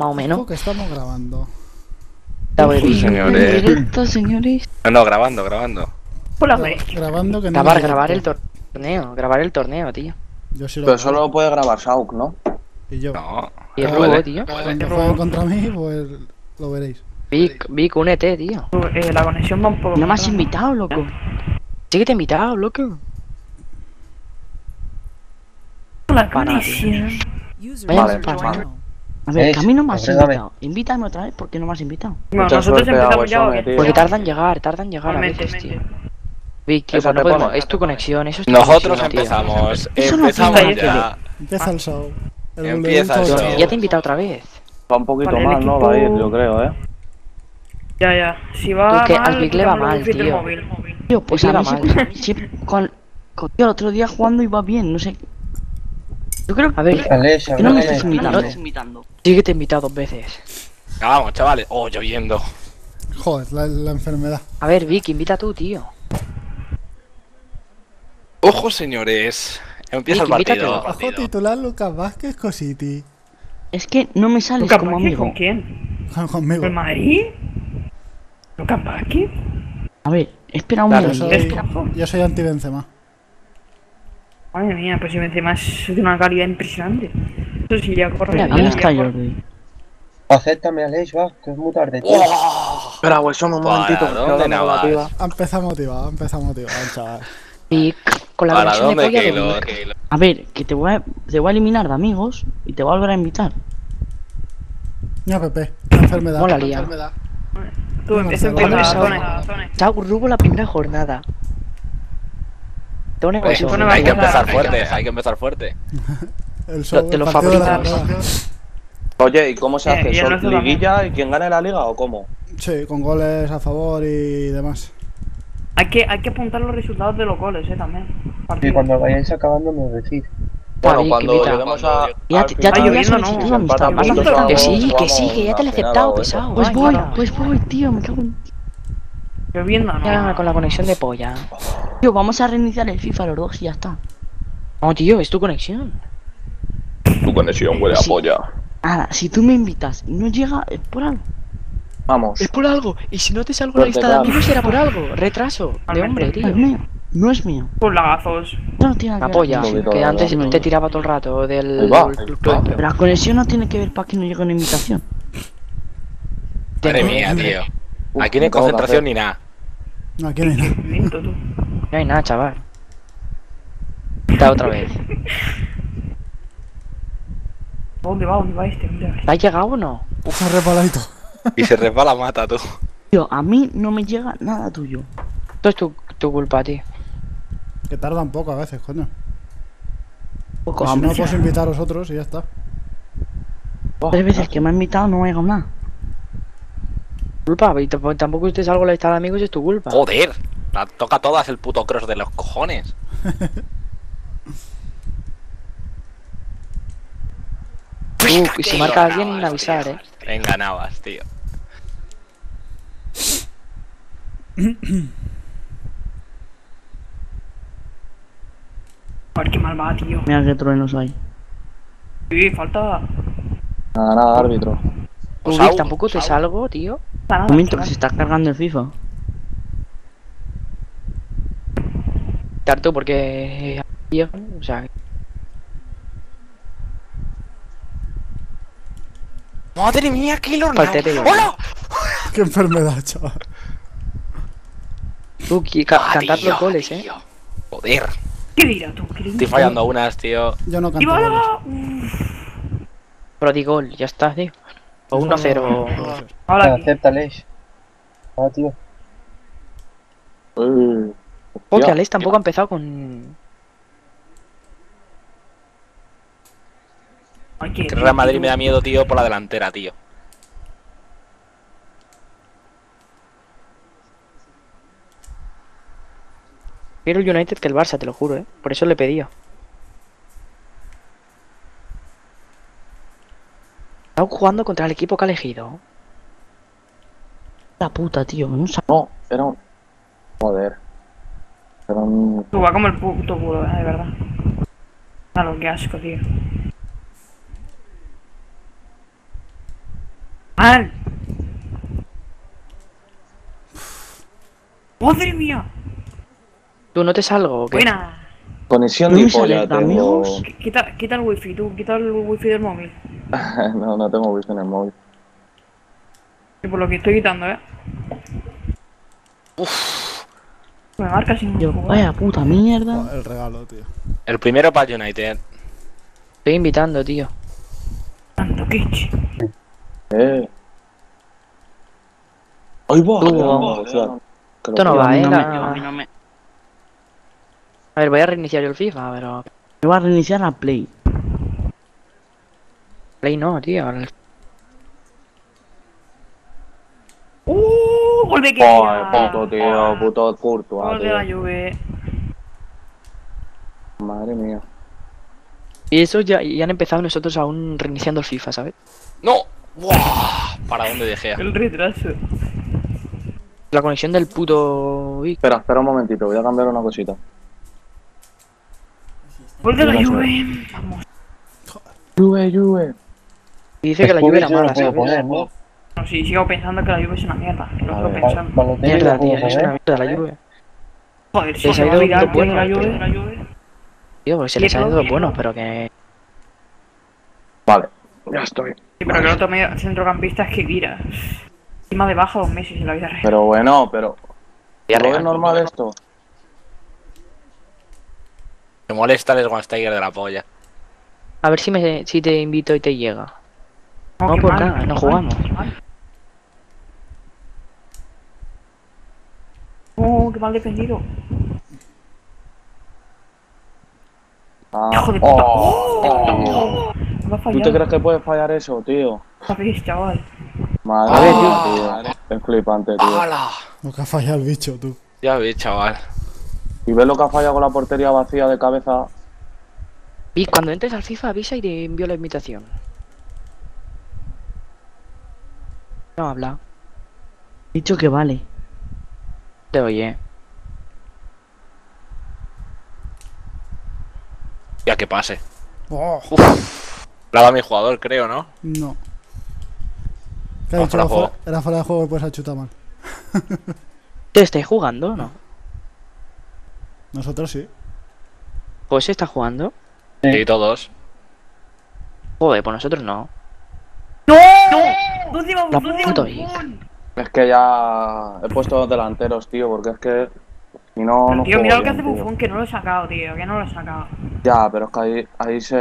más o menos. Ojo que estamos grabando. Está muy bien. Señores. Directo, señores. No, grabando. Hola, Grabando que no. Grabar el directo. torneo. Grabar el torneo, tío. Yo sí lo Pero grabo. solo puede grabar Sauk, ¿no? Y yo. No. Y Ah, el Rubo, vale. tío. Cuando jueguen contra mí, pues lo veréis. Vic, únete, tío. La conexión va un poco. No me has invitado, loco. Sí que te he invitado, loco. La conexión. Vaya, Vale. A ver, que a mí no me has agrégame. invitado. Invítame otra vez porque no me has invitado. Bueno, Mucha nosotros suerte a empezamos ya. ¿o Guasone, qué? tío. Porque tardan en llegar a Igualmente, veces, tío. igualmente. Vic, tío, Esa pues no te podemos. pone. Es tu conexión, eso es tu Nosotros conexión, tío. empezamos. Eso no Empezamos tiene ya. Empieza el show. El Empieza el buleíto show. show. Ya te he invitado otra vez. Va un poquito Vale, el mal, ¿no? equipo- Va a ir, yo creo, ¿eh? Ya. Si va Tú, que mal, al Vic le va quitamos mal, el wifi del tío. móvil. Tío, pues Sí, a va mí mal. siempre tío, el otro día jugando iba bien, no sé. Yo creo A ver, que no me estás invitando. sí que te he invitado 2 veces. Ya vamos, chavales. Oh, lloviendo. Joder, la enfermedad. A ver, Vic, invita tú, tío. Ojo, señores. Empieza el Vic, partido. invítate. Ojo, titular Lucas Vázquez Cositi. Es que no me sales ¿Lucas como Vázquez amigo. con quién? Conmigo. ¿Con el Madrid? ¿Lucas Vázquez? A ver, espera un Yo momento. yo soy anti-Benzema. Madre mía, pues si Benzema es de una calidad impresionante. Eso sí, ya corre. Mira, ¿Dónde mira. está Jordi? Acéptame, Aleix, va, que es muy tarde, tío. Espera, Guasone, un momentito. ¿Para que dónde estoy hablando con la Navas? piba. Ha empezado motivado el chaval. Vic, con la ¿Para conexión de dónde, polla de Keylor? Vic. A ver, que te voy a eliminar de amigos y te voy a volver a invitar. Mira, Pepe, la enfermedad. Mola, lía. enfermedad. Tú Hombre, empieza Hombre, Zone. Chao, Rubo la primera jornada. Tone Pues, eso. Zone va a hay que empezar. empezar fuerte, hay que empezar fuerte. El show, Te lo el partido de la fabrican. jornada. Oye, ¿y cómo se hace? ya ¿Son no se va liguilla y quién gane la liga o cómo? Sí, con goles a favor y demás. Hay que apuntar los resultados de los goles, también. Partido. cuando vayáis acabando me decís. Bueno, Bueno, cuando invita. lleguemos a... Ya al te- final, ya te voy a lloviendo, ¿no? solicitar si la empata amistad. puntos Vamos, o Que algo, sí, jugamos que ya te lo he una final aceptado, o eso. pesado. Pues Ay, voy, tío, me cago en... Lloviendo, ¿no? Ya, con la conexión de polla. Tío, vamos a reiniciar el FIFA los dos y ya está. No, tío, es tu conexión. Tu conexión huele a Sí. polla. Ahora, si tú me invitas y no llega, es por algo. Vamos. Es por algo. Y si no te salgo en la Suerte, lista de Carlos. amigos, será por algo. Retraso. De hombre, No tío. es mío, no es mío. Pues lagazos. No tiene La nada que ver. polla. Un poquito, Que antes ¿verdad? te tiraba todo el rato del Ahí va. club. Pero la conexión no tiene que ver para que no llegue una invitación. Madre mía, tío. Aquí no hay me tengo que concentración ni nada. No, aquí no hay nada. Viento, tú. No hay nada, chaval. Está otra vez. ¿Dónde va este? Mira. ¿Te has llegado o no? Está repaladito. Y se resbala, mata tú. Tío, a mí no me llega nada tuyo. Esto es tu culpa, tío. Que tarda un poco a veces, coño. Poco, Si no, hombre. pues invitaros otros y ya está. 3 veces que me ha invitado no me ha llegado nada. Culpa, y tampoco usted salgo en la lista de amigos, es tu culpa. Joder. La toca todas el puto cross de los cojones. Y si marca a alguien, avisar, Venga, Navas, tío. A ver qué mal va, tío. Mira qué truenos hay. Sí, falta. Nada, árbitro. Tú, Saúl, Vic, tampoco te Saúl. salgo, tío. Nada, Un momento que chaval. se está cargando el FIFA. Tarto porque... Tío, o sea... Madre mía, Keylor. Faltete, ¡Hola! Qué enfermedad, chaval. Tú, cantar los goles, tío. Joder. ¿Qué dirá tú? ¿Qué Estoy dirá? fallando unas, tío. Yo no ¡Y canto. va, goles. Prodigol, ya está, tío. O 1-0. Ahora aquí. Acepta, Aleix. Ah, tío. Porque Alex tampoco ha empezado con... Ay, qué Que Real Madrid me da miedo, tío, por la delantera, tío. Quiero el United que el Barça, te lo juro, Por eso le pedía. Estaba jugando contra el equipo que ha elegido. La puta, tío. No sé. No, era un... Joder. Era un... Tú va como el puto culo, de verdad. A lo que asco, tío. ¡Mal! ¡Madre mía! ¿Tú no te salgo o qué? Buena. Conexión ¿No de me polla sale, tengo. amigos? Quita el wifi, tú. Quita el wifi del móvil. No, no tengo wifi en el móvil. Y por lo que estoy quitando, Me marca sin Yo, jugar. vaya puta mierda. El regalo, tío. El primero para United. Estoy invitando, tío. Tanto kitsch. ¡Ay, va! Tú, Esto no va, A mí ¿eh? no me- La- a mí no me- A ver, voy a reiniciar yo el FIFA, pero... Me va a reiniciar la Play. Play no, tío. Gol de ¡Joder, Kenia. puto, tío! Puto Courtois, Gol de la tío. Juve. Madre mía. Y eso ya han empezado nosotros aún reiniciando el FIFA, ¿sabes? ¡No! ¡Buah! ¿Para dónde dejé? El retraso. La conexión del puto... Vic. Espera un momentito, voy a cambiar una cosita. Gol de la Mira, Juve. Vamos. Juve. Y dice que la lluvia era Yo no mala, puedo ¿sabes? poner, ¿no? No, sí, sigo pensando que la Juve es una mierda. Lo A sigo ver. pensando. Balotelli Mierda, no tío, puedo es una poner. mierda la lluvia. Joder, Les ha se me ido ha olvidado todo el tío de la bueno, Juve. Tío, porque se les ha ido bueno, pero que... Vale, ya estoy. Sí, pero que el otro medio centrocampista es que Kira. Encima de baja 2 meses en la vida real. Pero bueno, pero... Ya ¿No es real. normal esto? Me molesta el Schweinsteiger de la polla. A ver si te invito y te llega. No, qué por mal, nada, qué no mal, jugamos. qué mal. Qué mal defendido. Ah, Hijo de puta. oh, Me va a ¿Tú fallar. te crees que puedes fallar eso, tío? ¿Sabéis, chaval? Madre A ver, mía, tío. Es flipante, tío. ¡Hala! Lo que ha fallado el bicho, tú. Ya vi, chaval. Y ves lo que ha fallado con la portería vacía de cabeza. Y cuando entres al FIFA avisa y te envío la invitación. No habla. Dicho que vale. Te oye. Ya que pase. Oh, La da mi jugador, creo, ¿no? no. ¿Qué ha Ah, dicho? fuera de juego. Era fuera de juego, pues ha chutado mal. ¿Te estáis jugando o no? Nosotros sí. Pues está jugando. Sí, todos. Joder, pues nosotros no. ¡No! ¿Dónde vamos? La ¿Dónde puta vamos? Es que ya he puesto dos delanteros, tío, porque es que si no, no Tío, juego mira lo que bien, hace tío. Buffon, que no lo he sacado, tío, que no lo he sacado. Ya, pero es que ahí se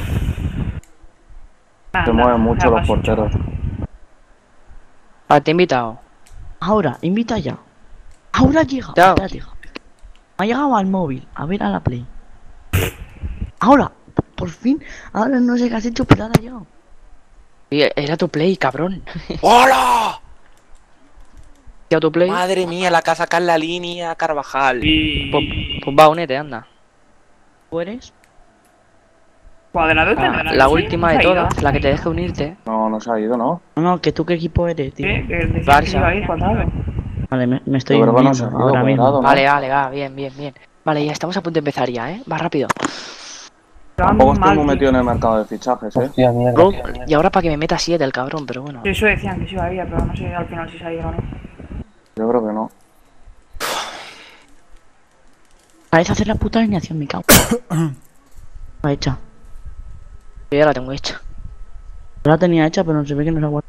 Nada, mueven nada, mucho nada, los porteros. Ah, te he invitado. Ahora, invita ya. Ahora llega. Chao. Espérate. Me ha llegado al móvil. A ver a la Play. Ahora, por fin. Ahora no sé qué has hecho, pero ahora ya. Sí, era tu play, cabrón. ¡Hola! ¿Ya tu play? Madre mía, la casa acá en la línea, Carvajal. Pues va, únete, anda. ¿Tú eres? Cuadrado tendrá. La ¿Sí? última de ¿Se ha ido? todas, la que te deje unirte. no se ha ido, ¿no? No, no, que tú qué equipo eres, tío. Sí, que decía Barça. que iba a ir cuadrado. Vale, me estoy Yo creo que no uniendo se ha ido, ahora mismo. Cuadrado, ¿no? Vale, vale, va, bien, bien, bien. Vale, ya estamos a punto de empezar ya, ¿eh? Va rápido. Tampoco estoy Mal, muy tío. metido en el mercado de fichajes, ¿eh? Hostia, mierda. Luego, y ahora para que me meta 7 el cabrón, pero bueno. Eso decían que se iba a ir, pero no sé al final si se ha ido o no. Yo creo que no. Parece hacer la puta alineación, me cago. La hecha. Yo ya la tengo hecha. Yo la tenía hecha, pero no se ve que no la guarda.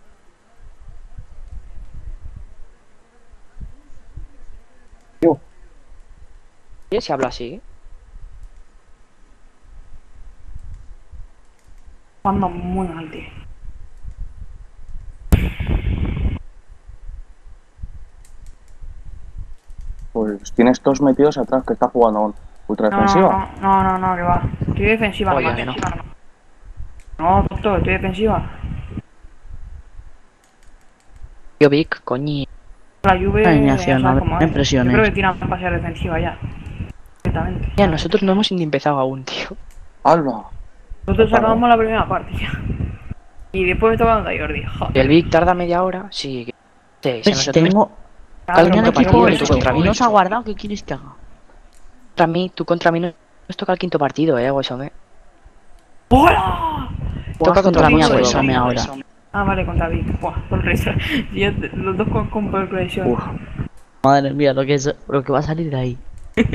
¿Y si habla así? Jugando muy mal, tío. Pues tienes todos metidos atrás que está jugando ultra No, defensiva. no, que va. Estoy defensiva, Oye, no, que no. defensiva no. No, tonto, estoy defensiva. Tío Vic, coñi. La Juve, Alineación, ya sabes no cómo me es. impresiones. Yo creo que tiran para ser defensiva ya. Perfectamente. Ya, nosotros no hemos ni empezado aún, tío. ¡Hala! Nosotros acabamos la primera parte ya. Y después me toca donde Jordi. Y Joder. el Vic tarda media hora, sí. Sí, si Pues nosotros tengo. Calma, Tenía el no te equipo partido, tú hecho contra mí. y no se ha guardado, ¿qué quieres que haga? contra mí nos toca el quinto partido, guasome. ¡Hola! Toca contra mí, Guasome. Guasome ahora. Ah, vale, con David. Buah, con el resto. Los dos con progresión. Uf. Madre mía, lo que va a salir de ahí.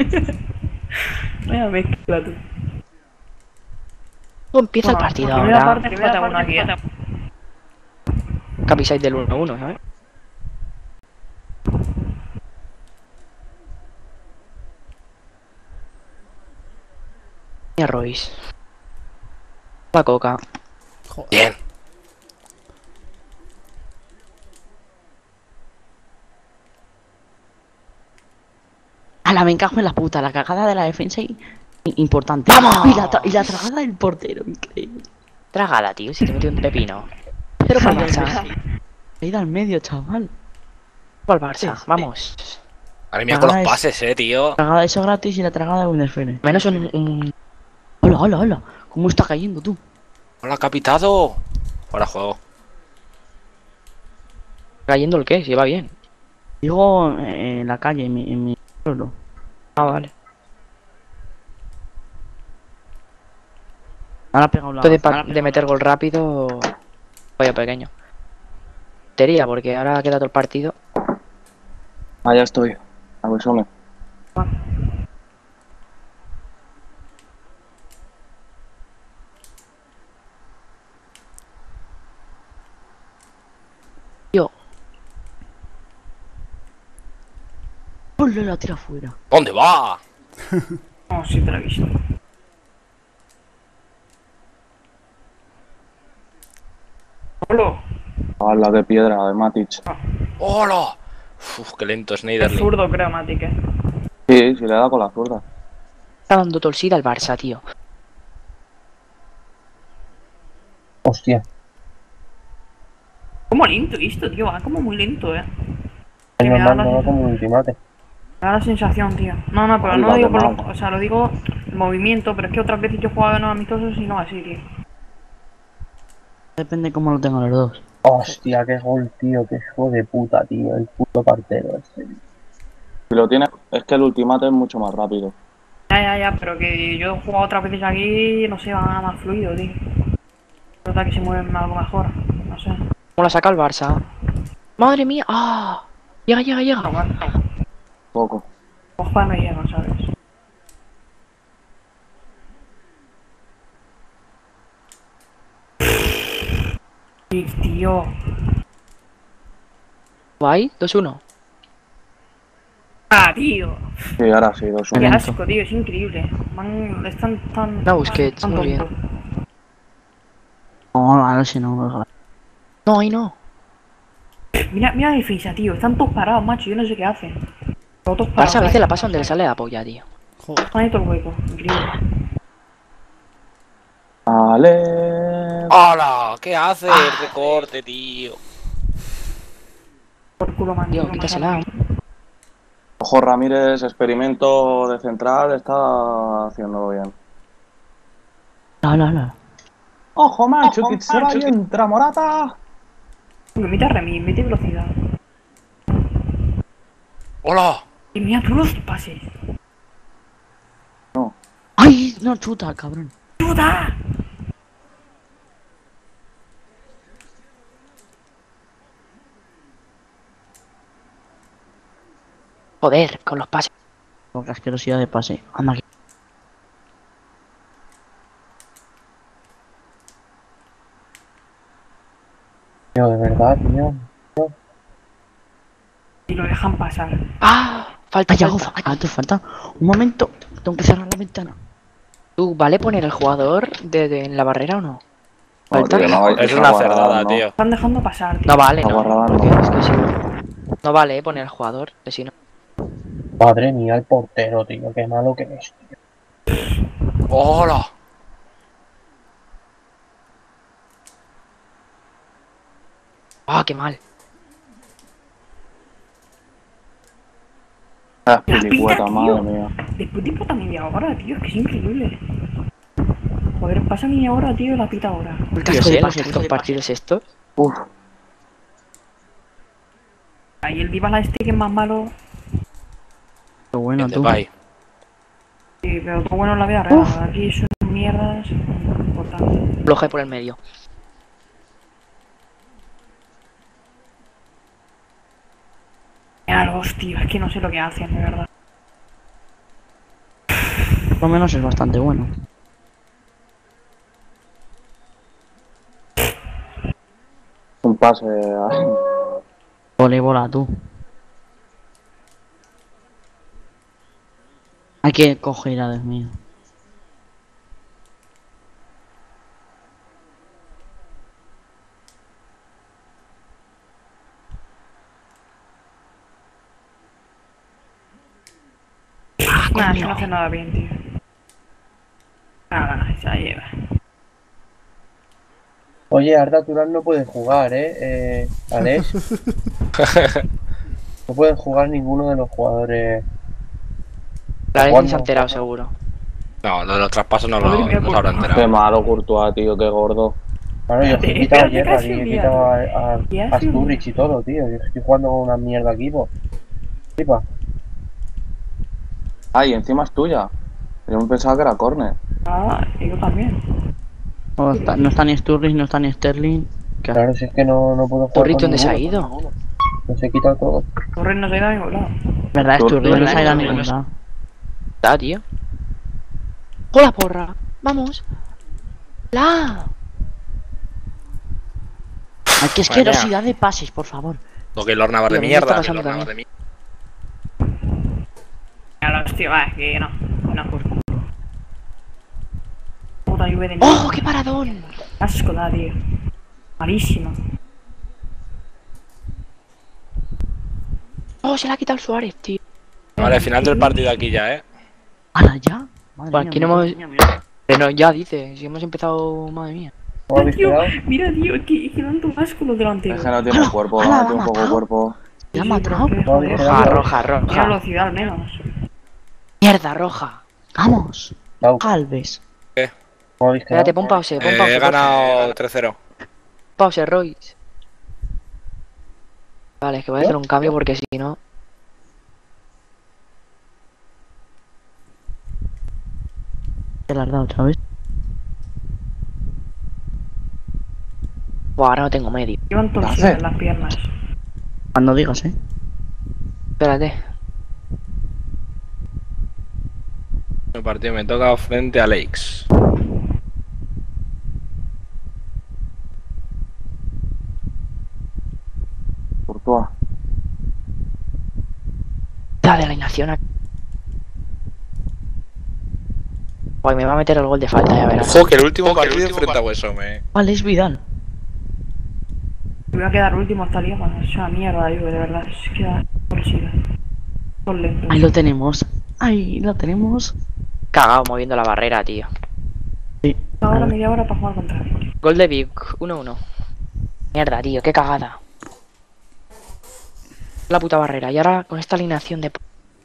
Vaya mezcla tú. Empieza el partido la primera ahora. parte empata uno aquí, Que avisáis del 1-1, ¿sabes? Mira Royce. La coca. Joder. Bien. Ala, me encajo en la puta, la cagada de la defensa importante. ¡Vamos! Y la tragada del portero, increíble. Trágala, tío, si te metió un pepino. Pero para el Barça. Ha ido al medio, chaval. Para el Barça, vamos. Madre mía con los Ah, es- pases, tío. Tragada eso gratis y la tragada de Winnerfene. Menos un... Hola, hola, hola. ¿Cómo está cayendo tú? Hola, capitado. Ahora juego. ¿Cayendo el qué? Si va bien. Digo en la calle, en mi pueblo. Ah, vale. Ahora ha pegado la. Esto de meter gol rápido... Vaya pequeño. Tería, porque ahora queda todo el partido. Ah, ya estoy. A ver, sume. Yo. Ponle la tira fuera. ¿Dónde va? No, sí te lo he visto. Hola. A la de piedra de Matic. ¡Hola! Uf, qué lento Es Snyderlin. zurdo, creo, Matic, Sí, sí le da con la zurda. Está dando torcida al Barça, tío. Hostia. Como lento esto, tío. Va como muy lento, Es Que me da normal, la no va sensación- como un ultimate. Me da la sensación, tío. No, pero Ahí no va lo digo de por mal. o sea, lo digo el movimiento, pero es que otras veces yo jugaba en los amistosos y no así, tío. Depende cómo lo tengan los dos. Hostia, qué gol, tío. Qué hijo de puta, tío. El puto partero este. Si lo tiene, es que el ultimate es mucho más rápido. Ya, pero que yo he jugado otras veces aquí, no sé, va más fluido, tío. Nota que se mueven algo mejor, no sé. ¿Cómo la saca el Barça? ¡Madre mía! ¡Ah! Llega. Aguanta. Poco. Ojalá no llega, ¿sabes? Sí, tío. ¿Va ahí? 2-1. Ah, tío. Sí, ahora sí, 2-1. Qué asco, tío, es increíble. Están tan. No, Busquets, tan muy bien. tontos. No, si no. No, ahí no. Mira la defensa, tío. Están todos parados, macho. Yo no sé qué hacen. Pero todos parados. Barça a veces la pasa donde le sale la polla, tío. Joder. Están ahí todo el hueco. Increíble. Ale. ¡Hola! ¿Qué hace el recorte, tío? Por culo, man. Tío, quítasela. Ojo, Ramírez, experimento de central, está haciéndolo bien. No. Ojo, macho, que se va y entra Morata. Mete a Remy, mete velocidad. ¡Hola! Y mira tú los pases. ¡Ay! No, chuta, cabrón. ¡Ayuda! Joder, con los pases. Con asquerosidad de pase. Anda aquí. Tío, de verdad, tío. Y lo dejan pasar. ¡Ah! Falta, Ay, hago falta. falta. Un momento. Tengo que cerrar la ventana. ¿Tú vale poner el jugador en la barrera o no? No, Falta. tío, no, Es esa una guarrada, cerdada, no. tío. Están dejando pasar, tío. No vale, La no. guarrada Porque no. es que si no vale poner el jugador, que si no. Madre mía, el portero, tío. Qué malo que es, tío. ¡Hola! ¡Ah, qué mal! Ah, La pilicueta, pita, madre tío. mía. Después de puta media hora, tío. Es que es increíble. Joder, pasa media hora, tío, y la pita ahora. Tío, Casco sí, de en los pase, putos partidos estos. Uf, Ahí el Dybala este que es más malo. Qué bueno, Bien, tú. Depay. Sí, pero todo bueno en la vida real. Aquí son mierdas. Importante. Floje por el medio. Dios, tío, es que no sé lo que hacen, de verdad. Por lo menos es bastante bueno. Un pase. Voleibola tú. Hay que coger a Dios mío. Nada, no hace nada bien, tío. Nada, se la lleva. Oye, Arda Turán no puede jugar, Alex. No puede jugar ninguno de los jugadores. La Alex se ha ¿Cuándo? enterado seguro. No, lo de los traspasos no Madre mía, no se habrá por- Qué enterado. malo Courtois, tío, qué gordo. Claro, yo he Espérate, quitado a espérate, Gerrard casi y un he día, quitado ¿Qué a hace un Sturridge y todo, tío. Yo estoy jugando con una mierda equipo. Flipa. Ah, y encima es tuya. Yo me pensaba que era córner. Ah, y yo también. No está ni Sturridge, no está ni Sterling. ¿Qué? Claro, si es que no puedo jugar ¿Turri con dónde se ha ninguno. ido? Los he quitado todos. Torres no se ha ido a ningún lado. ¿Verdad? Sturridge no se ha ido a Sturridge. ningún lado. Está, tío. ¡Hola, porra! ¡Vamos! ¡La! Ay, qué asquerosidad de pases, por favor. Lo que Lorna de Tío, a mí me está mierda. pasando Keylor Navas también. de mierda. Ya los tío, que no. No. Puta lluvia de ¡Oh, mierda. qué paradón! Asco da, tío. Malísimo. ¡Oh, se la ha quitado el Suárez, tío! Vale, final del partido aquí ya, ¿Ahora ya? Madre Pues mía, aquí no mira, hemos- mira, mira. Pero no, ya dice, si hemos empezado, madre mía. ¿Cómo habéis Tío, quedado? mira, tío, que dan tu asco los delanteros. Es que no tiene cuerpo, ¡Hala, no la tiene un ha poco de matado! cuerpo. ¿Le ha Sí, matado? pero es que, Roja, joder, Roja, roja, Mira roja. velocidad al menos. ¡Mierda, roja! ¡Vamos! Chao. Alves. ¿Cómo habéis quedado? Espérate, pon pause, pon pause. He ganado 3-0. Pause, Royce. Vale, es que voy a hacer un cambio porque si no... Te la has dado otra vez. Buah, ahora no tengo medio. Llevan torcidas hace? las piernas. Cuando digas, ¿eh? Espérate. El partido me toca frente a Lakes. Courtois. Dale, alineación aquí. Guay, me va a meter el gol de falta, ya verás. Ojo, que el último partido frente a West Ham, Vale, es Vidal. Me voy a quedar último hasta liga, man. Es una mierda, de verdad. Es que da torcida. Son lentos. Ahí lo tenemos. Ahí lo tenemos. Cagado moviendo la barrera, tío. Sí. Ahora media hora para jugar contra él. Gol de Vic, 1-1. Mierda, tío, qué cagada. La puta barrera. Y ahora con esta alineación de...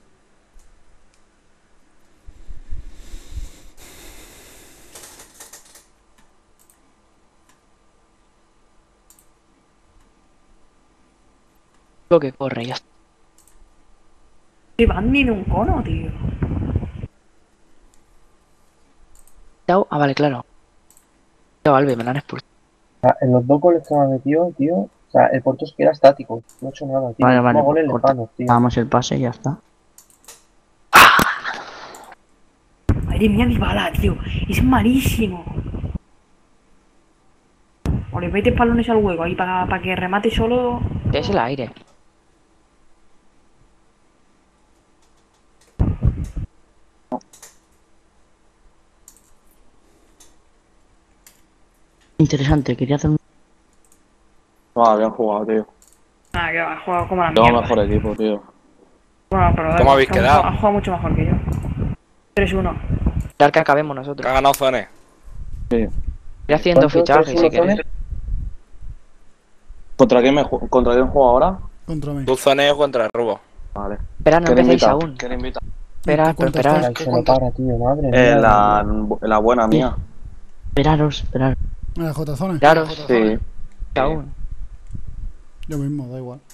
Lo que corre, ya está. Se van ni de un cono, tío. Ah, vale, claro. Yo, Albe, me la han expulsado. En los dos goles que me ha metido, tío. O sea, el portero es que era estático. No he hecho nada, tío. Vale, Encima vale. goles Corta. lejanos, tío. Damos el pase y ya está. Madre mía, Dybala, tío. Es malísimo. O le metes balones al huevo ahí para que remate solo. Es el aire. Interesante, quería hacer un... Ah, bien jugado, tío. Nada, que ha jugado como la Tengo mierda. mejor equipo, tío. Bueno, pero ¿Cómo habéis ha quedado? Ha jugado mucho mejor que yo. 3-1. Ya que acabemos Que nosotros. ha ganado Zone. Sí. Voy haciendo ¿Cuánto? fichajes si 3-1 queréis. Zone? ¿Contra quién juego ahora? Contra mí. Tú Zone contra el Rubo. Vale. Espera, no ¿Quién empecéis invita? aún. ¿Quién invita? Espera, pero ¿Cuánto esperad. Ay, se lo para, tío. Madre mía. La buena mía. Esperaros, esperaros. Mira, J-Zone. Esperaros Sí. aún. Yo mismo, da igual.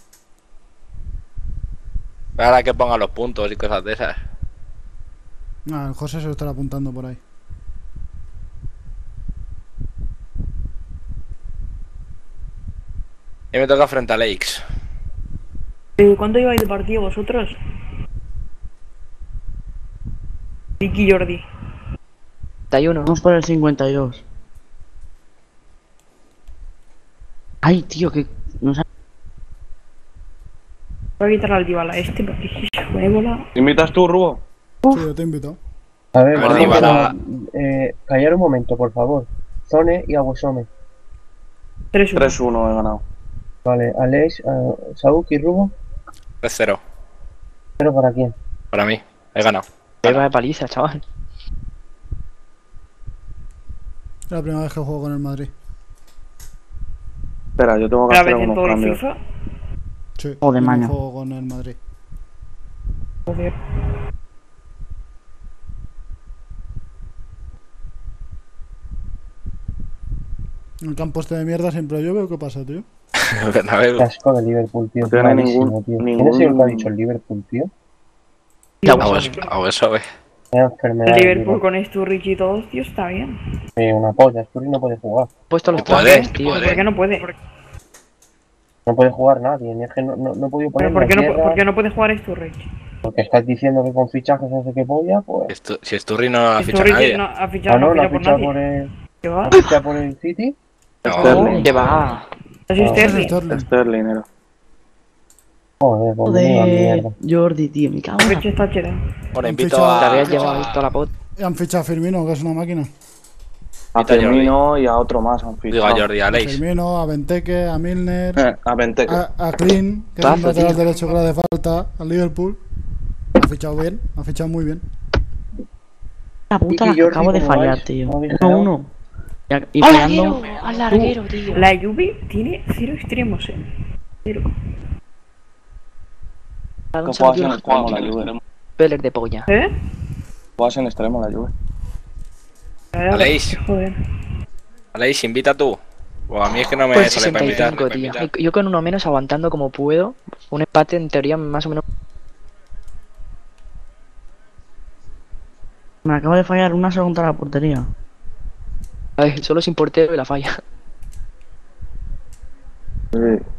Ahora que ponga los puntos y cosas de esas. Ah, el José se lo estará apuntando por ahí. Y me toca frente a Lakes. Sí, ¿Cuánto lleváis de partido vosotros? Vicky y Jordi. 31. Vamos por el 52. Ay, tío, que no sé. Voy a quitar la altibala este porque hijo de bola. ¿Invitas tú, Rubo? Sí, yo te invito. A ver, Vale, vamos Dybala. callar un momento, por favor. Zone y Aguasome. 3-1. 3-1 he ganado. Vale, Aleix, Saúl y Rubo. 3-0. ¿Pero para quién? Para mí. He ganado. Lleva de paliza, chaval. Es la primera vez que juego con el Madrid. Espera, yo tengo que ¿La hacer vez en algunos todo el cambios. FIFA? Sí, Joder, yo no maño. juego con el Madrid. Joder. En el campo este de mierda siempre llueve, ¿o qué pasa, tío? Bernabéu. Casco de Liverpool, tío. No tiene Malísimo, tío. ¿Quién es el que ha dicho el Liverpool, tío? Aguasome. Una enfermedad. El Liverpool con Sturridge y todo, tío, está bien. Una polla, Sturridge no puede jugar. He puesto los Puede, planes, tío. puede. ¿Por qué no puede? No puede jugar nadie, ni es que no he podido poner ¿Pero la tierra, por qué no puede jugar Sturridge? porque estás diciendo que con fichajes no sé qué polla, pues... Si Sturridge no ha fichado a Sturridge nadie. no ha fichado, Ah, no, no la ha ha fichado fichado por por nadie. el... ¿Qué va? ¿La ha fichado por el City? No. Sterling. Que va. ¿Así Ah, Sterling? Sterling. Sterling era. Joder, pues menuda Joder, mierda. Jordi, tío, me cago en la... Sturridge está HD. Bueno, Han invito fichado- Te a. habías llevado toda la pot. Han fichado a Firmino, que es una máquina. A Invita a Jordi. Firmino y a otro más han Digo a fichado. Jordi, a A Aleix. Firmino, a Benteke, a Milner, A Benteke. a Klein, que es Pazo, un lateral tío. derecho que le hace falta, al Liverpool. Ha fichado bien, ha fichado muy bien. La puta Y la que Jordi, acabo de ¿cómo fallar, vais? tío. ¿Cómo habéis 1-1. Y ¡Al fallando... larguero! ¡Al larguero, tío! La Juve tiene 0 extremos, 0. Un Que juegas en saludo extremo la Juve. Peler de polla. ¿Eh? Juegas en extremo la Juve. Aleix. Joder. Aleix, invita tú. O a mí es que no me Pues sale para invitar. 65, tío. Yo con uno menos aguantando como puedo. Un empate en teoría más o menos. Me acabo de fallar una segunda a la portería. Ay, solo sin portero y la falla. Sí.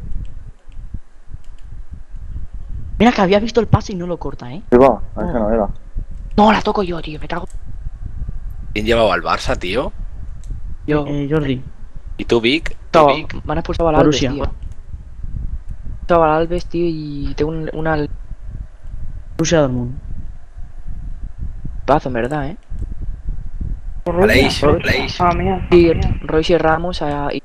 Mira que había visto el pase y no lo corta, ¿eh? Sí, va, a ese no era. No, la toco yo, tío. Me cago. ¿Quién llevaba al Barça, tío? Yo. Jordi. ¿Y tú, Vic? No, me han expulsado al Alves, Borussia. tío. Me han expulsado al Alves, tío, y tengo una Borussia Dortmund. pazo, en verdad, eh. Por Aleix, Rusia. Aleix. Ah, mía. Y Royce y Ramos y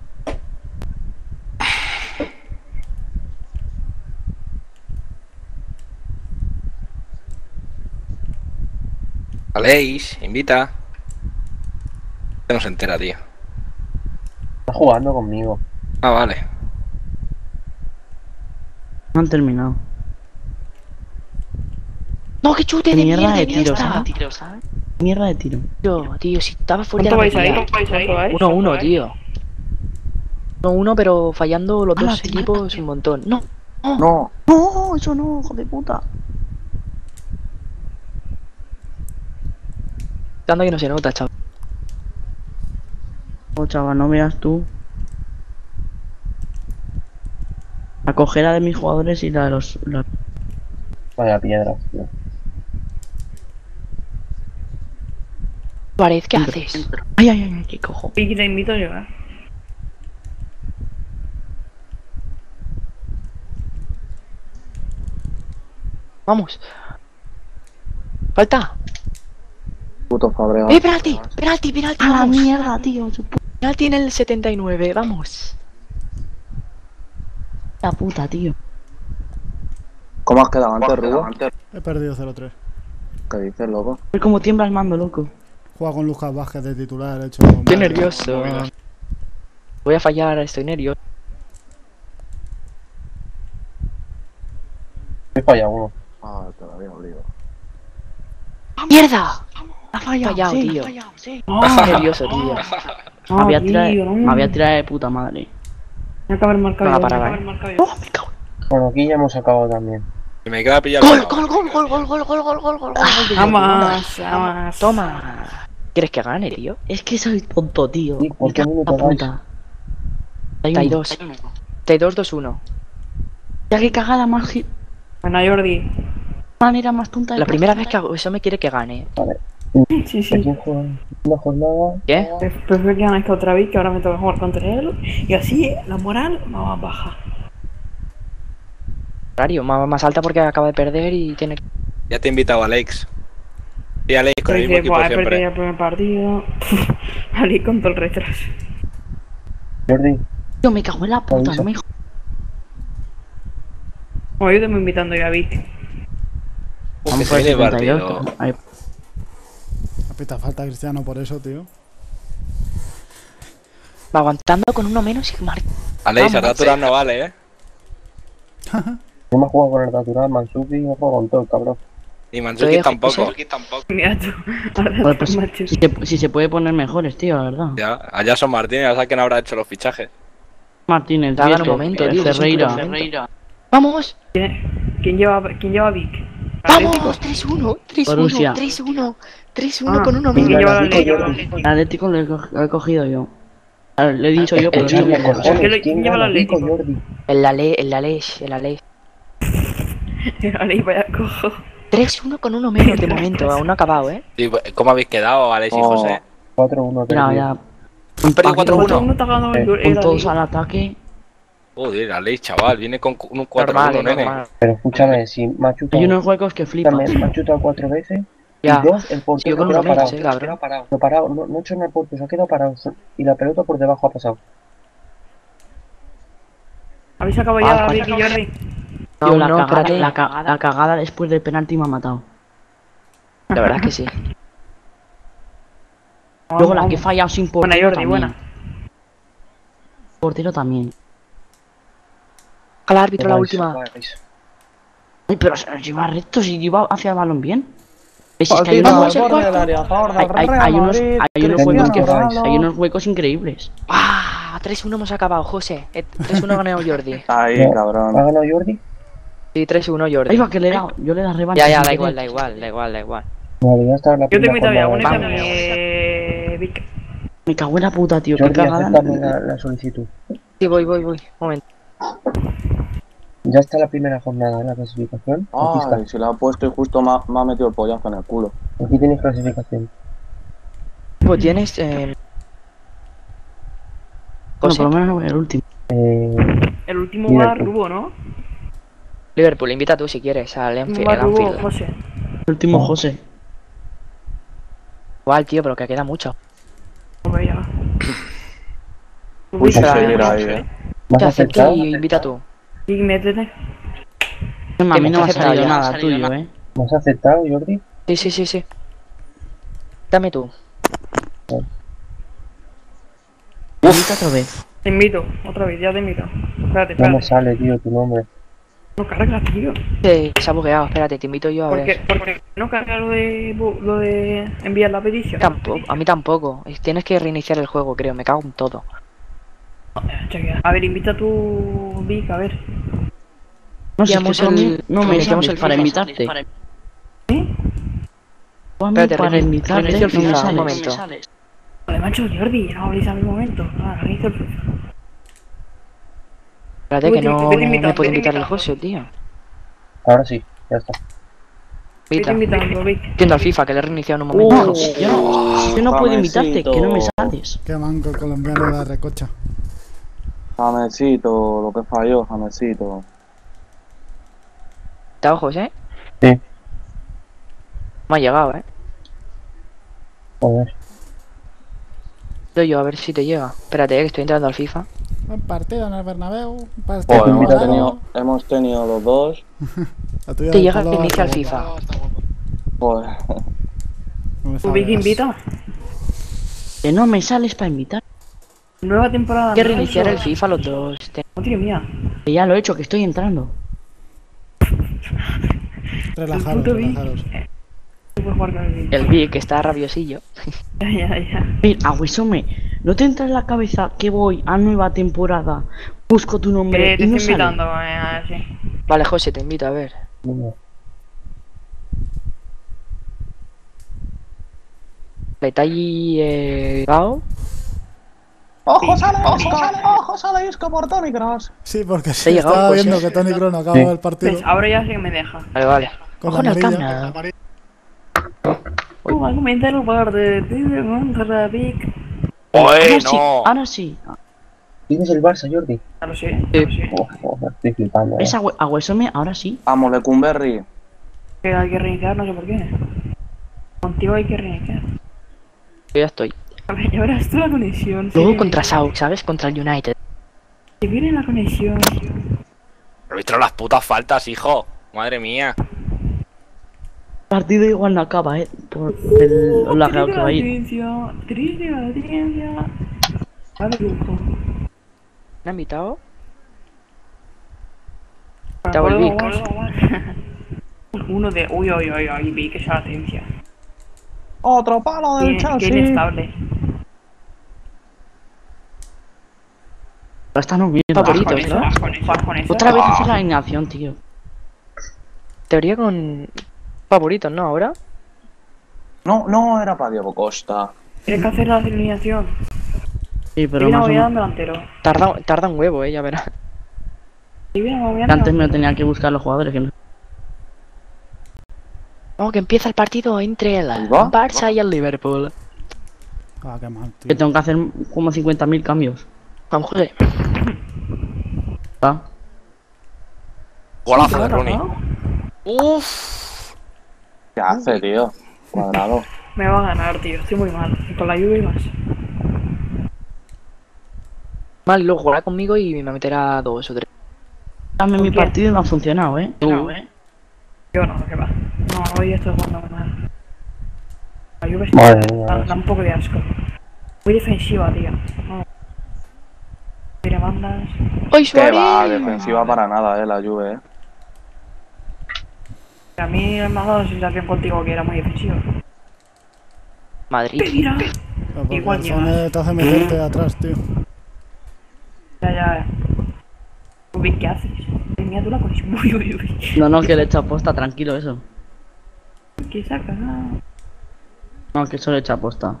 Aleix, invita. Que no se entera, tío. Está jugando conmigo. Ah, vale. No han terminado. ¡No, qué chute Qué de mierda mierda! de mierda, tiro, ¿sabes? Mierda de tiro. Tío, si estaba fuera ¿Cuánto de vais la ahí? media. ¿Cuánto vais? 1-1, tío. 1-1, pero fallando los Ah, dos tío. equipos un montón. No, No, No, eso no, hijo de puta. dando que no se nota, chaval. Oh, chaval, no veas tú. La cojera de mis jugadores y la de los... Vaya piedras, tío. Suárez, ¿qué haces? Ay, ay, ay, qué cojo. Vicky, te invito yo, Vamos. Falta. puto Fabregas. Penalti, penalti, penalti. A la Vamos. mierda, tío. Su Penalti en el 79, vamos. puta puta, tío. ¿Cómo has quedado antes, Rubo? He perdido 0-3. ¿Qué dices, loco? A ver cómo tiembla el mando, loco. Juega con Lucas Vázquez de titular, he hecho... Estoy nervioso. Voy a fallar, estoy nervioso. He fallado uno. Ah, te lo había olvidado. ¡Mierda! Ha fallado, Fallado, sí, tío. ha fallado, sí. Estoy nervioso, tío. Me había tirado, tío, no. me había tirado de puta madre. Tenía que haber marcado No la yo, paraba, tenía que haber marcado yo. Oh, me cago. Bueno, aquí ya hemos acabado también. Y me queda pillar. ¡Gol, gol, gol, gol, gol, gol, gol, gol, gol, gol! Vamos, vamos. Toma. ¿Quieres que gane, tío? Es que soy tonto, tío. Sí, ¿por Me qué cago en minuto la vais? puta. 32. 32-2-1. Ya que cagada más Bueno, Jordi. manera más tonta de La primera vez que hago eso me quiere que gane. Sí, sí. Aquí juega una jornada. ¿Qué? Prefiero que ganes que otra vez, que ahora me toca jugar contra él. Y así la moral va más baja. Horario, más alta porque acaba de perder y tiene que... Ya te he invitado a Alex. Y Alex con el mismo Dice, equipo pues he perdido siempre. el primer partido. Ali con todo el retraso. Jordi, Yo me cago en la puta, no me Bueno, yo te voy invitando ya a Vic. Que se viene el partido. 78. Ay, Apita falta Cristiano por eso, tío. Va aguantando con uno menos y mar... Alex, Vamos, Arnatural no vale, no me ha jugado con el natural, Mansuki y me ha jugado con todo, cabrón. Y Manzuki Oye, tampoco. José. Mira tú. joder, pues, Machos. si se puede poner mejores, tío, la verdad. Ya, allá son Martínez, ya sabes quién habrá hecho los fichajes. Martínez, Hagan un Vieto, momento, tío, Ferreira. es un momento. ¡Vamos! ¿Quién lleva a Vic? ¡Vamos! 3-1, 3-1, Borussia. 3-1, 3-1 Ah, con uno ¿quién menos. lleva la Atlético, Atlético? El Atlético lo he cogido yo. A ver, le he dicho yo, pero el no me Chile, deja. Cojones, ¿Quién lleva el Nico, Atlético? Jordi. El Aleix. Ali, vaya cojo. 3-1 con uno menos de momento, aún no ha acabado, ¿eh? ¿Y cómo habéis quedado, Alex y Oh. José? 4-1. Mira, perdido. ya. Han perdido Aquí 4-1. No te ha ganado con todos el al ataque. Joder, Alex, chaval, viene con un 4-1, Normal, nene. normal. Pero escúchame, si me ha Hay chutado, unos huecos que flipas. me ha chutado 4 veces Ya. y 2 el Sí, yo portero con se ha uno quedado menos, parado. cabrón. No, parado, no ha hecho nada el portero, se ha quedado parado. Y la pelota por debajo ha pasado. ¿Habéis acabado Ah, ya, coño. Vic y Jordi? No, Tío, no, espérate. la cagada después del penalti me ha matado. La verdad es que sí. Luego la que he fallado sin Buena, portero Jordi, también. buena. Portero también. Al árbitro la Vais, última. vais. Ay, pero si va recto, si iba hacia el balón bien. ¿Ves? Es que Partido hay al borde del unos, área, a favor del hay Real unos, Madrid, hay unos Cristiano huecos que Ronaldo. hay unos huecos increíbles. ¡Ah! 3-1 hemos acabado, José. 3-1 ha ganado Jordi. Ahí, No. cabrón. ¿Ha ganado Jordi? Sí, 3-1 Jordi. Ahí va que le he dado, yo le he dado revancha. Ya, sin da querer. igual. Vale, ya está la Yo te primera invito ya, jornada. únete a mí, Vic. Me cago en la puta, tío, qué Jordi, cagada. acéptame la solicitud. Sí, voy. Un momento. Ya está la primera jornada, la clasificación. Aquí Ay, si la ha puesto y justo me ha metido el pollazo en el culo. está. Aquí tienes clasificación. Pues tienes... Bueno, José, por lo menos el último. El último Mira va tú. Rubo, ¿no? Liverpool, invita tú si quieres al Va Anfield. Rubo, José. El último Oh. José. Igual, tío, pero que queda mucho. Hombre, ya. Uy, Vic, sí, ¿sabes? mira ahí, ¿Me has Te acepto aceptado? y invita tú. Vic, métete. A mí me no me ha estás salido aceptado nada tuyo, ¿Me has aceptado, Jordi? Sí. Dame tú. Invita otra vez. Te invito, otra vez, ya te invito. Espérate, No me espérate. sale, tío, tu nombre. No carga, tío. Se ha bugueado, espérate, te invito yo a ¿Por ver. qué no carga lo de enviar la petición? A mí tampoco. Tienes que reiniciar el juego, creo. Me cago en todo. Chequea. A ver, invita a tu Vic, a ver. No sé, es que Metíamos tú a mí el- no me metíamos sales el para FIFA. invitarte. Tú a mí Espérate, para invitarte reinicio el no me FIFA, un sales. momento. Vale, macho, Jordi, no habléis al momento. Reinicio el FIFA. Espérate que no Vete me invitando, puede vete invitar el invitando. José, tío. Ahora sí, ya está. Vete Invita. invitando, Vic. Entiendo al FIFA, que le he reiniciado en un momento. No, yo no puedo invitarte, que no me sales. Qué manco el colombiano de la recocha. Jamesito, lo que falló, Jamesito. ¿Está José? Sí. Me ha llegado, Joder. Doy yo a ver si te llega. Espérate, que estoy entrando al FIFA. Un partido en el Bernabéu. Un partido Joder, en el invitado. hemos tenido los dos. La tuya Te del llega color, inicia el está FIFA. Joder. guapa. No me Tu Vic sabes. invita. Que no me sales para invitar. Nueva temporada. Hay que ¿no? reiniciar el Eso. FIFA los dos. Madre mía. Que ya lo he hecho, que estoy entrando. Relajaros, El puto Vic. relajaros. Tú puedes jugar con el Vic. El Vic que está rabiosillo. Ya. Mira, Aguisome, ¿no te entra en la cabeza que voy a nueva temporada? Busco tu nombre Te y no estoy sale. invitando, a ver, sí. Vale, José, te invito a ver. Venga. ¿Está allí Gao? ¡Ojos a la isco! ¡Ojos a la isco por Tony Cross! Sí, porque Te he se llegado, estaba pues, viendo ¿eh? que Tony Kroos no acaba Sí. el partido. Pues ahora ya sí que me deja. Vale, vale. Con Ojo en la el amarilla. cámara. Va a comentar un par de Montserrat. ¡Oye, Sí, no! ahora sí. ¿Tienes el Barça, Jordi? Ya lo sé, ya lo sé. Estoy flipando. Es a Huesome, ahora sí. Vamos, Lecumberri. Que hay que reiniciar, no sé por qué. Contigo hay que reiniciar. Yo ya estoy. A ver, ya verás tú la conexión. Luego sí. contra Sauk, ¿sabes? Contra el United. Se viene la conexión. Arbitro las putas faltas, hijo. Madre mía. Partido igual no acaba, por el lagado que va a ir. Triste la audiencia. Vale, lujo. ¿Me han invitado? Para Te hago el luego, Vic. luego. Uno de. Uy, uy, uy, uy, vi que esa latencia. Otro palo del Qué Chelsea. inestable. Ahora están bien. Favoritos, ¿no? Bajones. Otra vez hacer la alineación, tío. Teoría con favoritos, ¿no? Ahora. No, era para Diego Costa. Tienes que hacer la alineación. Sí, pero Viene más o Movián menos. delantero. Tarda un huevo, ya verás. Y viene Movián Antes me lo tenía que buscar los jugadores que no. Vamos, que empieza el partido entre el Ahí va. Barça y el Liverpool. Ah, qué mal, Que tío. tengo que hacer como 50.000 cambios. Vamos, José. ¿Va? Golazo de Rooney. ¿no? Uff. ¿Qué hace, tío? Cuadrado. Me va a ganar, tío. Estoy muy mal. Y con la lluvia y más. Mal, luego jugará conmigo y me meterá 2 o 3. Dame mi ¿Con quién? partido y no ha funcionado, No, Yo no, ¿qué va? No, hoy estoy jugando mal. La lluvia Madre mía, da un poco de asco. Muy defensiva, tío. No. Tire bandas. ¡Ay, Que va, Suárez! defensiva para nada, la Juve, A mí me ha dado la sensación contigo que era muy defensivo. Madrid. Mira. Pero porque Igual el llevas. Sone te hace meterte atrás, tío. Ya. Uy, ¿qué haces? Mira tú la conexión. Uy. No, que le he hecho aposta, tranquilo eso. ¿Qué sacas? No, que solo he hecho aposta.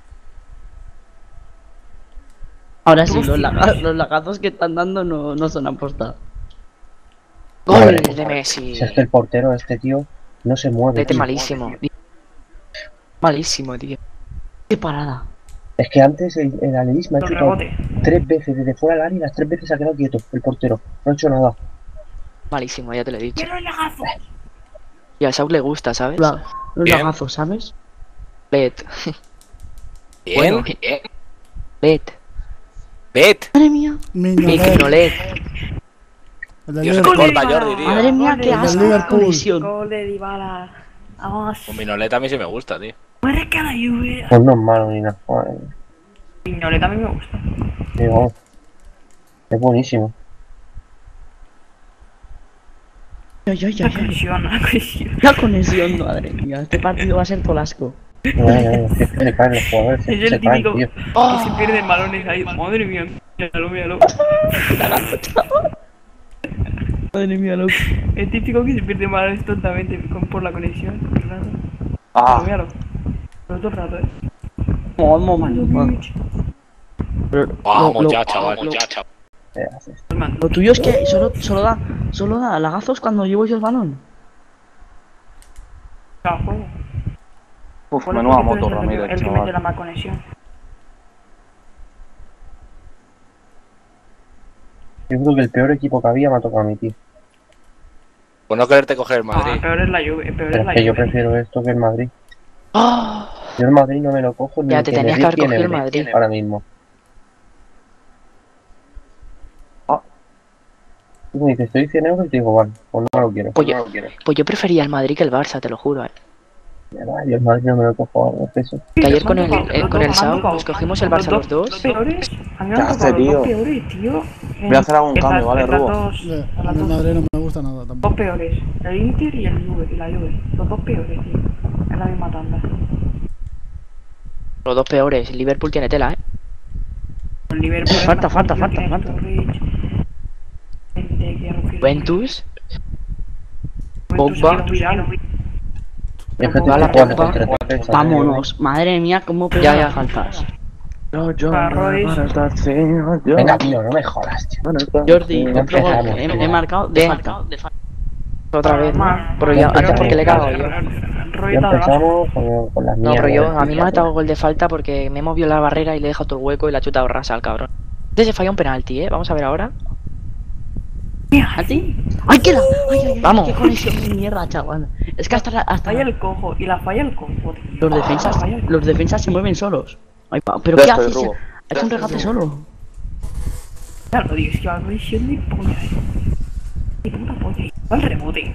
Ahora sí, los lagazos que están dando no son aposta. Gol Madre de mía. Messi. Si es que el portero, este tío, no se mueve. Vete tío. malísimo. Malísimo, tío. ¡Qué parada! Es que antes el Aledis me ha Los chutado rebotes. 3 veces desde fuera del área y las 3 veces se ha quedado quieto el portero. No ha hecho nada. Malísimo, ya te lo he dicho. ¡Quiero el lagazo! Y a Sauk le gusta, ¿sabes? Los Bien. lagazos, ¿sabes? Led. Bien, Bueno. bien. Led. Bet. ¡Madre mía! Mignolet. El del Dios, se Liverpool. corta Jordi, tío. ¡Madre mía, qué Gol de asco! Liverpool. Conexión. Gol de Dybala. Vamos. Con Minolet a mí sí me gusta, tío. Muere que la lluvia. Pues no es malo ni nada. Madre mía. Piñoleta a mí me gusta. Digo, es buenísimo. Ya. La conexión. La conexión, madre mía. Este partido va a ser tolasco. Es que se caen los jugadores, Es se el caen, típico tío. que se pierden balones ahí. Madre mía. Míralo. Madre mía, loco. El típico que se pierde balones tontamente por la conexión. Claro. Ah, Míralo. Todo el rato, Vamos ya, chaval. Ya, chaval. ¿Qué haces? Lo tuyo es que solo da lagazos cuando llevo yo el balón. juego. uf, ¿Cuál es menuda el que moto, es Ramírez, el que mete la chaval. más conexión? Yo creo que el peor equipo que había me ha tocado a mi tío. Por no quererte coger el No, Madrid. el peor es la lluvia. El peor Pero es la es que yo lluvia. prefiero esto que el Madrid. ¡Oh! Yo el Madrid no me lo cojo ni Ya el te que me tenías que dé haber 100 cogido el euros Madrid. ahora mismo. Tú me dices, te doy 100 euros y te digo, vale, pues no lo quiero. Pues no yo- lo quiero. Pues yo prefería el Madrid que el Barça, te lo juro, Ya va, yo el Madrid no me lo cojo ahora, es eso. Que ayer con Me han el tocado- con el me han Sauk tocado- nos cogimos el Barça los dos. peores. A mí me ¿Qué han hace, tocado los tío? dos peores, tío. Voy a hacer algún En cambio, las- ¿vale, en las Rubo? dos- Sí, en a las mí el dos- Madrid no me gusta nada Dos tampoco. peores. El Inter y el Juve. Y la Juve. Los dos peores, tío. En la misma tanda. Los dos peores. El Liverpool tiene tela, ¿eh? El Liverpool es Falta, mejor, falta, tío, falta, tiene falta. Sturridge. Gente que Rufino- Juventus. Juventus Pogba. quiero mirar. Es que Va la tú jugando Pogba. contra defensa, Vámonos. Madre mía, cómo pega Ya, ya. las faltas. No, yo, Para Royce. Venga, tío, no me jodas, tío. Jordi, Ya otro gol. empezamos, He tío. marcado de falta. Otra vez, ¿no? Normal. Pero ya, antes porque le he cagado yo. Roy Ya está de base. empezamos con las No, mierdas. pero yo, a mí me ha tío. dado gol de falta porque me he movido la barrera y le he dejado todo el hueco y la ha chutado rasa al cabrón. Entonces se falla un penalti, Vamos a ver ahora. ¿A ti? ¡Ay, qué la! ¡Ay, ay, ay! Vamos. ¡Qué conexión de mierda, chaval! Es que hasta Falla el cojo y la falla el cojo, tío. los defensas se mueven solos. Ay, pero Ya ¿qué estoy, haces? Rubo. Ha hecho un regate solo. Claro, tío, es que va conexión de polla, De puta polla. Va el rebote.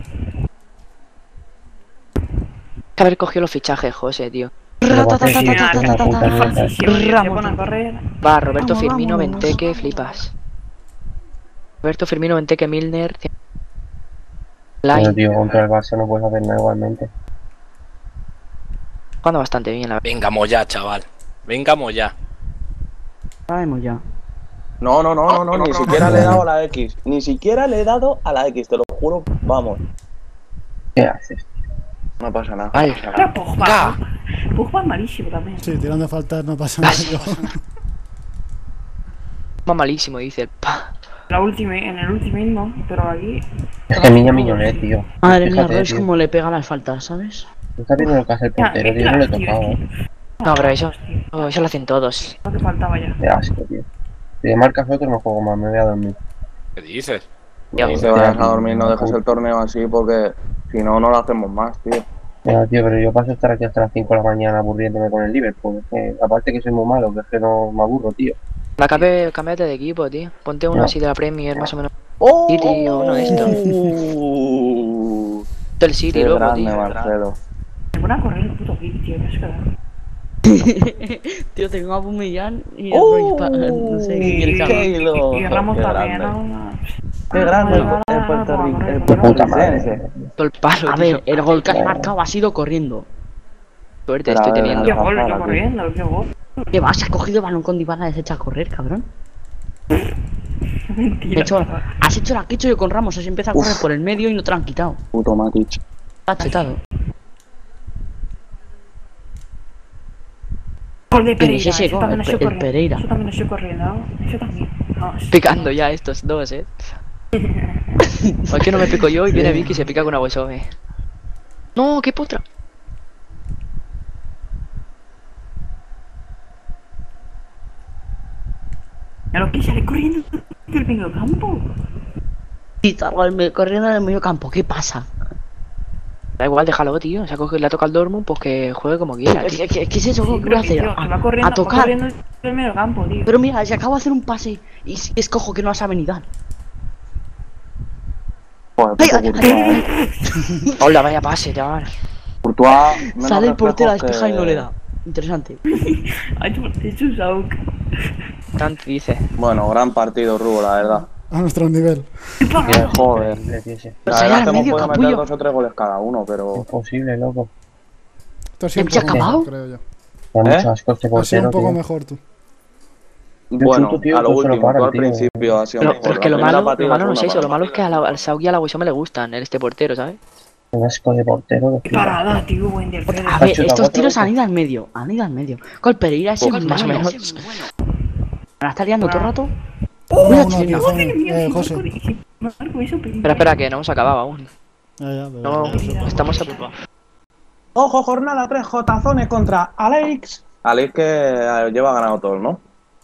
Que haber cogido los fichajes, José, tío. Pero va a ser una puta mierda. Si se Ramos. pone a correr. Va, Roberto Vamos, Firmino, vamos. Benteke, flipas. Roberto Firmino, Benteke, Milner. Pero, Lai, tío, contra el Barça no puedes hacer nada igualmente. jugando bastante bien, la verdad. Venga, Moya, chaval. Venga, Moya. Sabemos ya. No, ni siquiera le he dado a la X. Ni siquiera le he dado a la X, te lo juro. Vamos, ¿Qué haces? no pasa nada. Vale. Era Pogba. Pogba es malísimo también. Sí, tirando faltas no pasa nada. Yo. Va malísimo, dice el pa. En el Ultimate no, pero aquí. Es que niña miñonet, tío. Madre mía, Fíjate, Royce tío. como le pega las faltas, ¿sabes? ¿Tú estás viendo lo que hace el Ya, portero, es tío? No le he tío, tocado, es que- No, pero eso lo hacen todos. Lo que faltaba ya. Qué asco, tío. Si me marcas otro no juego más, me voy a dormir. ¿Qué dices? Ya, No te vayas a dormir, no dejes el torneo así porque si no, no lo hacemos más, tío. Mira, tío, pero yo paso a estar aquí hasta las 5 de la mañana aburriéndome con el Liverpool. Es que, aparte que soy muy malo, que es que no me aburro, tío. Cámbiate de equipo, tío. Ponte uno No. así de la Premier, más o menos. ¡Oh! City o uno de estos. El City, Qué loco, grande, tío. Marcelo. Se pone a correr el puto Kiki, tío, que es que. Tío, tengo a Bumillán y a Royce no sé qué quieres que haga. Keylor. Y Ramos Qué también, grande. ¿no? Qué grande el Qué puta madre. puertorriqueño. Todo el palo, A tío. ver, el gol que has marcado ha sido corriendo. Suerte Pero, estoy a ver, teniendo. Qué Alcanzar gol, yo aquí. corriendo, qué gol. ¿Qué vas? Has cogido el balón con Dybala y has hecho a correr, cabrón. Mentira. Has hecho la que he hecho yo con Ramos, has empezado a correr por el medio y no te lo han quitado. Puto Matic. Está chetado. Gol de ¿Quién es Pereira, ese eso gol? también El estoy Pe- el corriendo. Pereira. Eso también estoy corriendo, ¿no? Eso también. Vamos. Picando ya estos dos, ¿Por qué no me pico yo y viene Vicky y se pica con una Wesove? No, qué putra. A lo que sale corriendo del medio campo. Y salgo corriendo en el medio campo, ¿qué pasa? Da igual, déjalo, tío. Se ha cogido, le ha tocado el Dortmund, pues que juegue como quiera, tío. ¿Qué es eso? ¿Qué voy a hacer? Tío, se va corriendo, A tocar. Va corriendo del medio campo, tío. Pero mira, si acabo de hacer un pase y si escojo que no la sabe ni dar. Joder, Ay, puto ay, Courtois. Hola, vaya pase, chaval. Courtois, menos Sale el portero a reflejos despejar y no que- le da. Interesante. Ha hecho un sauk. Tanto dice. Bueno, gran partido, Rubo, la verdad. A nuestro nivel. Bien, joder. Increíble, tío, ese. Pero La sale verdad al es que hemos medio, podido meter capullo. 2 o 3 goles cada uno, pero... Imposible, loco. Esto ha sido un ¿Se ha poco acabado? mejor, creo yo. Me da ¿Eh? mucho asco este Ha sido portero, un poco tío. mejor tú. Bueno, chuto, tío, a lo tú se lo último, paras, tú al tío. principio ha sido Pero, mejor. es que La lo primera malo partida no es fue eso, una lo malo es que al Saudi y a la Wesome le gustan este portero, ¿sabes? Un asco de portero. de Qué flipas. parada, tío, buen del Fede. A ver, chutado estos cuatro tiros han veces. ido al medio. Han ido al medio. Con Pereira ese Pues, más o malo. menos. ¿Me la está liando todo el rato? Uno, Mira, uno, chilena. tío, Madre mía, José. Marco, eso Espera, que no hemos acabado aún. Ya, pero No, eso. estamos a... Ojo, jornada 3, J-Zone contra Alex. Alex que lleva ganado todo, ¿no?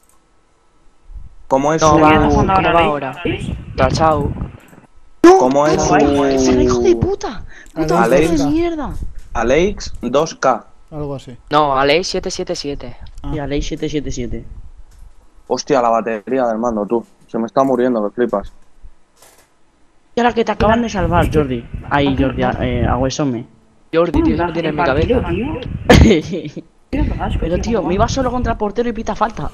¿Cómo es No, su... va, Cuando ¿cómo ahora va veis- ahora? ¿veis? Chao. ¿Cómo es ¡Ese hijo de su... puta! ¡Puta Alex. hijo de mierda! Alex 2K. Algo así. No, Aleix 777. Y a ley 777. Hostia, la batería del mando, tú. Se me está muriendo, que flipas. Y ahora que te acaban de salvar, Jordi. Ahí, Jordi, a Wesome. Jordi, tío, eso no tiene en mi Partido, cabeza. tío. Pero tío, me iba solo contra el portero y pita falta.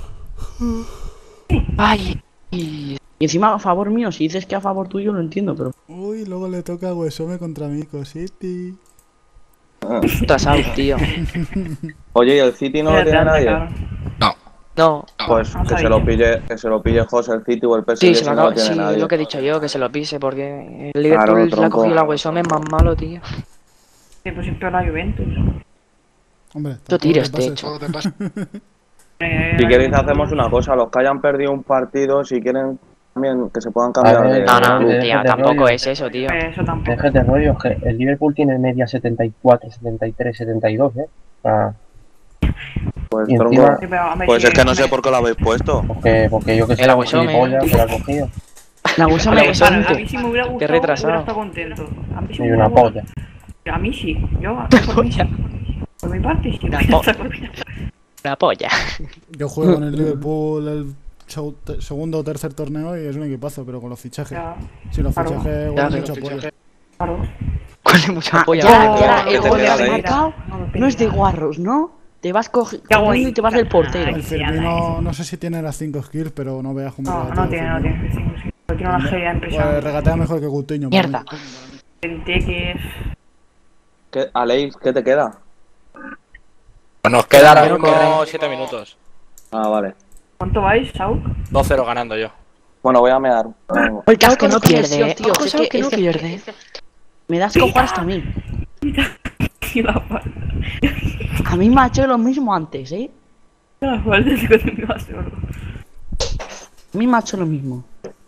Ay. Y... Y encima a favor mío, si dices que a favor tuyo lo entiendo, pero... Uy, luego le toca a Wesome contra mi City. Puta Saudi, tío. Oye, ¿y el City no lo tiene nadie? No. Pues No que sabía. se lo pille José el City o el PSG Sí, se si lo no acabo, lo tiene sí, nadie. lo que he dicho yo, que se lo pise, porque el Liverpool Claro, le ha tronco. cogido la Wesome es más malo, tío. Sí, pues siempre la Juventus. Hombre, Esto tampoco tira te este pases. hecho. Si queréis hacemos una cosa, los que hayan perdido un partido, si quieren también que se puedan A cambiar ver, de No, no, de- tío, de tampoco rollo. es eso, tío. Eso tampoco. Déjate rollo, que el Liverpool tiene media 74, 73, 72, ¿eh? O sea, Pues, y tronco, encima, Sí, pero, hombre, pues sí, es que no sé hombre. por qué lo habéis puesto. porque yo que sé, El la Aguasome. gilipollas que la ha cogido. La usa Vale, me pues, A son- mí sí me hubiera gustado, retrasado. hubiera estado contento. A mí sí me Y hubiera una polla. A mí sí, yo por mí sí. Por mi parte sí. Una voy a polla. estar por mi- Una polla. Yo juego con el Liverpool el segundo o tercer torneo y es un equipazo, pero con los fichajes. Ya, Si los Claro. fichajes Ya, huelen que mucho los apoyo. claro. Con mucha polla. Ya, que el te gol de queda de ahí. marcado no es de guarros, ¿no? Te vas Ya, cogiendo güey. y te vas del portero. El Firmino no sé si tiene las 5 skills, pero no veas cómo No, regatea no tiene, no Firmino. tiene. Pero tiene una agilidad Pues impresionante. regatea mejor que Coutinho. para Mierda. mí. El que es. Aleix, ¿qué te queda? Pues nos queda ahora Pero mismo corre. 7 minutos. Ah, vale. ¿Cuánto vais, Sauk? 2-0 ganando yo. Bueno, voy a mear. Venga. El casco que no no pierde, pierde, tío. ojo, Es Saúl, que no es pierde. Me das cojones a mí. Y la falta. A mí me ha hecho lo mismo antes, ¿eh? La falta es que me va solo. A mí me ha hecho lo mismo.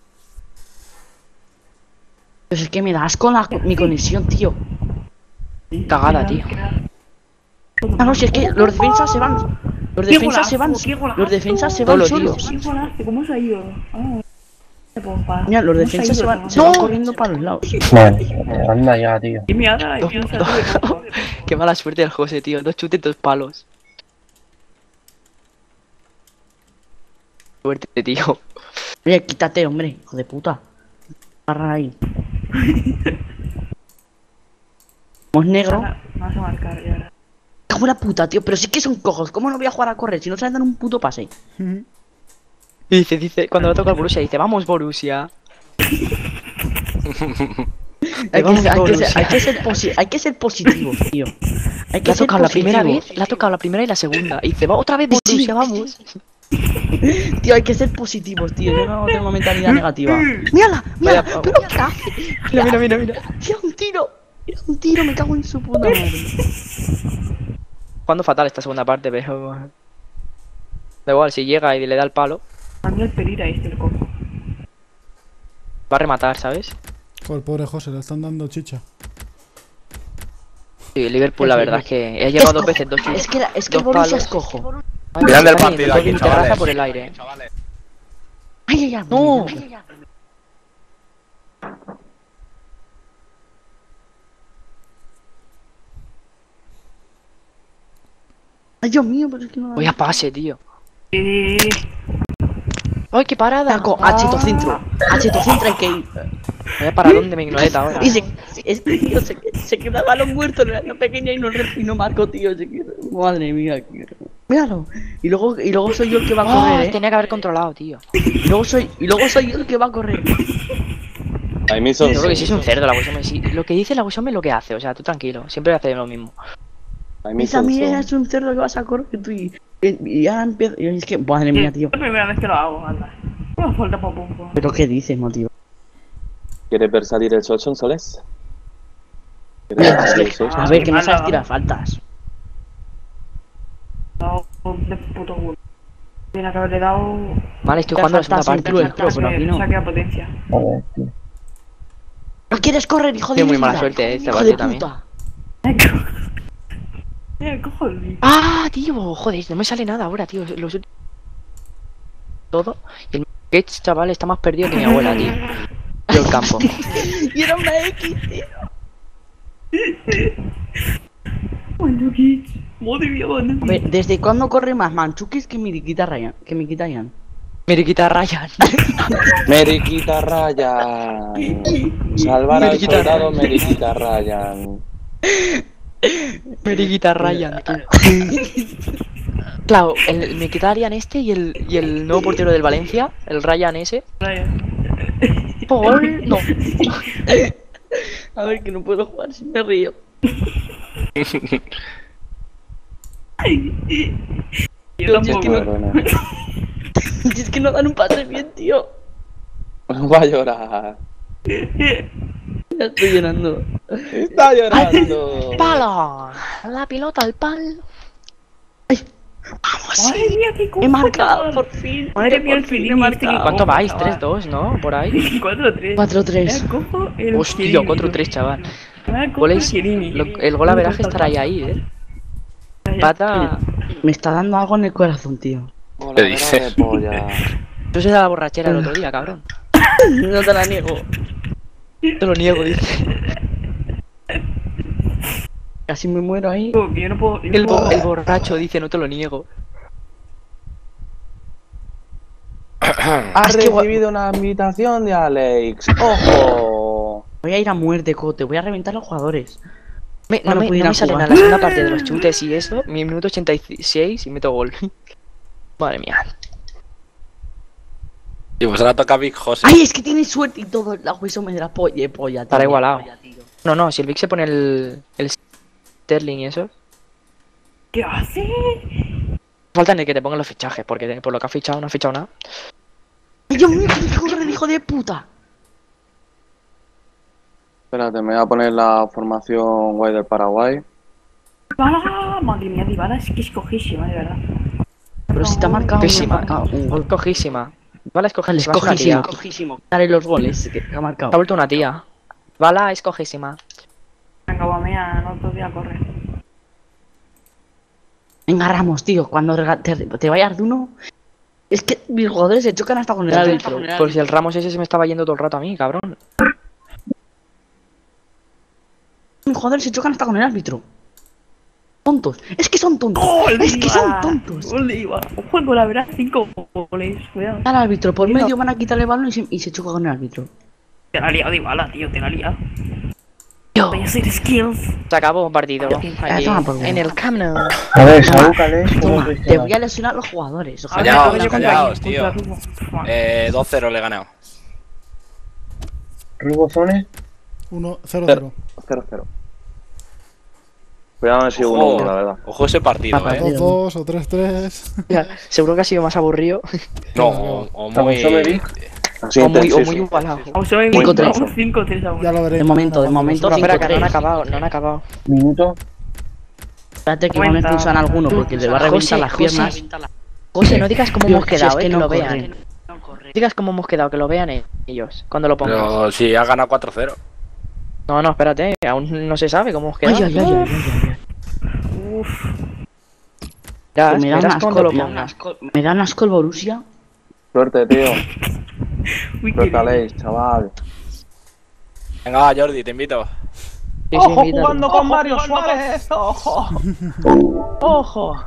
Pues es que me das con mi conexión, tío. Cagada, tío. Ah, no, si es que los defensas se van. Los ¡Qué defensas se van. golazo, qué golazo! Los defensas se van Solo, solos. ¿Qué golazo? ¿Cómo se ha ido? Ah, qué pompa. Mira, los ¿Cómo defensas se ha van, ido? se van corriendo para los lados. Vale, anda ya, tío. Y mierda, y piensa, tío. Qué mala suerte del José, tío. 2 chutes, 2 palos. Suerte, tío. Oye, quítate, hombre, hijo de puta. Agarra ahí. Como es negro. No vas a marcar ya. Cago en la puta, tío. Pero sí que son cojos. ¿Cómo no voy a jugar a correr si no saben dar un puto pase? Y dice, cuando le toca al Borussia, dice, vamos Borussia. Hay Vamos, Borussia. hay que ser positivos, tío. Hay Le que ha ser tocado la primera positivos. vez, le ha tocado la primera y la segunda. Y dice, va otra vez Borussia, vamos. Tío, hay que ser positivos, tío. Yo no tengo mentalidad negativa. ¡Mírala! ¡Mírala! Vaya, ¿Pero qué hace? Mira. ¡Tira un tiro! ¡Tira un tiro! Me cago en su puta madre. Jugando fatal esta segunda parte, pero... Da igual, si llega y le da el palo, A mí el Perira este, el coco. va a rematar, ¿sabes? Joder, pobre José, le están dando chicha. Sí, el Liverpool la verdad es que he llegado 2 veces, 2 chutes. Es que el dos Borussia palos. es cojo. Miran del Está partido bien, aquí, el terraza chavales. por el aire. ¡Ay, ay, ay! ¡No! ¡Ay, Dios mío! Pero es que no... Voy a pase, tío. Sí. ¡Ay, qué parada! Saco, a Cheto Centro. A Cheto Centro hay que ir. Voy a parar donde me ignoreta ahora. Y tío, se queda el balón muerto en la pequeña y no marco, tío. Madre mía. Míralo. Y luego soy yo el que va a Oh, correr, ¿eh? tenía que haber controlado, tío. Y luego soy yo el que va a correr. Ahí me hizo. Yo creo que sí es un cerdo la Aguasome. Sí, lo que dice la Aguasome es lo que hace, o sea, tú tranquilo. Siempre hace lo mismo. Ahí me Y hizo. también es un cerdo que vas a correr tú y ya empieza. Y es que, madre mía, tío. Es la primera vez que lo hago, anda. No falta para pum. ¿Pero qué dices, no, tío? ¿Quieres ver salir el Solson, Soles? ¿Quieres ver salir el Solson? A ver, que no sabes tirar faltas. Dado de puto culo. Tiene que haberle dado. Vale, estoy Te jugando la segunda faltas parte. en clubes, pero aquí no. Saque a potencia. Joder, tío. ¿No quieres correr, hijo de Tiene muy mierda? mala suerte este Hijo de partido también. puta. Cojones. ¡Ah, tío! Joder, no me sale nada ahora, tío. Todo. Y el Ketch, chaval, está más perdido que mi abuela, tío. Yo el campo. Y era una X, tío. Manchukic. Madre mía, Manchukic. A ver, ¿desde cuándo corre más Manchukis que Miriquita Ryan? Que Miriquita Ryan. Miriquita Ryan. Meriquita Ryan. Salvar al Meriquita soldado Ryan. Meriquita Ryan. Miriquita Ryan, tío. Claro, el Miriquita Ryan este y el nuevo portero del Valencia, el Ryan ese. Por... No. A ver, que no puedo jugar si me río. Yo Es que tampoco. no- Bueno, Es que no dan un pase bien, tío. va a llorar. Ya estoy llorando. Está llorando. ¡Palo! La pelota al pal. ¡Vamos! Madre Sí. mía, qué cojo, He marcado, chaval. por fin. Madre mía, el por fin Chirini, este que ¿Cuánto cojo, vais? chaval. 3-2, ¿no? Por ahí. 4-3. 4-3. Me cojo el Hostia, Chirini. 4-3, chaval. Me cojo Goles, el Chirini. el gol a veraje estará ahí, ¿eh? Pata. Me está dando algo en el corazón, tío. ¿Qué dices? Yo soy de la borrachera el otro día, cabrón. No te la niego. Te lo niego, dice. Casi me muero ahí. Yo no puedo. Yo no puedo. El borracho dice, no te lo niego. Has Es que recibido una invitación de Alex. ¡Ojo! Voy a ir a muerte, Cote. Voy a reventar a los jugadores. No Bueno, me, puedo ir no a me salen a jugar. la segunda parte de los chutes y eso. Mi minuto 86 y meto gol. Madre mía. Y pues ahora toca Big José. ¡Ay, es que tiene suerte y todo! La hueso me da polla, tío. Estará igualado. No, si el Vic se pone el Sterling y eso. ¿Qué hace? Falta en el que te pongan los fichajes, porque por lo que ha fichado no ha fichado nada. ¡Ay, Dios mío, qué corre, hijo de puta! Espérate, me voy a poner la formación guay del Paraguay. ¡Dybala! Madre mía, Dybala es que es cojísima, de verdad. Pero si te ha marcado, Cojísima. un gol. Cojísima. Vale, es Dale, es cojísima. Es una cojísimo, tía. cojísimo. Dale los goles que ha marcado. Se ha vuelto una tía. Bala es cojísima. Venga, Aubameyang, no otro día corre. Venga, Ramos, tío. Cuando te vayas de uno... Es que mis jugadores se chocan hasta con el árbitro. Por si el Ramos ese se me estaba yendo todo el rato a mí, cabrón. Mis jugadores se chocan hasta con el árbitro. Tontos. Es que son tontos. ¡Gol! Es que son tontos. ¡Gol de Dybala! Ojo, gol, verás 5 goles. Cuidado. Al árbitro, por medio van a quitarle el balón y se choca con el árbitro. Te la ha liado Dybala, tío, te la ha liado. Voy a hacer skills. Se acabó un partido. Aquí, toma por culo. en el Camp Nou. A ver, Saúl Calés, ¿cómo Toma, fuiste? te voy a lesionar los jugadores. Ojalá. Callaos, Oye, contra callaos, quién, tío. contra Rubo. 2-0 le he ganado. Rubozones, 1-0-0. 0-0. Voy a ver si 1-1, la verdad. Ojo ese partido, Papá, 2-2 o 3-3. Ya, seguro que ha sido más aburrido. No, o muy... Saúl Vic, Así o muy intenso. igualado. Vamos a ver, 5-3. 5-3 aún. Ya lo veréis. De momento, mañana, de momento, cuando No, espera, que no han 5-3. acabado, no han acabado. minuto, Espérate que van a Cuenta. expulsar a alguno porque le va a reventar las piernas. José, no digas cómo Tío, hemos quedado, si es que que no lo corre. vean. No digas cómo hemos quedado, que lo vean ellos, cuando lo pongas. Pero si ha ganado 4-0. No, espérate, aún no se sabe cómo hemos Ay, quedado. ay, ay, ay, ay. Uf. Verás, Me dan verás asco, cuando lo me pongas. me dan asco el Borussia. Suerte, tío. Uy, qué Suerte, bien. Alex, chaval. Venga, va, Jordi, te invito. Sí, ¡Ojo invítale. jugando con Mario Suárez! ¡Ojo! ¡Ojo!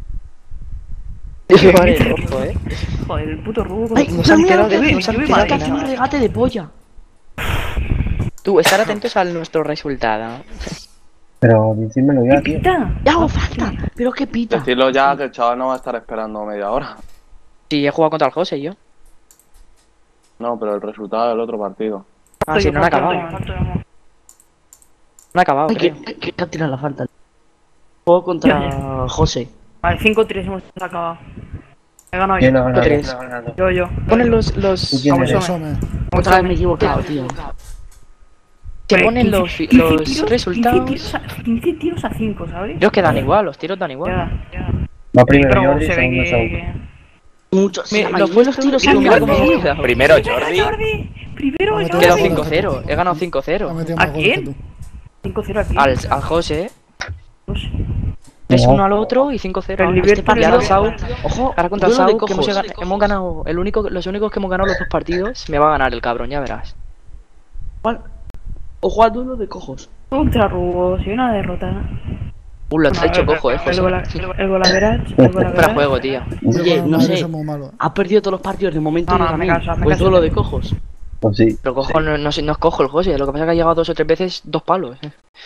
Sí, vale, ojo, Joder, el puto Rubo. Ay, Nos han mira, quedado mira, de- mira, nos han mira, quedado que de hace un nada. regate de polla. Tú, estar atentos a nuestro resultado. pero decídmelo ya, tío. ¡Pita! Ya hago falta, pero qué pita. Decirlo ya que el chaval no va a estar esperando media hora. Sí, he jugado contra el José yo. No, pero el resultado del otro partido. Ah, sí, no han acabado. No han acabado, Ay, creo. que ha tirado la falta. Juego contra José. Vale, 5-3 hemos acabado. He ganado ¿Quién ha yo. ganado? 3. ¿Quién ha ganado? Yo. Ponen ¿Tú los quién Vamos, eres? Eso me. Otra vez me he equivocado, tío. se ponen los 15 resultados. 15 tiros a 5, ¿sabes? Ellos que dan igual, los tiros dan igual. Ya. Va primero Pero Jordi, se ve segundo Saúl. que... Muchos. Mira, la los mayoría de los vuestros, tiros y tú han mira cómo ganado. hemos quedado. Primero Primero Jordi. Primero He He Jordi. quedado Jordi. 5-0, he ganado Ha 5-0. metido ¿A más goles que quién? tú. 5-0 aquí. Al José, No sé. 3-1 al otro y 5-0. El Este Liverpool partido, ganó. Saúl, Ojo, ahora contra duelo de Saúl, que cojos. hemos ganado, los únicos que hemos ganado los dos partidos, me va a ganar el cabrón, ya verás. Ojo al duelo de cojos. Contra Rubo, si hay una derrota. Lo has hecho cojo, El José. golaveras. Para juego, tío. Oye, no Madrid sé. es muy malo. Ha perdido todos los partidos de momento. No, no, yo me también. canso, me Pues canso. duelo de cojos. Pues sí. Pero cojo, no es cojo el José, lo que pasa es que ha llegado 2 o 3 veces 2 palos.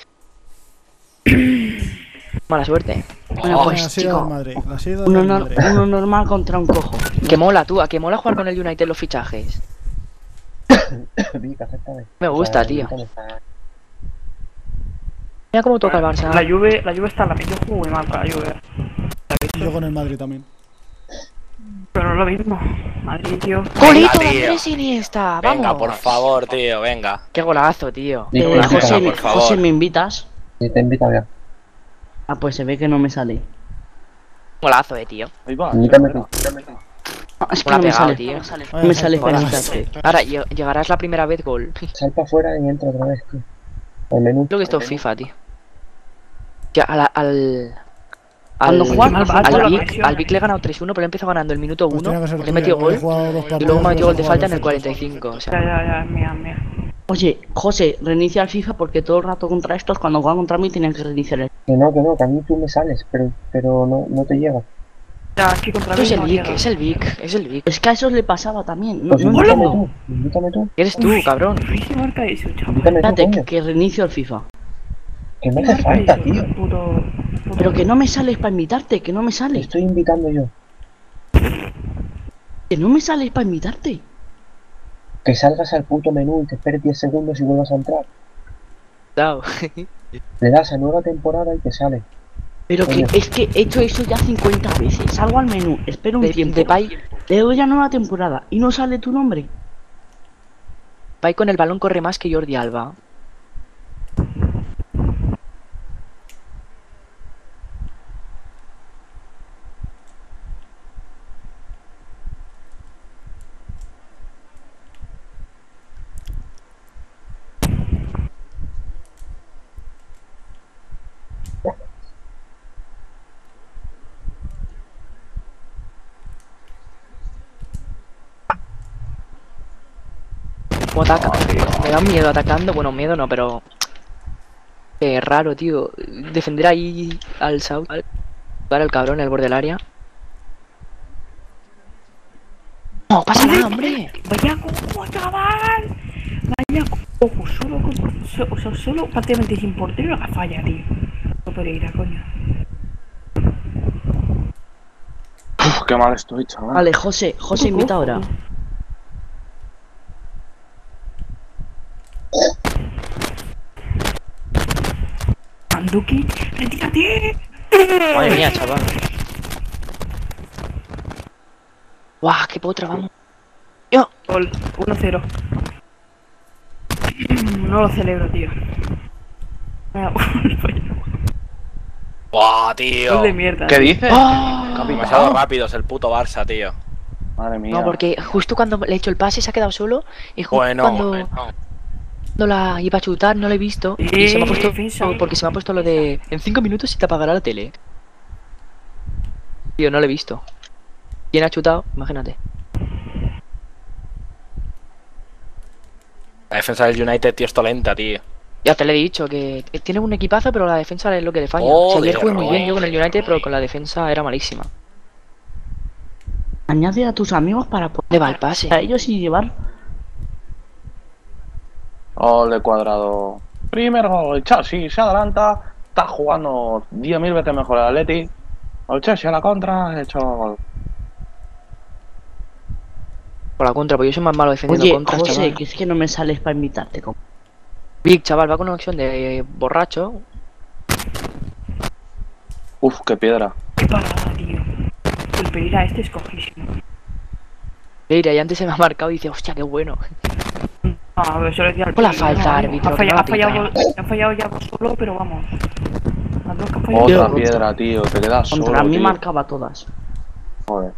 Mala suerte. Bueno, La pues sida del chico, Madrid. La sida uno, del Madrid. uno normal contra un cojo. Que mola, tú, a que mola jugar con el United los fichajes. Vic, acéptame. Me gusta, tío. Mira cómo toca el Barça. La Juve está en la yo juego muy mal con la Juve. Yo con el Madrid también. Pero no es lo mismo. Madrid, tío. ¡Golito de tío. Andrés Iniesta! ¡Vamos! Venga, por favor, tío, venga. ¡Qué golazo, tío! Sí, venga, José, por favor. José, ¿me invitas? Sí, te invito ya. Ah, pues se ve que no me sale. Golazo, tío. Ahí va. Invítame tú. Ah, es que Hola, no me pegado, sale. tío. No me sale Hola. felicitarte. Ahora, llegarás la primera vez gol. Sal para afuera y entra otra vez, tío. Al menú. Lo que esto es FIFA, tío. Ya, Cuando juegas, al Vic le he ganado 3-1, pero he empezado ganando el minuto Pues 1, tiene que ser le he tuyo, metido he gol jugado 2 y partidos, luego me ha metido pero gol de he falta en el jugado 45. O Ya, sea, ya, mía. Oye, José, reinicia el FIFA porque todo el rato contra estos, cuando juegan contra mí, tienen que reiniciar el. Que no, que a mí tú me sales, pero no te llega. Ya, aquí contra esto mí es el no Vic, llega. es el Vic, es el Vic. Es que a esos le pasaba también. No, Pues no invítame entiendo. tú, invítame tú. Eres tú, cabrón. ¿Qué marca eso, chaval? Invítame tú, Espérate, coño. que reinicio el FIFA. Que me ¿Qué hace marca falta, eso, tío. puto... Pero que no me sales para invitarte, que no me Te sales. estoy invitando yo. Que no me sales para invitarte. Que salgas al puto menú y te esperes 10 segundos y vuelvas a entrar. Chao. Le das a nueva temporada y te sale. Pero que Coño. es que he hecho eso ya 50 veces. Salgo al menú, espero un tiempo. Depay Le doy a nueva temporada y no sale tu nombre. con el balón corre más que Jordi Alba. Como ataca. Me da miedo atacando. Bueno, miedo no, pero. Qué raro, tío. Defender ahí al South. Para el cabrón en el borde del área. No, pasa nada, hombre. Vaya cojo, chaval. Vaya cojo, solo prácticamente sin portero la falla, tío. No Pereira, coño. Uf, qué mal estoy, chaval. Vale, José, invita ahora. Manduki, retírate. Madre mía, chaval. Guau, qué potra, vamos. Gol, 1-0. No lo celebro, tío. ¡Buah, tío! Gol de mierda. ¿Qué dices? Demasiado rápido es el puto Barça, tío. Madre mía. No, porque justo cuando le he hecho el pase se ha quedado solo. Y justo Bueno, cuando la iba a chutar no lo he visto. Y se me ha puesto. defensa. Porque se me ha puesto lo de. En 5 minutos se te apagará la tele. Tío, no lo he visto. ¿Quién ha chutado? Imagínate. La defensa del United, tío, está lenta, tío. Ya te lo he dicho, que tiene un equipazo, pero la defensa es lo que le falla. Joder, Ayer jugué muy no. bien yo con el United, pero con la defensa era malísima. Añade a tus amigos para ¿Dónde va el pase? a ellos y llevar. Ole, Cuadrado. Primer gol, el Chelsea se adelanta. Está jugando 10.000 veces mejor el Atleti. El Chelsea a la contra, ha hecho gol. Por la contra, pues yo soy más malo defendiendo Oye, contras, José, chaval. que es que no me sales para invitarte. Big, chaval, va con una acción de borracho. Uf, qué piedra. Qué parada, tío. El Pereira este es cojísimo. Mira, y antes se me ha marcado y dice, hostia, qué bueno. A ver, eso lo decía al Por la Pereira, falta, no, árbitro, Ha que no la fallado ya por solo, pero vamos. Las dos que ha fallado. Otra Yo- piedra, tío. Te quedas solo, Contra mí tío. marcaba todas. Joder.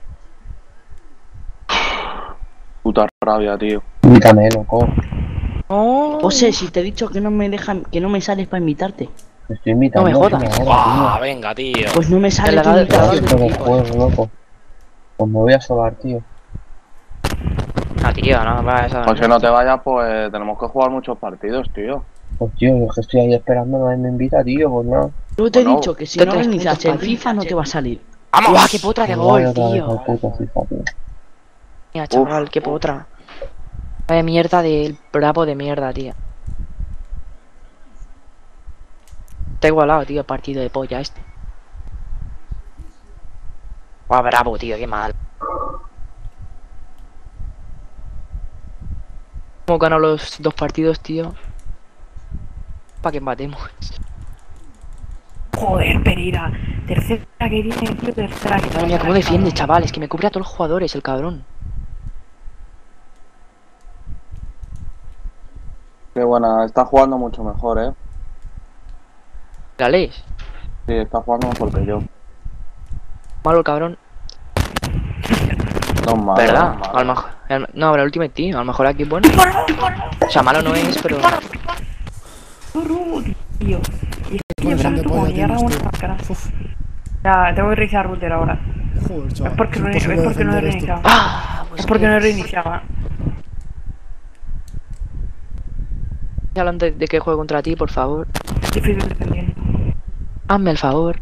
Puta rabia, tío. Invítame, loco. Oh. José, si te he dicho que no me dejan, que no me sales para invitarte, Te estoy invitando. No me jodas. tío, ¡Buah, venga, tío! pues no me sale Le tu da- le da invitación. el- Todo el juego, loco. Pues me voy a sobar, tío. Ah, tío, no, va, esa. Pues si no te vayas, pues tenemos que jugar muchos partidos, tío. Pues tío, yo es que estoy ahí esperando, nadie me invita, tío, pues no. Yo te he Bueno, dicho que si te no traes reinicias puntos el para FIFA no te va a salir. ¡Vamos! ¡Guau, qué potra de Me voy gol, otra vez tío! al puto FIFA, tío. Mira, chaval, qué potra. Vaya mierda del bravo de mierda, tío. Está igualado, tío, el partido de polla este. Guau, bravo, tío, qué mal. Hemos ganado los 2 partidos, tío. Para que empatemos. Joder, Pereira. Tercera que viene, tío, tercera que Madre mía, cómo defiende, chaval. Es que me cubre a todos los jugadores, el cabrón. Qué buena. Está jugando mucho mejor, ¿La lees? Sí, está jugando mejor que yo. Malo el cabrón. No malo, ¿Verdad? no malo. A lo mejor. No, pero el Ultimate Team, a lo mejor aquí es bueno. O sea, malo no es, pero. Tío. Y es que, tío, Corazón ¿sabes de tú cómo polla llegar a tienes, una tío. máscara? Uf, Ya, tengo que reiniciar router ahora. joder, Es chaval. porque, Es no, es imposible porque no he defender esto. reiniciado. ¡Ah! Pues Es porque no he que- reiniciado. Antes de que juegue contra ti, por favor. Difícil defendiendo. Hazme el favor.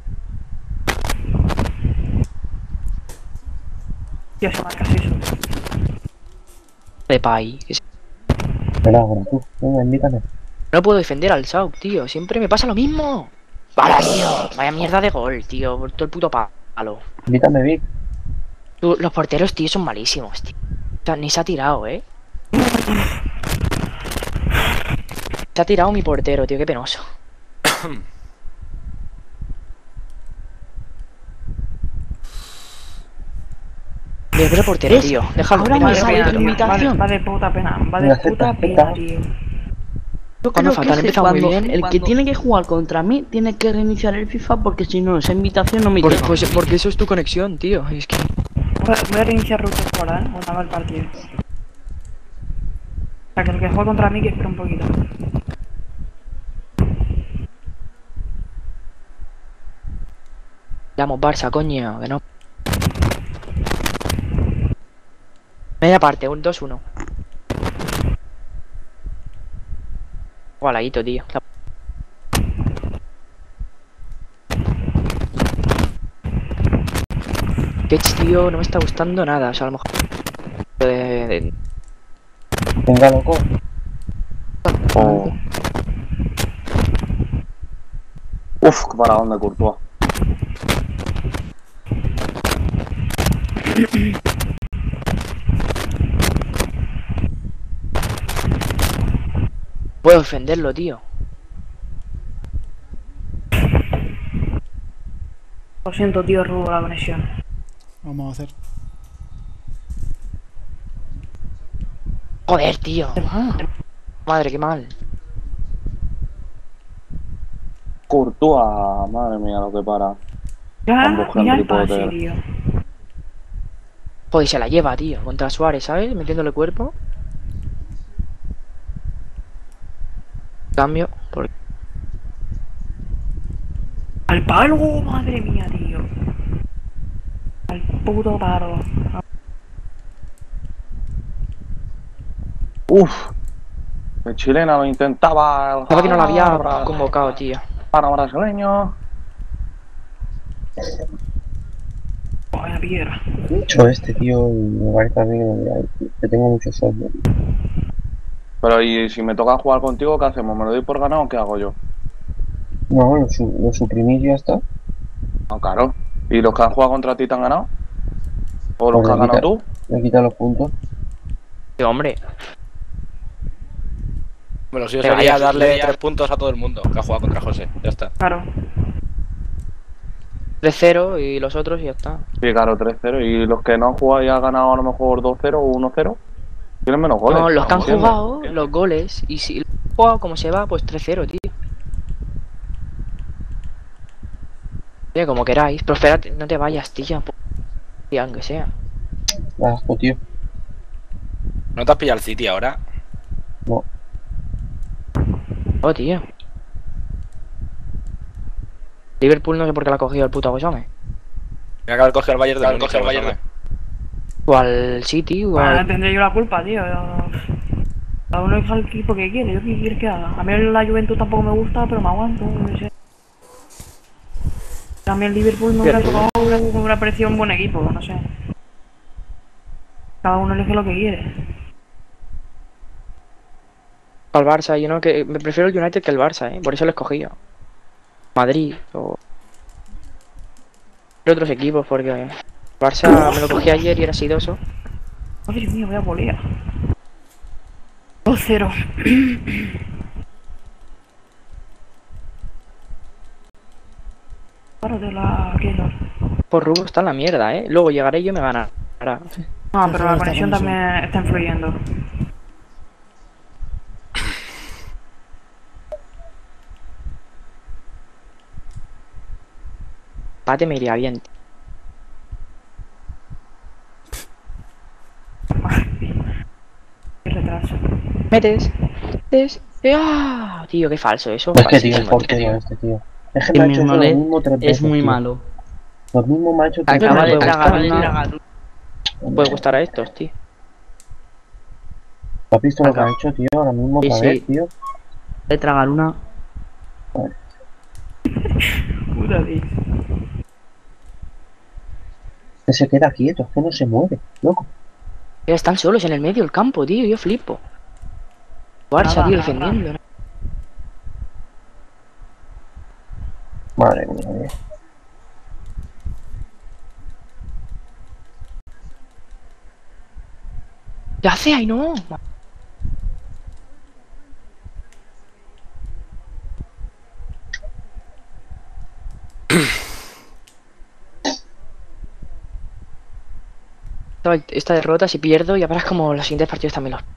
Tío, se marca eso. De pay. Ven ahora, tú. Venga, invítame. No puedo defender al Sauk, tío. Siempre me pasa lo mismo. Vaya, tío. Vaya mierda de gol, tío. Por todo el puto palo. Invítame, Vic. Los porteros, tío, son malísimos, tío. O sea, ni se ha tirado, ¿eh? Se ha tirado mi portero, tío. Qué penoso. Tío, pero portero, ¿Ves? tío. Déjalo. Ahora mira, me mira, sale mira, tu mira. invitación. Va de puta pena. Va de Venga, puta acepta, pena, acepta. tío. Yo Cuando creo faltan, que empezado muy cuando bien. el que tiene que jugar contra mí tiene que reiniciar el FIFA porque si no, esa invitación no me llega. Porque eso es tu conexión, tío. Es que. Voy a reiniciar router ahora, ¿eh? Cuando haga el partido. O sea, que el que juega contra mí que espera un poquito. Vamos, Barça, coño. Que no. Media parte, un 2-1. Gualadito, tío. Sketch, tío, no me está gustando nada. O sea, a lo mejor. Venga, loco. Oh. Uf, qué paradón de Courtois. Puedo defenderlo, tío. Lo siento, tío, rubo la conexión. Vamos a hacer. Joder, tío. Madre, qué mal. Courtois, madre mía, lo que para. Ya, Ambos mira el Henry pase, Potter. tío. Joder, se la lleva, tío. Contra Suárez, ¿sabes? Metiéndole cuerpo. Cambio. Porque... ¡Al palo! Madre mía, tío. Al puto palo. Uf. El chileno lo intentaba. El Pensaba que no la había Bra- convocado, tío. Para brasileño. Vaya piedra. Hecho este, tío, y me parece a mí que tengo mucho sueño. Pero y si me toca jugar contigo, ¿qué hacemos? ¿Me lo doy por ganado o qué hago yo? No, lo suprimís y ya está. No, claro. ¿Y los que han jugado contra ti te han ganado? ¿O los Pues que has le ganado quita- tú? Le quita los puntos. Tío, hombre. Bueno, sí, Pero sería ahí- darle 3 puntos a todo el mundo que ha jugado contra José. Ya está. Claro. 3-0 y los otros y ya está. Sí, claro, 3-0. ¿Y los que no han jugado y han ganado a lo mejor 2-0 o 1-0? Tienen menos goles. No, los que han ¿entiendes? jugado, los goles. Y si han jugado como se va, pues 3-0, tío. Oye, como queráis. Pero espérate, no te vayas, tío. Tío, aunque sea. Da asco, tío. ¿No te has pillado el City ahora? Oh, tío. Liverpool no sé por qué la ha cogido el puto Agosome. Mira que haber cogido al Bayern de Múnich. Bayern. O al City, o Ahora al... tendré yo la culpa, tío. Cada uno elige el equipo que quiere. ¿Yo qué quiere que haga? A mí la Juventus tampoco me gusta, pero me aguanto. Yo qué sé. A mí el Liverpool me hubiera tocado, me hubiera parecido un buen equipo, no sé. Cada uno elige lo que quiere. al Barça. Yo no, que me prefiero el United que el Barça, por eso lo he escogido. Madrid o... otros equipos, porque... Barça me lo cogí ayer y era sidoso. Oh, Dios mío, voy a volea. 2-0. Paro de la Keylor. Por Rubo está en la mierda, Luego llegaré yo y me ganará. Ah, pero la está conexión con eso. también está influyendo. Pate me iría bien. Metes. Metes. ¡Ah! Tío, qué falso eso. Es que tío, el falsísimo, portero este, tío. Es que El me ha hecho mismo eso lo LED mismo tres veces, es muy tío. malo. Lo mismo me ha hecho tres Acaba de veces. tragar una... Puede gustar a estos, tío. ¿Has visto lo que Acá. ha hecho, tío? Ahora mismo Sí, otra sí. vez, tío. De tragar una... Puta, tío. Que se queda quieto, es que no se mueve, loco. Están solos en el medio del campo, tío. Yo flipo. Barça, Nada, tío, nada. defendiendo. Madre mía, tío. ¿Qué hace ahí, no? Esta derrota, si pierdo, ya verás como los siguientes partidos también los.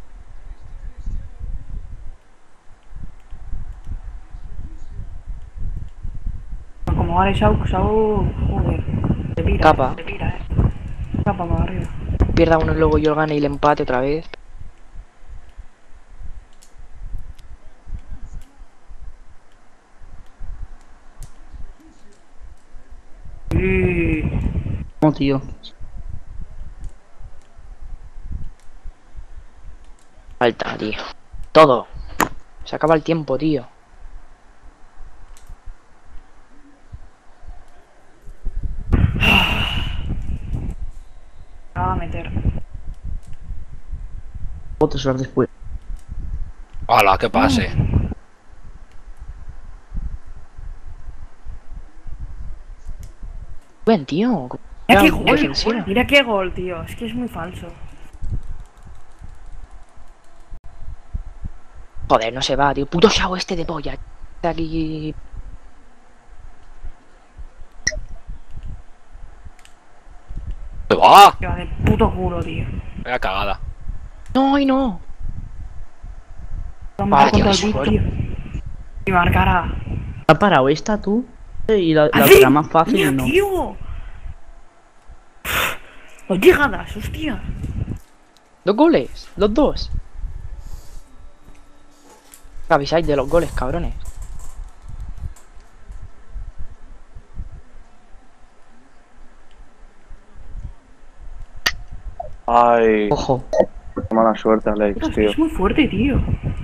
Como vale Shauk, joder. Te pira, Capa. te pira, Capa para arriba. Pierda uno y luego yo el gane y el empate otra vez. No, tío. Falta, tío. Todo. Se acaba el tiempo, tío. Va a meter. Otras horas después. ¡Hala, que pase! Buen tío. Mira qué Claro, gol, defensiva. mira qué gol, tío. Es que es muy falso. Joder, no se va, tío. Puto Shao este de polla. Está aquí. ¡Se va! Que va de puto culo, tío. Vaya cagada. No, y no. Vamos a Ah, contra el Dios, beat, tío. Y marcará. ¿Has parado esta tú? Y la ¡Así! otra más fácil ¡Mira, no. tío! ¡Dos llegadas, hostia! 2 goles. Los dos. ¿Qué avisáis de los goles, cabrones? Ay, Ojo. qué mala suerte, Alex, Puta, es que tío. es muy fuerte, tío.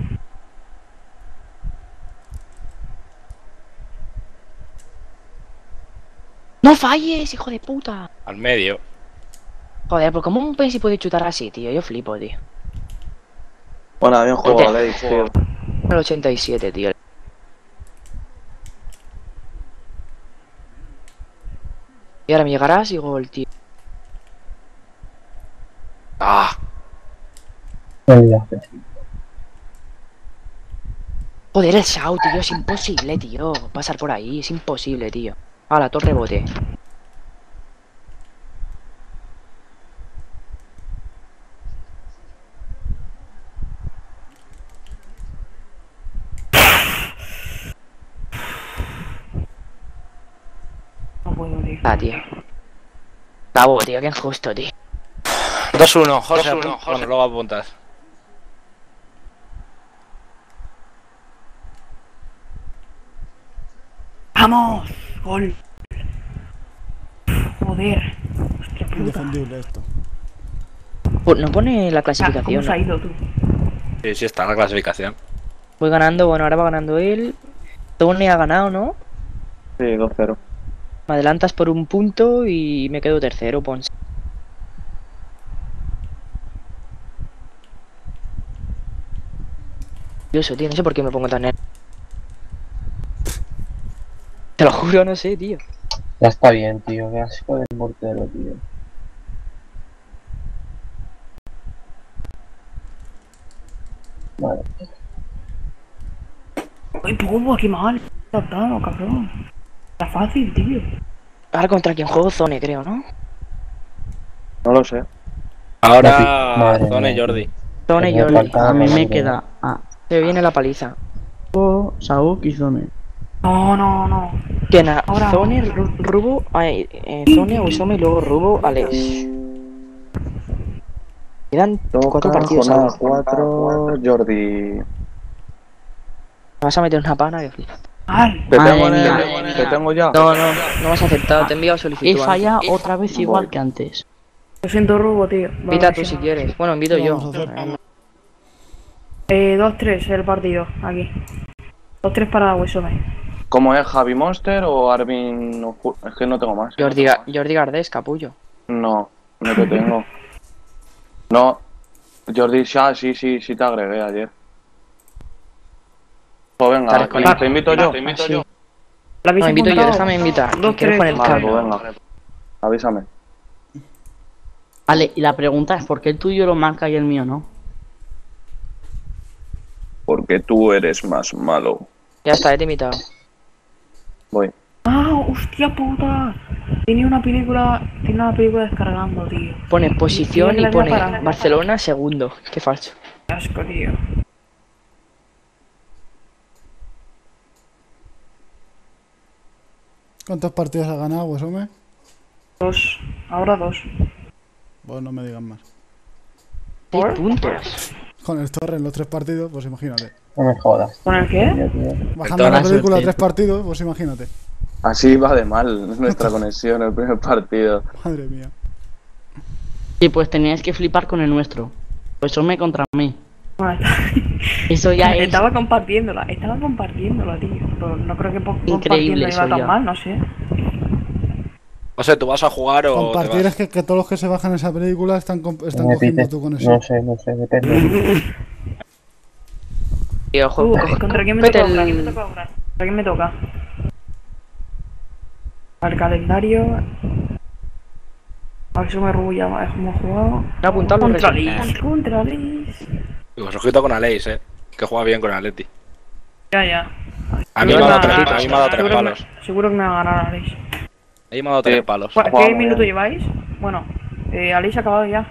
¡No falles, hijo de puta! Al medio. Joder, pues ¿cómo un Pensi puede chutar así, tío? Yo flipo, tío. Bueno, bien jugado, Joder. Alex, tío. El 87, tío. Y ahora me llegarás y gol, tío. ¡Ah! Olvídate. Joder, el Shao, tío. Es imposible, tío. Pasar por ahí. Es imposible, tío. Hala, todo rebote. No puedo, tío. Ah, tío. Bravo, tío. Qué injusto, tío. 2-1, José. Bueno, luego apuntas. ¡Vamos! ¡Gol! Joder. Hostia puta. Indefendible esto. No pone la Ah, ¿Cómo clasificación. se ha ido tú? Sí, sí, está en la clasificación. Voy ganando. Bueno, ahora va ganando él. Tony ha ganado, ¿no? Sí, 2-0. Me adelantas por un punto y me quedo tercero, Ponce. Curioso, tío, no sé por qué me pongo tan nervioso. Te lo juro, no sé, tío. Ya está bien, tío. Qué asco del mortero, tío. Vale. ¡Ay, Bobo, qué mal! Te has dado, cabrón. Está fácil, tío. Ahora contra quien juego Zone, creo, ¿no? No lo sé. Ahora, Madre Zone y mía. Jordi. Zone y Me Jordi. falta- A mí madre me mía. queda a Se viene la paliza. Saúl y Zone. No, no, no. ¿Quién? A Ahora- Zone, Rubo, Zone, Usome y luego Rubo, Alex. Quedan 4 Toca partidos jornada aún. 4, Jordi. Me vas a meter una pana que flipas. Mal. Te Madre tengo, en mía, el, te tengo ya. No me has aceptado, te he enviado Y solicitud. falla otra vez igual Voy. que antes. Lo siento, Rubo, tío. Invita tú si quieres. Bueno, invito ¿Qué yo. vamos a hacer? 2-3 el partido, aquí. 2-3 para Huesome. ¿Cómo es Javi Monster o Arvin? Es que no tengo más. Jordi Gardés, capullo. No, no te tengo. No, Jordi Shah, sí te agregué ayer. Pues venga, Estaré con él. te invito yo. Sí. ¿La habéis No, invito yo, encontrado? déjame invitar. Dos, Quiero jugar tres. el Vale, cambio. pues venga. Avísame. Vale, y la pregunta es, ¿por qué el tuyo lo marca y el mío no? Porque tú eres más malo. Ya está, te he invitado. Voy. ¡Ah, hostia puta! Tiene una película descargando, tío. Pone posición Y y la voy a pone parar. Barcelona segundo. Qué falso. Qué asco, tío. ¿Cuántos partidos ha ganado, Huesome? 2. Ahora 2. Pues no me digan más. 6 puntos. Con el Torre en los 3 partidos, pues imagínate. No me jodas. ¿Con el qué? Tío, tío. Bajando toda la la película a suerte. 3 partidos, pues imagínate. Así va de mal nuestra conexión el primer partido. Madre mía. Sí, pues teníais que flipar con el nuestro. Huesome contra mí. Bueno, Eso ya es... estaba compartiéndola, tío. Pero no creo que Increíble compartiendo eso iba tan ya. mal, no sé. No sé, ¿tú vas a jugar o te Compartir vas? es que todos los que se bajan esa película están Me cogiendo pite. tu conexión. No sé, depende. Tío, ojo. ¿Contra quién me Vete toca el- ahora? ¿Quién me toca ahora? ¿Contra quién me toca? Al calendario. A ver si me rubo ya hemos jugado. No apuntado los Contra resultados. Liz, contra Liz. Pues ojito con Aleix, que juega bien con Atleti. Ya. A mí me ha dado tres palos. Seguro que me va a ganar Aleix. A mí me ha dado 3 palos. ¿Qué Jugamos minuto bien. lleváis? Bueno, Aleix ha acabado ya.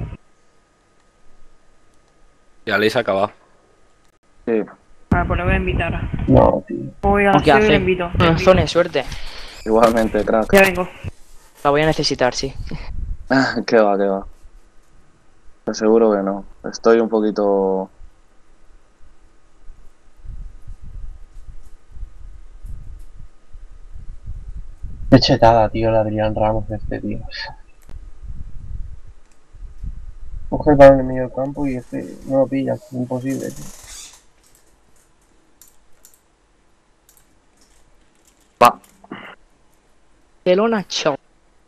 Y Aleix se ha acabado. Sí. Vale, pues le voy a invitar. No, tío. Voy a ¿Qué hacer y hace? le invito. Zone, suerte. Igualmente, crack. Ya vengo. La voy a necesitar, sí. Qué va. Te aseguro que no. Estoy un poquito... Qué chetada, tío, el Adrián Ramos este, tío. Coge el balón en medio del campo y este no lo pilla, es imposible, tío. Va. Barcelona, chao.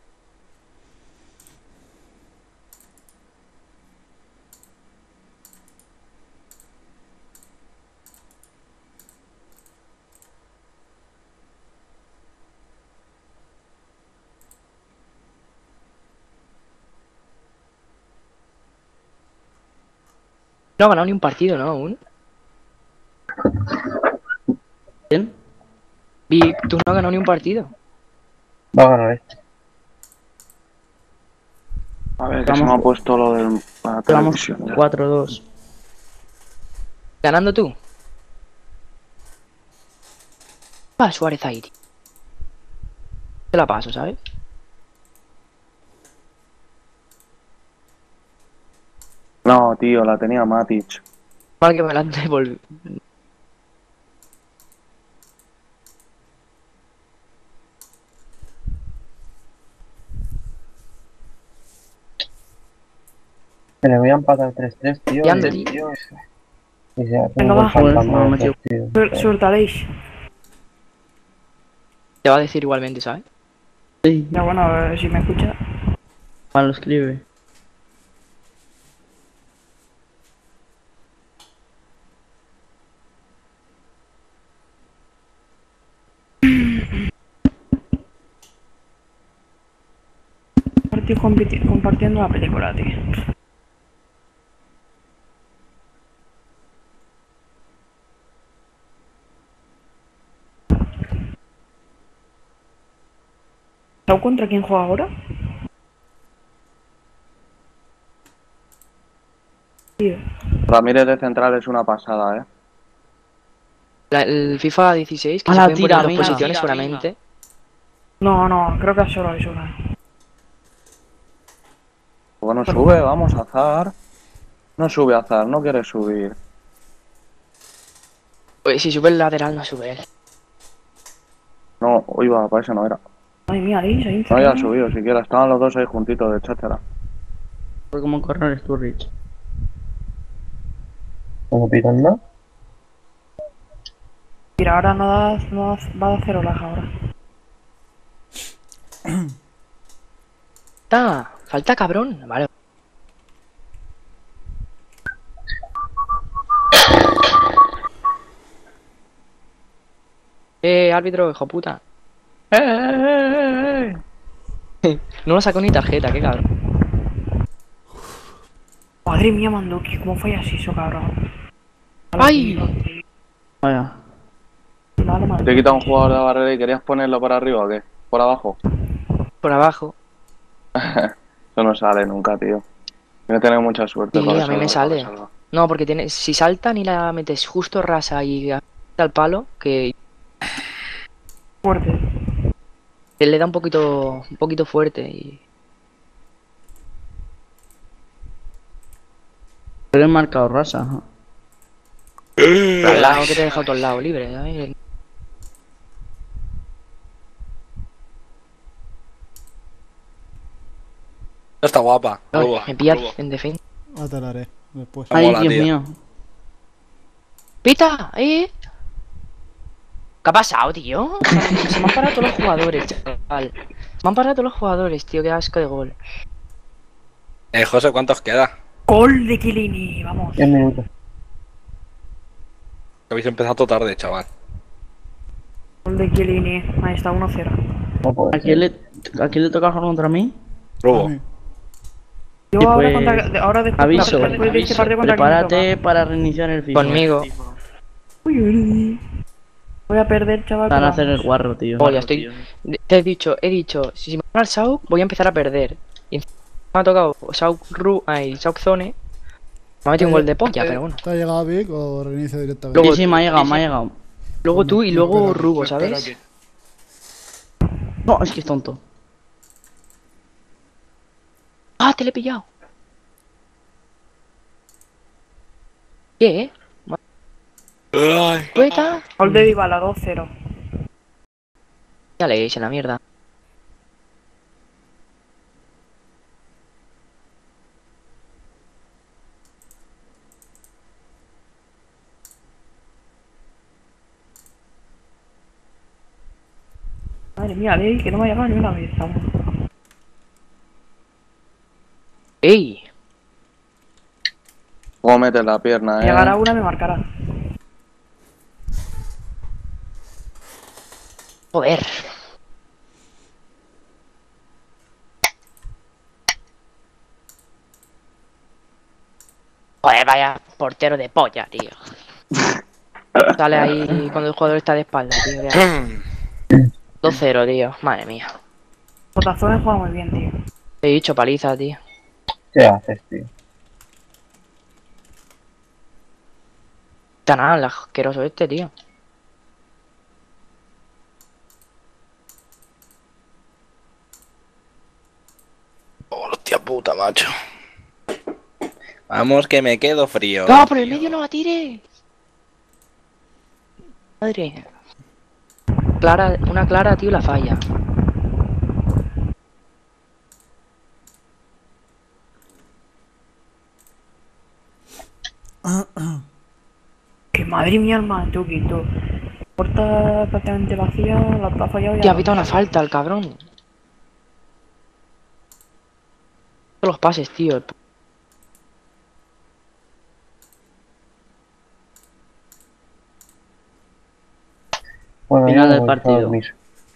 No ha ganado ni un partido, ¿no? Aún. ¿Quién? Vic, tú no has ganado ni un partido. Va a ganar este. A ver, que se me ha puesto lo de la Vamos televisión. ya. 4-2. Ganando tú. Va Suárez ahí, tío. Te la paso, ¿sabes? No, tío, la tenía Matic. Mal que me la han devolvido. Que le voy a empatar 3-3, tío. Y ande, y- tío. Y ya, Venga, tengo va. fantasmas, Joder, tío. Suerte, Aleix. Te va a decir igualmente, ¿sabes? Sí, Ya bueno, a ver si me escucha. mal lo escribe. Partido compartiendo la película, tío. ¿Sabes contra quién juega ahora? Tío. Ramírez de central es una pasada, El FIFA 16, que A se la pueden poner tira, dos venga. posiciones seguramente. No, creo que es solo eso. ¿No? Bueno, sube, vamos a azar. No sube Azar, no quiere subir. Pues si sube el lateral, no sube él. No, hoy va, para eso no era. Madre mía, ahí, ahí. No había subido siquiera, estaban los dos ahí juntitos de cháchara. Fue como correr tú, Rich. ¿No pitan nada? Mira, ahora va a dar 0 lag ahora. Falta cabrón. Vale. Árbitro, hijo puta. No lo sacó ni tarjeta, qué cabrón. Madre mía, Mandoki, ¿cómo fallas eso, cabrón? ¡Ay! Vaya. Vale, Te he quitado un jugador de barrera y querías ponerlo por arriba o qué? ¿Por abajo? Por abajo. Eso no sale nunca, tío. Tienes que tener mucha suerte. Sí, para que a mí me salga, para que sale. salga. No, porque tiene, si saltan y la metes justo rasa y al palo, que fuerte. le da un poquito fuerte y... Pero he marcado rasa. Ajá. Al lado que te he dejado todo el lado libre, ¿sabes? Está guapa. No, Rubo, me pilla rubo. en defensa. Ah, te la haré después. Ah, Ay, mola, Dios tío. mío. ¡Pita! ¿Qué ha pasado, tío? Se me han parado todos los jugadores, chaval. Se me han parado todos los jugadores, tío. Qué asco de gol. José, ¿cuántos queda? Gol de Chiellini, vamos. 10 minutos. Habéis empezado tarde, chaval. Gol de Chiellini. Ahí está, 1-0. No puede ¿A quién le toca jugar contra mí? Rubo. A mí. Yo Sí, ahora, pues, ahora Aviso, después de este partido contra prepárate para reiniciar el FIFA. Conmigo. Uy, uy. Voy a perder, chaval. Van a pero hacer el vamos. guarro, tío. Oh, ya estoy. Te he dicho, si me toca el Sauk, voy a empezar a perder. Y encima me ha tocado Sauk Zone. Me ha metido un gol de polla, pero bueno. ¿Te ha llegado Vic o reinicio directamente? Luego- Sí, sí, me ha llegado, me ha llegado. Luego tú y luego Espera, Rubo, ¿sabes? No, es que es tonto. ¡Ah, te le he pillado! ¿Qué? Ay. ¿Pueta? Gol de Dybala, 2-0. Ya le hice la mierda. Madre mía, Ley, que no me ha llegado ni una vez, vamos. ¡Ey! ¿Cómo metes la pierna, Llegará una y me marcará. Joder. Joder, vaya portero de polla, tío. Sale ahí cuando el jugador está de espalda, tío. 2-0, tío. Madre mía. Potazones juega muy bien, tío. He dicho paliza, tío. ¿Qué haces, tío? Está nada, el asqueroso este, tío. Oh, hostia puta, macho. Vamos, que me quedo frío. ¡No, por el medio no la tires! Madre. Una clara, tío, la falla. Que madre mía, hermano, tú, quito. Puerta prácticamente vacía, la ha fallado ya. Tío, ha pitado una falta, el cabrón. Todos los pases, tío. Bueno, Final ya del voy a partido. dormir.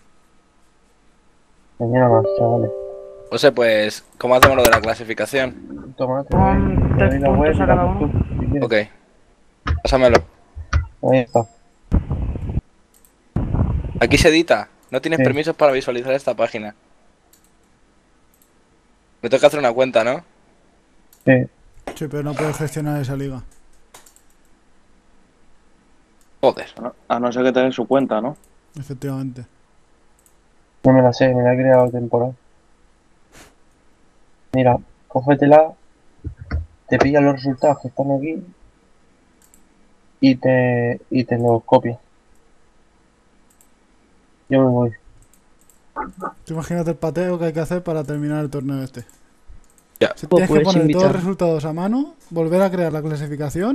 Mañana más, chavales. José, pues, ¿cómo hacemos lo de la clasificación? Toma, te Con doy 3 la web puntos y a la cada haces uno. tú, si quieres. Ok. Pásamelo. Ahí está. Aquí se edita. No tienes Sí. permisos para visualizar esta página. Me tengo que hacer una cuenta, ¿no? Sí. Sí, pero no puedes gestionar esa liga. Joder. A no ser que tenga su cuenta, ¿no? Efectivamente. No me la sé, me la he creado temporal. Mira, cógetela, te pillas los resultados que están aquí y te los copias. Yo me voy. Tú imagínate el pateo que hay que hacer para terminar el torneo este. Ya. Si tienes que puedes poner todos invitar. los resultados a mano, volver a crear la clasificación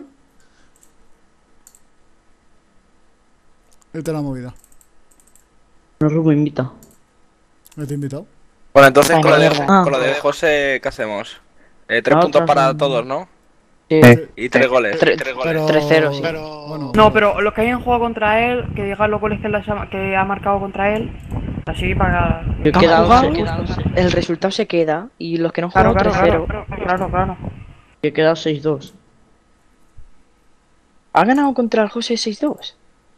y te la movida. No, Rubo, invita. Me te he invitado. Bueno, entonces Ay, con lo de, mierda. con lo de José, ¿qué hacemos? 3 No, puntos otras para son- todos, ¿no? Sí. Y 3 goles. Tres- Tres goles. Pero... 3-0, sí. Bueno, No, pero los que hayan jugado contra él, que digan los goles que ha marcado contra él. Así para. Yo he ¿Han quedado, jugado? he quedado, El resultado se queda y los que no han Claro, jugado claro, 3-0. claro. yo he quedado 6-2. ¿Ha ganado contra el José 6-2?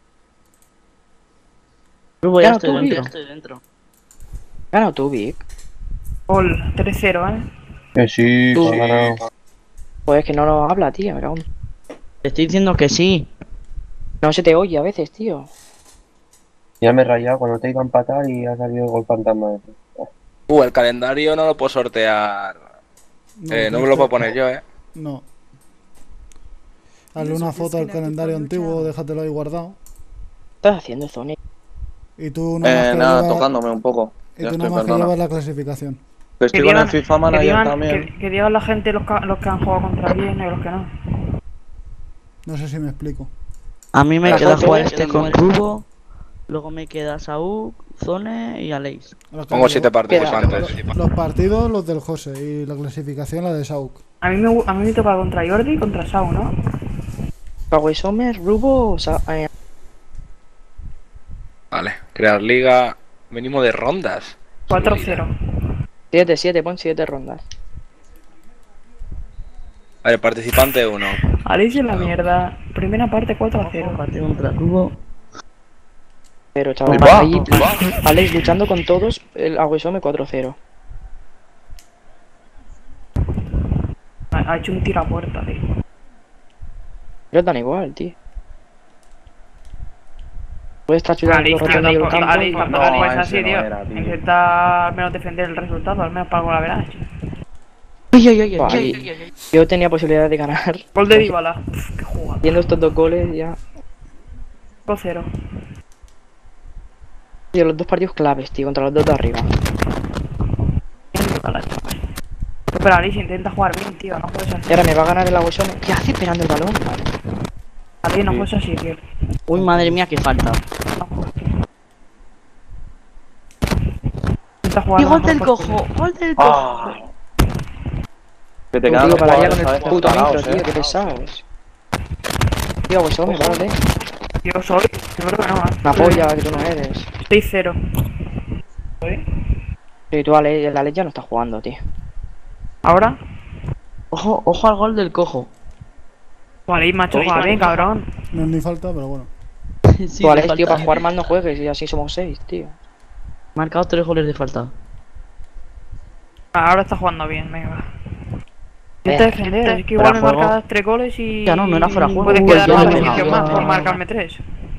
Rubo, ya Claro, estoy tú, dentro, Vic. ya estoy dentro. ¿Ha ganado tú, Vic? Gol 3-0, ¿eh? Que sí, Tú- que ha ganado. Pues es que no lo habla, tío. Me cago en- Te estoy diciendo que sí. No se te oye a veces, tío. Ya me he rayado cuando te he ido a empatar y ha salido el gol fantasma. El calendario no lo puedo sortear. No me lo puedo poner yo, No. Hazle una foto al calendario antiguo, déjatelo ahí guardado. ¿Qué estás haciendo, Zone? Y tú nada más que Nada, llevas- tocándome un poco. y Ya tú estoy, nada más que perdona. llevas la clasificación. Que estoy con el FIFA que Manager digan, también. que digan la gente los que han jugado contra él y los que no. No sé si me explico. A mí me La queda foto jugar es este que con Rubo. Luego me queda Saúl, Zone y Aleix. Pongo 7 participantes. Los partidos, los del José, y la clasificación, la de Sauk. A mí me toca contra Jordi y contra Sau, ¿no? Pagüe Sommer, Rubo, Vale, crear liga. Venimos de rondas. 4-0. 7, pon 7 rondas. Vale, participante 1. Aleix en la mierda. Primera parte 4-0. Partido contra Rubo. Pero, chaval, Ahí va, ahí, ahí va. Alex luchando con todos, el Aguesome 4-0. Ha hecho un tiro a puerta, tío. Pero dan igual, tío. Puedes estar chutando Aleix, todo el rato en medio del campo. Aleix, No, tampoco puedes ese así, no tío. era, tío. Intenta al menos defender el resultado, al menos para algo la verás. Buah, y yo tenía posibilidad de ganar. Gol de Dybala. Pff, qué jugada. Viendo estos dos goles ya. 5-0. Tío, los dos partidos claves, tío, contra los dos de arriba. Pero Aleix intenta jugar bien, tío. No juegues Y así. ahora me va a ganar el Aguesome. ¿Qué hace esperando el balón? Aleix, no juegues así, tío. Uy, madre mía, qué falta. No juegues. Intenta jugar. Y lo gol mejor del posible. cojo, gol del cojo. Ah. Que te Tío, quedan los para allá jugadores con a el veces puto parados, micro, tío, qué pesados. Tío, Aguesome, vale. Yo soy. Yo creo que no, Una polla que tú no eres. 6-0. Sí, tú, el Alex ya no está jugando, tío. Ahora. Ojo, ojo al gol del cojo. Aleix, macho, juega bien, cabrón. No es ni falta, pero bueno. Sí, Tú, de Alex, tío, falta. para jugar mal no juegues y así somos 6, tío. Marcado 3 goles de falta. Ahora está jugando bien, venga. Intenta defender, es que igual me Fuera juego. marcas 3 goles y. Ya no, no era fuera juego. Puedes Uy, quedar ya una me he posición dejado. más por marcarme 3.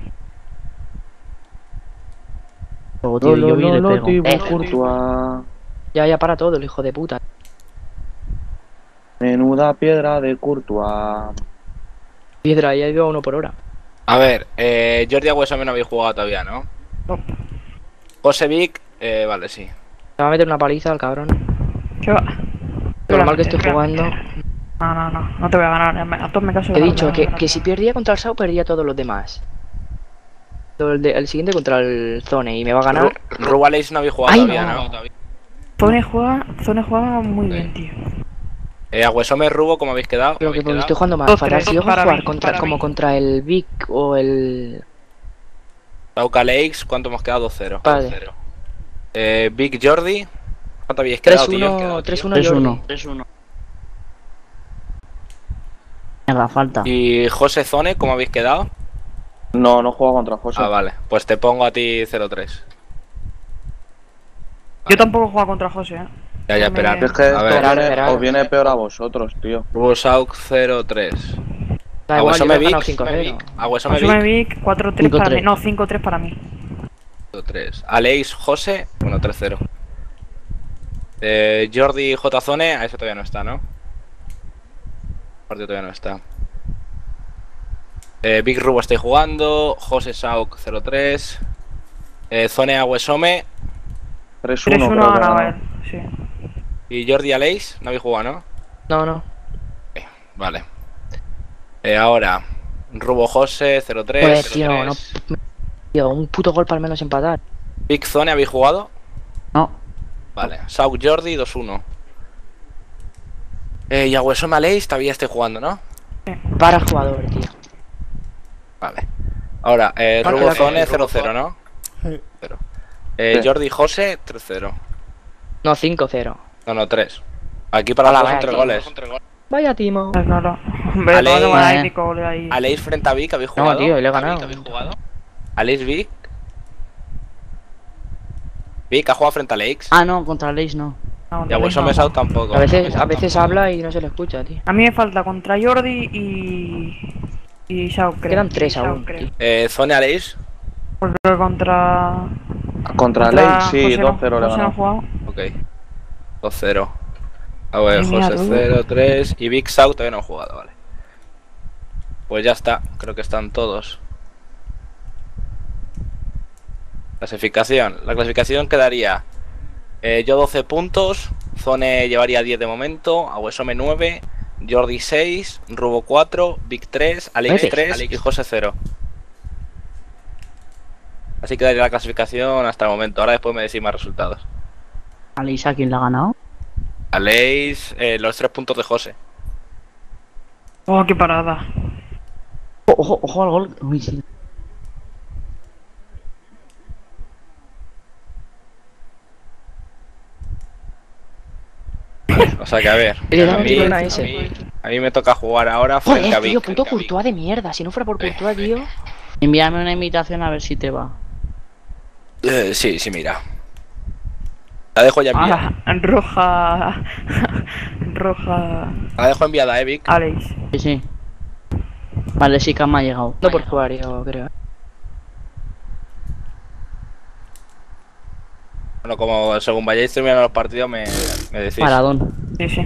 Luego, tío, yo vi y le pego. Thibaut Courtois. Ya para todo, el hijo de puta. Menuda piedra de Courtois. Piedra, ya iba a 1 por hora. A ver, Jordi Aguesome no habéis jugado todavía, ¿no? No. José Vic, vale, sí. Me va a meter una paliza al cabrón. ¿Qué va? Por lo mal que estoy jugando. No te voy a ganar. Hazme caso. He dicho que si perdía contra el Sao, perdía todos los demás. El siguiente contra el Zone y me va a ganar. Rubaleis no habéis jugado Ay, todavía, no. ¿no? Zone juega muy bien, tío. Aguesome, Rubo, ¿cómo habéis quedado? Pero que porque estoy jugando mal. 2-3 Fatal. Si yo para jugar mí, contra, para como mí. contra el Vic o el. Sauca Lakes, ¿cuánto hemos quedado? 2-0. Vale. Vic Jordi, ¿cuánto habéis quedado, tío? 3-1 3-1. Jordi. 3-1. Mierda, falta. Y José Zone, ¿cómo habéis quedado? No, no juego contra José. Ah, vale. Pues te pongo a ti 0-3. Yo tampoco he jugado contra José, Ya, Me- esperad. Es que A esto ver, esperad. os viene peor a vosotros, tío. Rubo Sauk 0-3. Da igual, yo Aguesome me he ganado Vic. 5-0. Aguesome José Vic Vic 4-3 para 5-3. mí. No, 5-3 para mí. 0-3. Aleix José, bueno, 3-0. Jordi J Zone, a eso todavía no está, ¿no? partido todavía no está. Big Rubo estáis jugando. José Sauk 0-3. Zone Aguesome 3-1 3-1 creo ha que ganado ganó. él. Sí. y Jordi Aleix. No habéis jugado, ¿no? No, no. Vale. Ahora, Rubo José 0-3. Pues, tío, no. Tío, un puto gol para al menos empatar. Big Zone, ¿habéis jugado? No. Vale. Sauk Jordi 2-1. Y Aguesome Aleix todavía estáis jugando, ¿no? Para el jugador, tío. Vale. Ahora, Rubo queda Zone con- 0-0, ¿no? Sí. 0. Sí. Jordi José 3-0. No, 5-0. No, 3. Aquí para Hola, los vaya, son 3 tío. goles. Vaya, Timo. Está claro. Hombre, Ale- no tengo Vale. ahí, Nico, ole ahí. Aleix frente a Vic, ¿habéis No, jugado? tío, le he ganado. ¿Habéis jugado? Aleix Vic. Vic ha jugado frente a Aleix. Ah, no, contra Leis no. No, Y a Wilson no. Mesau tampoco. A veces habla y no se le escucha, tío. A mí me falta contra Jordi y Shao, creo. Quedan 3 Shao, aún, creo. tío. Zone Aleix. Porque contra. Contra Ley, sí, José no- 2-0 le José no ha ganó. jugado. Ok. 2-0. A ver, Ay, mira José tú. 0-3. Y Big Sau todavía no ha jugado, vale. Pues ya está, creo que están todos. Clasificación. La clasificación quedaría yo 12 puntos, Zone llevaría 10 de momento, Aguesome 9, Jordi 6, Rubo 4, Big 3, Alex 3 y José 0. Así quedaría la clasificación hasta el momento. Ahora después me decís más resultados. Alisa, ¿quién la ha ganado? Aleix, los 3 puntos de José. Oh, qué parada. Ojo, ojo al gol. Uy, sí. O sea que a ver, Le da a un mí, tirón a ese. a mí me toca jugar ahora frente a Joder, tío, Vic. puto Courtois de mierda. Si no fuera por Courtois, tío. Envíame una invitación a ver si te va. Sí, sí, mira. La dejo ya enviada. Ah, roja. Roja. La dejo enviada, Vic. Alex. Sí, sí. Vale, sí que me ha llegado. No por jugar, yo creo. Bueno, como según vayáis terminando los partidos me decís. Paradón. Sí, sí.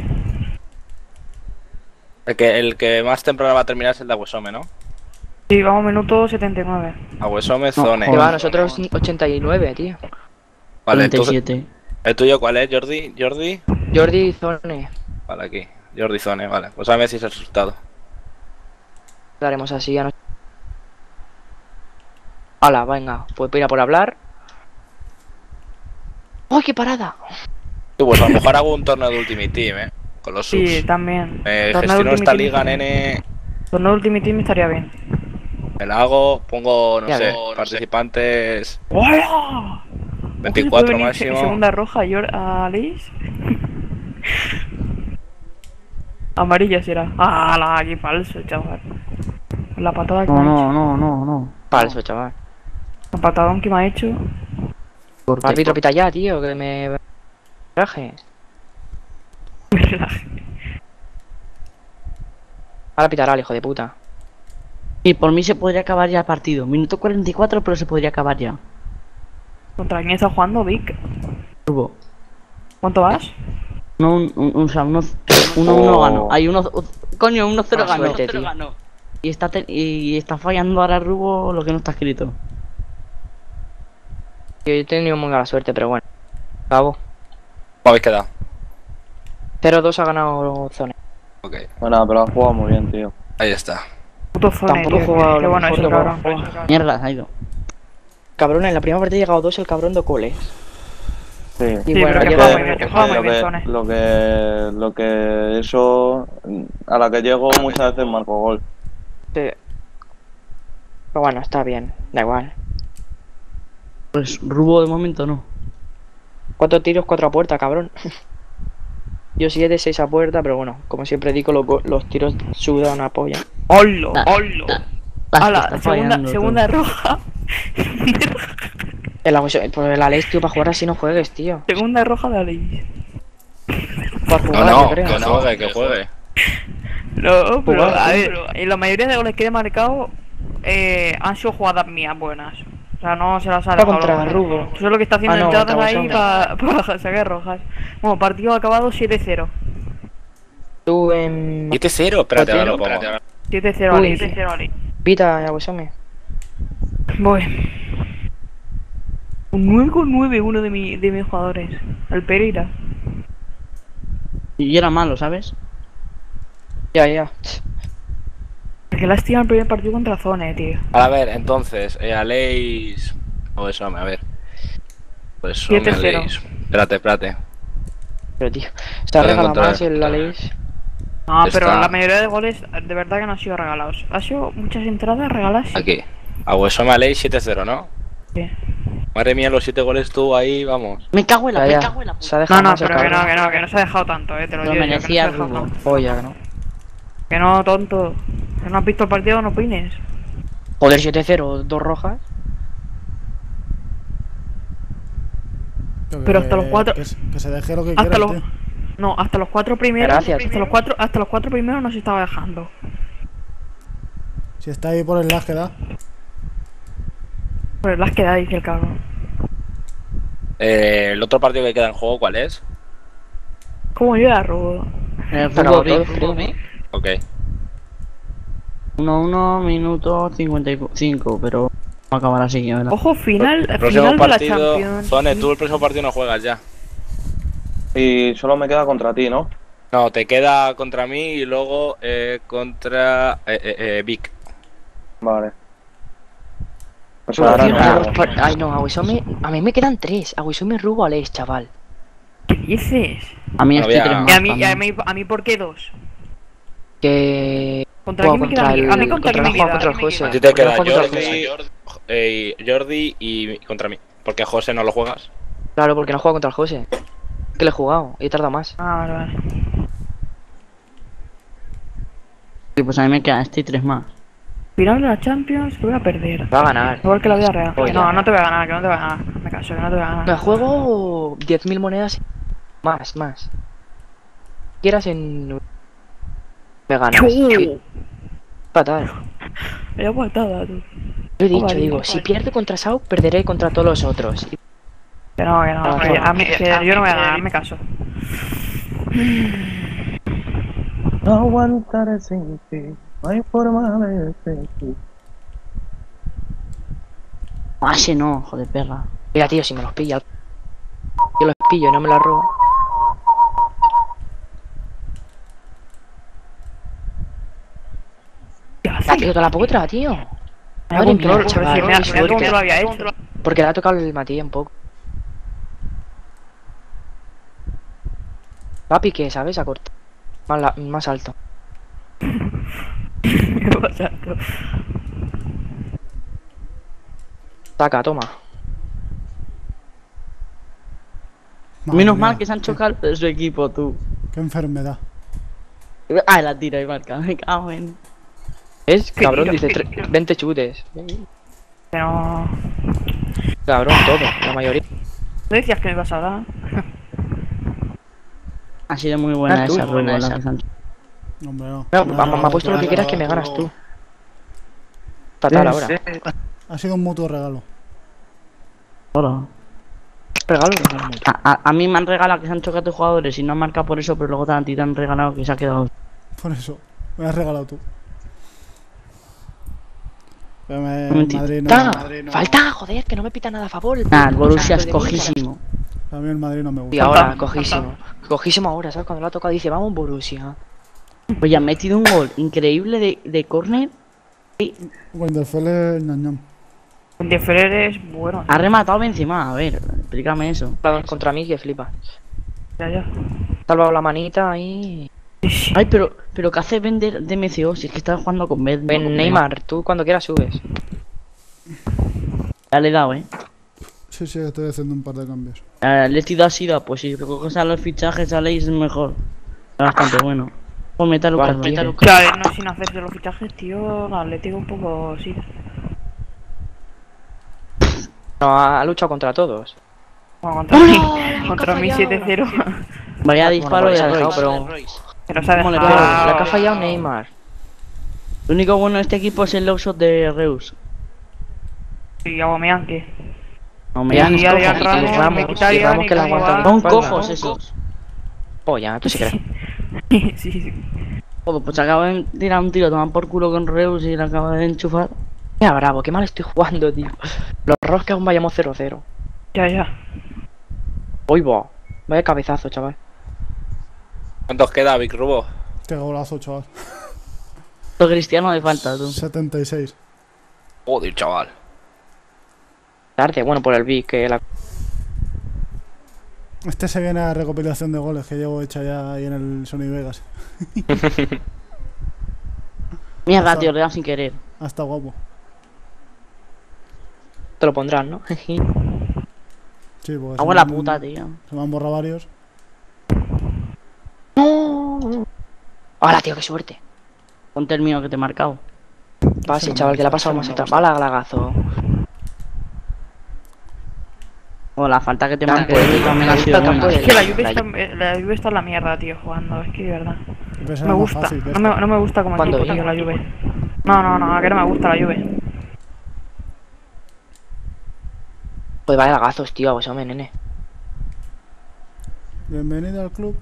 El que más temprano va a terminar es el de Aguesome, ¿no? Sí, vamos minuto 79. Aguesome, Zone. Que va, nosotros 89, tío. Vale, entonces, 47. ¿el tuyo cuál es, Jordi? ¿Jordi? Jordi Zone. Vale, aquí. Jordi Zone, vale. Pues a ver si es el resultado. Daremos así a nosotros. Hala, venga. Pues mira, por hablar. ¡Ay, qué parada! Tú, pues a lo mejor hago un torneo de Ultimate Team, con los subs. Sí, también. Gestiono Ultimate esta Team liga, estaría- nene. Torneo Ultimate Team estaría bien. Me la hago, pongo, no Ya sé, ves. participantes ¡Hola! 24 máximo. Segunda roja a Alex. Amarilla será. ¡Ah, qué falso, chaval! La patada que No, me ha no, hecho. no, no, no. Falso, chaval. El patadón que me ha hecho. Árbitro, pita ya, tío, que me. Traje. Ahora pitará el hijo de puta. Y por mí se podría acabar ya el partido. Minuto 44, pero se podría acabar ya. ¿Contra quién está jugando, Vic? Turbo. ¿Cuánto vas? No, o sea, 1-1 ganó. Hay uno. Coño, 1-0 Mala ganó. suerte, tío. Y está fallando ahora Rubo lo que no está escrito. Yo he tenido muy mala suerte, pero bueno. Cabo. ¿Cómo habéis quedado? 0-2 ha ganado Zone. Ok, Bueno, pero ha jugado muy bien, tío. ahí está. Puto Zone, Tampoco tío. he jugado Qué lo bueno mejor ese que cabrón. puedo jugar. Mierda, ha ido. Cabrón, en la primera partida ha llegado 2 el cabrón de coles. Sí. Y Sí, bueno, pero que yo juega muy bien, que juega muy lo bien, que, Zone. lo que eso a la que llego muchas veces marco gol. Pero bueno, está bien, da igual. Pues Rubo de momento no. 4 tiros, 4 a puerta, cabrón. Yo 7, 6 a puerta, pero bueno, como siempre digo, los tiros sudan una polla. ¡Holo! Da- ¡Holo! Ah, ¡Hala! está fallando Segunda roja. Pues el Alex, tío, para jugar así no juegues, tío. Segunda roja de Alex. Para jugar, No, yo creo. que juegue, que juegue. No, pero Jugar, a sí. ver, en la mayoría de goles que he marcado han sido jugadas mías buenas. O sea, no se las ha Está dejado. contra los Rubo. goles. Eso es lo que está haciendo Ah, no, entradas contra ahí Guasón. para sacar rojas. Bueno, partido acabado 7-0. Tú en... 7-0, espérate, ahora lo pongo. 7-0 Uy, Ali, 7-0 Ali. Vita, Agüesome. Voy. Un 9,9 uno de mis jugadores. El Pereira. Y era malo, ¿sabes? Ya. Que lástima el primer partido contra Zone, tío. A ver, entonces, Aleix... O eso, a ver. Pues son 7-0. Aleix. Espérate. Pero tío, se ha Puedo regalado encontrar. más el Aleix. No, pero Está. la mayoría de goles de verdad que no han sido regalados. Ha sido muchas entradas regaladas. Sí. Aquí. Agüesome Aleix 7-0, ¿no? Sí. Madre mía, los 7 goles tú ahí, vamos. Me cago en la, Ya. me cago en la. Se ha dejado No, más el pero cabrón. que no se ha dejado tanto, te lo Lo digo yo, que no se ha merecía dejado Rubo. tanto. Polla, ¿no? Que no, tonto. Que no has visto el partido, no opines. Joder, 7-0, 2 rojas. Pero hasta los 4. Que se deje lo que Hasta quiera, los. tío. No, hasta los 4 primeros. Gracias. Hasta los 4 primeros no se estaba dejando. Si está ahí por el lag que da. Pero las queda dice el cabrón. El otro partido que queda en juego, ¿cuál es? Como yo la robo. El Se acabó fútbol, todo. Ok. 1-1, minuto 55, pero va a acabar así, ¿verdad? Ojo, final Próximo de la partido. Champions. Zone, tú el próximo partido no juegas ya. Y solo me queda contra ti, ¿no? No, te queda contra mí y luego contra Vic. Vale. Pues Pero, ahora tío, no. Ay, no, Agüesome. A mí me quedan 3. Agüesome, Rubo, Aleix, chaval. ¿Qué dices? A mí Bueno, estoy ya. 3 Y más. a mí, también. a mí, ¿por qué 2? Que. ¿Contra Juega quién me queda? contra el. A mí contra quién me juega queda. contra el José. A ti te Porque no queda juega contra el José. Jordi y contra mí. Porque a José no lo juegas. Claro, porque no juega contra el José. Que le he jugado y he tardado más. Ah, vale. Sí, pues a mí me queda este y 3 más. Final de la Champions, que voy a perder. Va a ganar. Igual que la vida real. Oye. Que no, no te voy a ganar, que no te voy a ganar. Me caso, que no te voy a ganar. Me juego 10.000 monedas. Más. Quieras en. Me ganas. ¡Chu! Fatal. Me he patada, tú. Lo he dicho, Vale. digo, si pierdo contra Sao, perderé contra todos los otros. Que no, que a mí, que yo no voy a ganar, me caso. No aguantaré sin ti. No hay forma de ti. Ah, ese no, joder, perra. Mira, tío, si me los pilla. Yo los pillo y no me los robo. La tío, toda la potra, tío. Me Madre mía, control, chaval, mira qué suerte. cómo lo había hecho. Porque le ha tocado el Matías un poco. Papi, que sabes, a cortar. Más alto. ¿Qué pasa? Saca, toma. Madre Menos mía, mal que se han chocado de su equipo, tú. Qué enfermedad. Ah, la tira y marca, me cago en. Es cabrón, tiro, dice qué tiro. 20 chutes. Pero. Cabrón, todo, la mayoría. ¿No decías que me ibas a dar? Ha sido muy buena Ah, tú, esa buena rueda, esa. la que se han- Hombre, no. No, No, me ha puesto lo que quieras que me ganas tú. Fatal ahora. Ha sido un mutuo regalo. Hola. Regalo que me mucho. A mí me han regalado que se han chocado tus jugadores y no han marcado por eso, pero luego a ti te han regalado que se ha quedado. Por eso. Me has regalado tú. Pero Un momentito. Madrid no, ¡Falta! Madrid no. ¡Falta! Joder, que no me pita nada a favor. Ah, el Borussia es de cojísimo. A mí el Madrid no me Y gusta. ahora, cojísimo. Cojísimo ahora, ¿sabes? Cuando lo ha tocado dice, vamos Borussia. Pues han metido un gol increíble de córner. Wenderfell ñam. De Ferrer es bueno. Ha rematado Benzema, a ver, explícame eso. Contra mí que flipa. Ya. Salvado la manita ahí. Ay, pero ¿qué hace vender de MCO si es que está jugando con Ben? Ven, Neymar, tú cuando quieras subes. Ya le he dado, Sí, estoy haciendo un par de cambios. Le he tirado así, pues si coges a los fichajes a Leis es mejor. Es bastante bueno. Pues meta a Lucas Vale, Vázquez. Claro, no sin hacerse los fichajes, tío. El Atlético un poco sí. No, ha luchado contra todos. Bueno, contra mí 7-0. Vaya Bueno, disparo pues se ha de dejado, Royce. pero Pero se ha ¿Cómo le Pero dejado. la que ha fallado Neymar. Lo único bueno de este equipo es el low shot de Reus. Y Aubameyang, ¿qué? No me Ya, dan Y Adrián cojones, Ramos, y Ramos que la aguantan. Son cojos esos. Polla, tú sí crees. Sí, sí. Joder, pues acabo de tirar un tiro, tomar por culo con Reus y le acabo de enchufar. Mira, bravo, qué mal estoy jugando, tío. Los errores que aún vayamos 0-0. Ya, ya. Uy, va. Vaya cabezazo, chaval. ¿Cuántos queda, Big Rubo? Qué golazo, chaval. Lo cristiano de falta, tú. 76. Joder, chaval. Tarde, bueno, por el Big, que la... Este se viene a la recopilación de goles que llevo hecha ya ahí en el Sony Vegas. Mierda, tío, le he dado sin querer. Ah, está guapo. Te lo pondrán, ¿no? Sí, porque Hago la puta, tío. se me han borrado varios. ¡Hola, tío, qué suerte! Ponte el mío que te he marcado. Pase, chaval, que le ha pasado más otra bala, glagazo. O la falta que te Campo, marqué también ha sido campo buena. de- Es que la Juve está en la mierda, tío, jugando. Es que de verdad. Yo pensé No me que era más gusta. fácil que No esto. me gusta como ¿Cuándo equipo, viene? tío, la Juve. No, que no me gusta la Juve. Pues vaya lagazos, tío, a vos, hombre, nene. Bienvenido al club.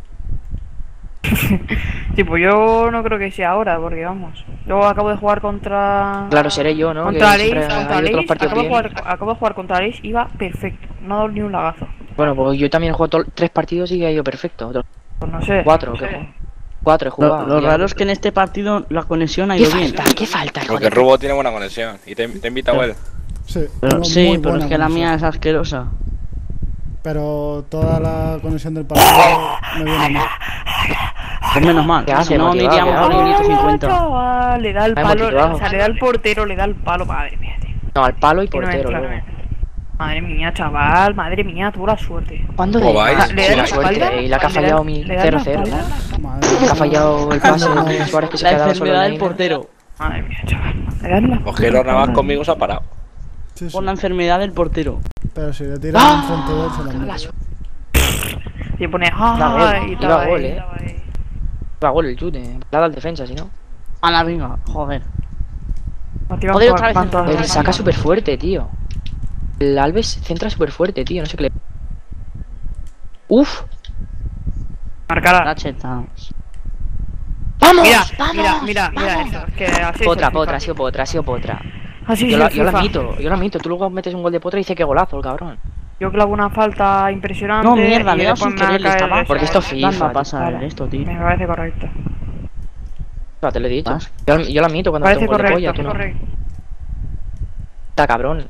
Tipo, yo no creo que sea ahora, porque vamos. Yo acabo de jugar contra. Claro, seré yo, ¿no? Contra Que Leis, siempre contra hay otros Leis. partidos bien. Acabo de jugar contra Leis, iba perfecto. No ha dado ni un lagazo. Bueno, pues yo también he jugado 3 partidos y ha ido perfecto. Otros Pues no sé. 4, no sé. ¿qué? 4 he jugado. Lo ya. raro es que en este partido la conexión ha ¿Qué ido bien. falta? ¿Qué falta? Porque Joder. Rubo tiene buena conexión. Y te invita a él. Sí, Pero, tengo sí, muy pero buena es que la conexión. mía es asquerosa. Pero toda la conexión del partido me viene mal. Pues menos mal. ¿Qué hace, Si no, motivado, iríamos qué por hace? el minuto 50. Chaval, le da el Me ha palo, motivado. o sea, le da el portero, le da el palo, madre mía, tío. No, al palo y Que no portero, entra. luego. Madre mía, chaval, madre mía, tuvo la suerte. ¿Cuándo ¿Cómo de vais? más? Le Sí, da la la suerte. espalda, Y la que ha le da- fallado mi le da la 0-0. espalda. Madre Que ha fallado el pase No, de Suárez que se La quedaba solo en enfermedad la del línea. portero. Madre mía, chaval. Le dan la Pues que los Navas conmigo se ha parado. Sí, sí. Por la enfermedad del portero. Pero si le tiran ¡Ah! enfrente de él, se la La mete. suerte. Y pone Iba ¡ay! gol, Y iba estaba gol, ahí, eh. estaba ahí. Va gol el chute. Le ha dado al defensa, si no. A la venga, joder. Nos tiran Joder, por- otra vez van todas El las saca manos. súper fuerte, tío. El Alves centra súper fuerte, tío. No sé qué le... Uf. Marcará. La cheta. ¡Vamos! Mira, ¡Vamos! mira eso. Es que así es Potra, el Potra, ha FIFA. sido Potra, ha sido Potra. Así Yo es la, el yo la FIFA. admito, yo la admito. Tú luego metes un gol de Potra y dices que golazo, el cabrón. Yo clavo una falta impresionante. No, mierda, y le he dado después sin me va a querer, le caer estaba. eso. Porque esto es FIFA, Dando a tío. pasar Vale. esto, tío. Me parece correcto. Te lo he dicho. ¿Vas? Yo la admito cuando meto Parece un gol de polla, correcto, tú no. correcto. Está cabrón.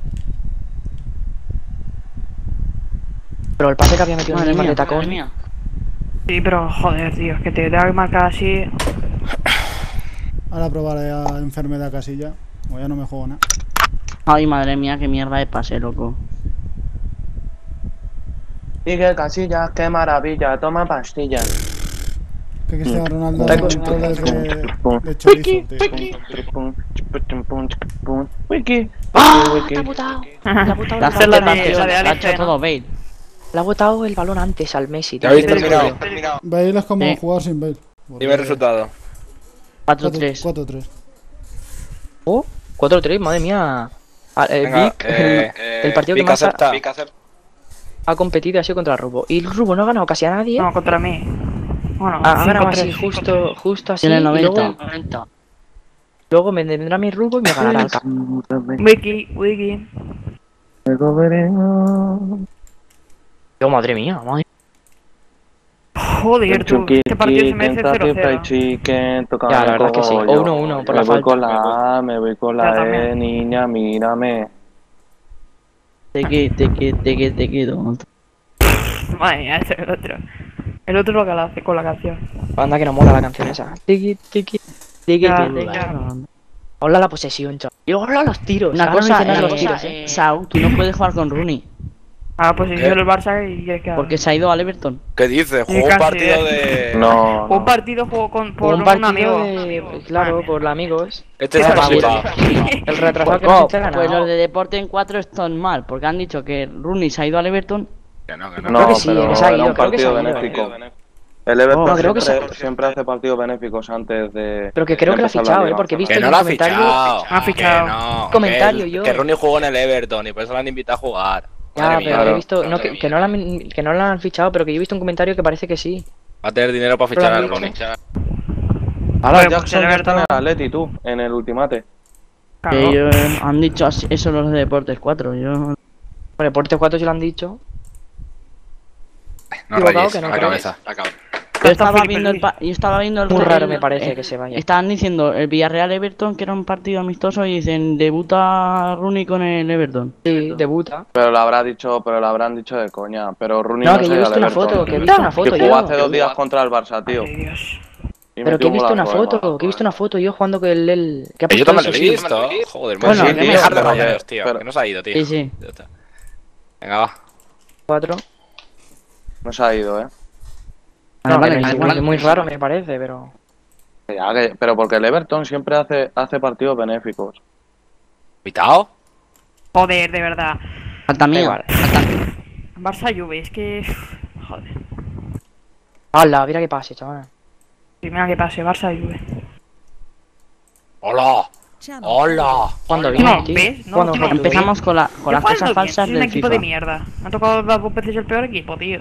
Pero el pase que había metido en Madre el mía, de tacón. madre mía. Sí, pero joder, tío, es que te da que marcar así. Ahora probaré a enfermedad casilla. O ya no me juego nada. Ay, madre mía, qué mierda de pase, loco. Miguel Casillas, qué maravilla, toma pastillas. Que Cristiano Ronaldo Está haga controles de chorizo, tío. Wiki. ¡Ah! Wiki. ¡Te ha botado! Le ha botado La el hacer balón la antes. de- la de ha Alex, hecho ¿no? todo Bale. Le ha botado el balón antes al Messi. ¿Ya tío. habéis Del terminado? cuello. Bale es como Sí. jugar sin Bale. Dime el resultado. 4-3. 4-3. Oh, 4-3, madre mía. Ah, Venga, Vic, el partido que Vic más acepta. ha competido ha sido contra el Rubo. Y el Rubo no ha ganado casi a nadie. No, contra mí. Bueno, Ha ganado 5-3. así, justo así. Tiene Y 90. luego me vendrá mi Rubo y me ganará el campo. Wiki, Wiki. Yo, madre mía, madre. Joder, tú. Este partido se merece 0-0. Ya, la verdad es que sí. O 1-1 por la Me voy falta. con la A, me voy con Yo la E, también. niña, mírame. Te quedo. Madre mía, ese es el otro. El otro lo que la hace con la canción. Anda que no mola la canción esa. Tiki, tiki, tiki, Ya, tiki. ya. Hola la posesión, chaval. Y hola los tiros. Una Ahora no cosa, dicen nada los tiros, Sau, tú no puedes jugar con Rooney. Ah, pues si ¿Qué? yo el Barça y quieres que haga. Porque se ha ido al Everton. ¿Qué dices? Sí, Jugó un casi, partido de. No, Un no. partido jugó con, por Un un partido amigo. de... Claro, por los amigos. Este Sí, es sí, flipado. El retrasado que Pues, no se ha pues ganado. los de Deporte en 4 están mal, porque han dicho que Rooney se ha ido al Everton. Que no, que Creo No, que sí, pero que se ha era ido, un creo que se partido ha ido. benéfico. El Everton No, creo que siempre hace partidos benéficos antes de. Pero que creo que lo ha empezar la fichado, liga. porque he visto Que en no un lo ha comentario... fichado. Ha fichado. Que no. Comentario que, yo. Que Rooney jugó en el Everton y por eso lo han invitado a jugar. Ya, Madre pero mía. he visto... No, que no lo han fichado, pero que yo he visto un comentario que parece que sí. Va a tener dinero para fichar a Pero Rooney. Ahora Pues, Jackson el ya está en el Everton- Atleti, tú, en el ultimate. Claro. Ellos han dicho eso los de Deportes 4. Yo Bueno, Deportes 4 si lo han dicho. No Equivocado, rayes que no la creo. cabeza. Yo estaba viendo el Muy raro el- me parece el- que se vaya. Estaban diciendo el Villarreal Everton, que era un partido amistoso, y dicen debuta Rooney con el Everton. Sí, debuta. Pero lo habrán dicho de coña. Pero Rooney No, no que se yo he ha visto ido una al Everton. foto, que he visto una Que foto jugó yo. hace 2 días contra el Barça, tío. Ay, Dios. Y Pero que metió he un visto una golazo, además. foto, que he visto una foto yo jugando que el que ha Yo puesto también lo eso, he sí. visto. Joder, Bueno, bueno, sí, que tío, dejar de pero rayados, que- tío. pero- Que no se ha ido, tío. Sí, sí. Ya está. Venga, va. 4. No se ha ido, No, Vale, que da es igual. muy raro me parece, pero... Pero porque el Everton siempre hace partidos benéficos. ¿Invitado? Joder, de verdad. Falta mía. igual. Barça Juve, es que. Joder. ¡Hala! Mira que pase, chaval. Primera que pase, Barça Juve. ¡Hola! ¡Hola! ¿Cuándo ¿Tú viene, no tío? ves? No, ¿Cuándo tú no viene? Empezamos con las ¿Qué cosas bien? falsas Es un del equipo FIFA. de mierda. Me ha tocado las 2 veces el peor equipo, tío.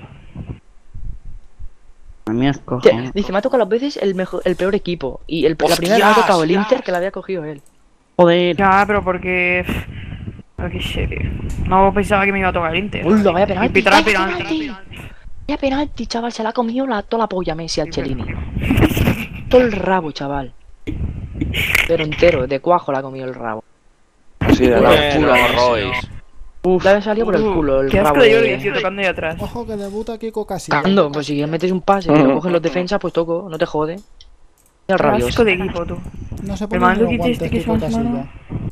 A mí es Hostia, cojones. dice, me ha tocado las veces el peor equipo. Y la primera vez me ha tocado el Inter que la había cogido él. Joder. Ya, pero porque. Pero qué sé, tío. No pensaba que me iba a tocar el Inter. ¡Hola, vaya Y penalti! pitar el ¡Vaya penalti. Vaya penalti, chaval! Se la ha comido toda la polla Messi al Chelini. Todo el rabo, chaval. Pero entero, de cuajo la ha comido el rabo. Sí, de Bueno, verdad. Royce. Le ha salido por el culo el Qué rabo asco de Jordi, tío, tocando ahí atrás. Ojo que debuta Kiko Casillas. Cagando, pues si metes un pase y lo cogen los defensas, pues toco, no te jode. Mira el Qué rabioso. asco de equipo, tú. No se El pone ni mando los que guantes este que Kiko son Casillas.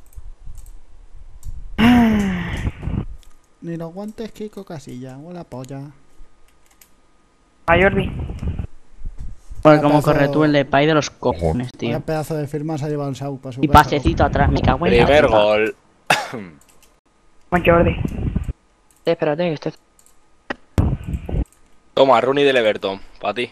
Ni los guantes Kiko Casillas. Hola polla. A Jordi. Joder, como Pedazo- corre tú el de pay de los cojones, Vaya tío. pedazo de firmas ha llevado el Sau para su Y casa. pasecito atrás, me cago en la Primer puta. gol. Buen Jordi. Espérate, que esté... Toma, Rooney del Everton. Para ti.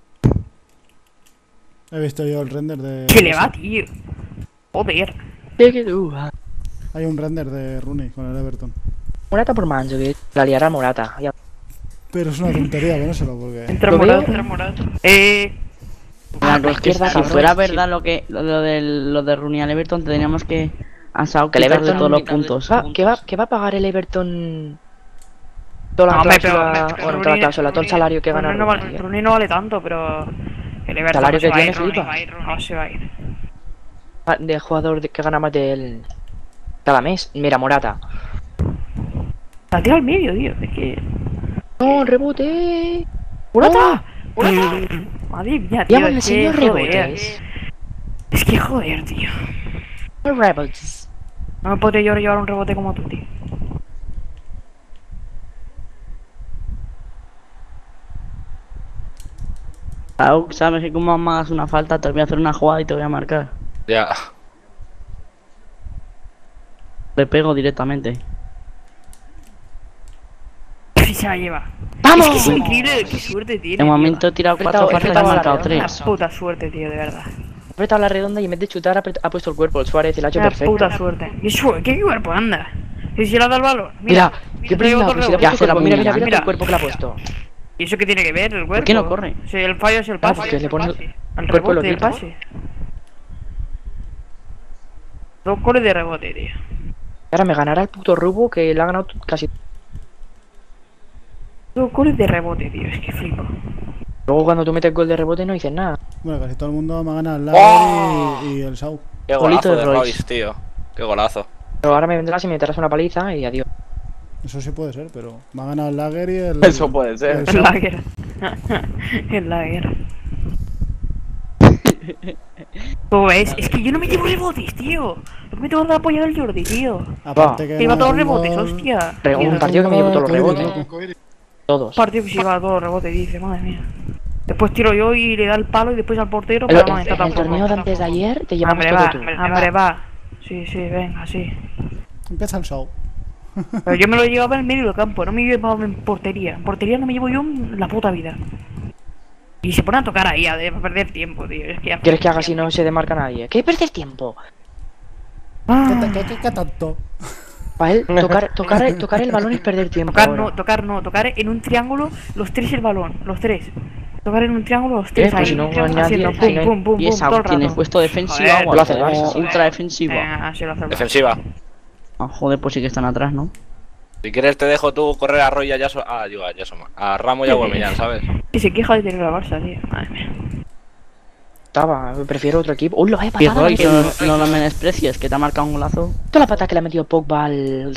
He visto yo el render de... Que le va, tío. Joder. Hay un render de Rooney con el Everton. Morata por Manzo, que la liará Morata. Ya. Pero es una tontería, ponérselo porque... Entra Lo Morata, veo. entra Morata. Mira, pues que izquierda, si cabrón, fuera sí. verdad lo de Rooney al Everton, tendríamos que a Sau Que el quitarle Everton todos los puntos. que va a pagar el Everton toda la No, hombre, cláusula, pero bueno, toda la cláusula, todo el salario que gana Rooney no vale, Rooney, ¿eh? Rooney no vale tanto, pero. El Everton Salario no se que va a tiene, ir, Rooney. flipa. No se va a ir. De jugador que gana más del cada mes. Mira, Morata. La tira al medio, tío. Es que. ¡No, rebote! ¡Morata! Madre mía, tío. Llaman al Es que, señor joder. rebotes. Es que joder, tío. Rebotes. No me podría yo llevar un rebote como tú, tío. Sau, sabes que como me hagas una falta, te voy a hacer una jugada y te voy a marcar. Ya. Le pego directamente. Y se la lleva. ¡Vamos! Es que es increíble, qué suerte tiene. De tío. momento he tirado Apretado, 4 faltas y he apretado marcado la 3. Una puta suerte, tío, de verdad. Ha apretado la redonda y en vez de chutar ha puesto el cuerpo. El Suárez y la ha hecho Una perfecto. puta suerte. ¿Qué cuerpo anda? ¿Y si le ha dado el balón? Mira, qué te llevo pringao, todo que el si le ha rebote. Ya puesto hace la el cuerpo. Mira, mira, puñalada. mira Mira. el cuerpo que le ha puesto. ¿Y eso qué tiene que ver, el cuerpo? qué no corre? Si el fallo es el pase. porque le pone el cuerpo lo rebote del quita. pase. 2 goles de rebote, tío. Ahora me ganará el puto Rubo que le ha ganado casi. 2 goles de rebote, tío. Es que flipo. Luego cuando tú metes gol de rebote no dices nada. Bueno, casi todo el mundo me ha ganado el Lager ¡Oh! y el Sau. Qué Golito golazo de de Royce. Royce, tío. Qué golazo. Pero ahora me vendrás y me meterás una paliza y adiós. Eso sí puede ser, pero me ha ganado el Lager y el... Eso puede ser. el En Sau. la guerra. En la guerra. Pues es que yo no me llevo rebotes, tío. Lo que me tengo que dar apoyo del Jordi, tío. Aparte que... Que lleva me todos ha los dado rebotes, gol. hostia. Un partido que me llevo todos los rebotes. Loco. Todos. Partido que se lleva todos los rebotes, dice, madre mía. Después tiro yo y le da el palo y después al portero, El, pero no, está el tampoco. torneo de antes de ayer te llevamos Hambre todo va, tú. hambre va. Sí, sí, venga, sí. Empieza el Sau. Pero yo me lo llevaba en el medio del campo, no me llevaba en portería. En portería no me llevo yo en la puta vida. Y se pone a tocar ahí, a perder tiempo, tío. Es que ya- ¿Quieres que haga si no se demarca nadie? ¿Qué perder tiempo? Ah, ¿Qué tanto? Para él, tocar el balón es perder tiempo. tocar ahora. no, tocar no, tocar en un triángulo los tres el balón, los tres. Tocar en un triángulo, los tres Pues ahí. si no haciendo nadie- pum, si no hay- pum, pum, Y pum, esa todo el tienes rato. puesto defensiva Joder, o lo hace el algo, Barça. o ultra defensiva. Así lo hace el Barça. Defensiva. Ah, joder, pues sí que están atrás, ¿no? Si quieres te dejo tú correr a Roy y a Yaso... digo, a Yaso, a Ramos y a Aubameyang, ¿sabes? Y se queja de tener el Barça, tío. Madre mía. Estaba, prefiero otro equipo. ¡Uy, lo he Y patado! Roy, no lo menosprecies, que te ha marcado un golazo. Toda la pata que le ha metido Pogba al...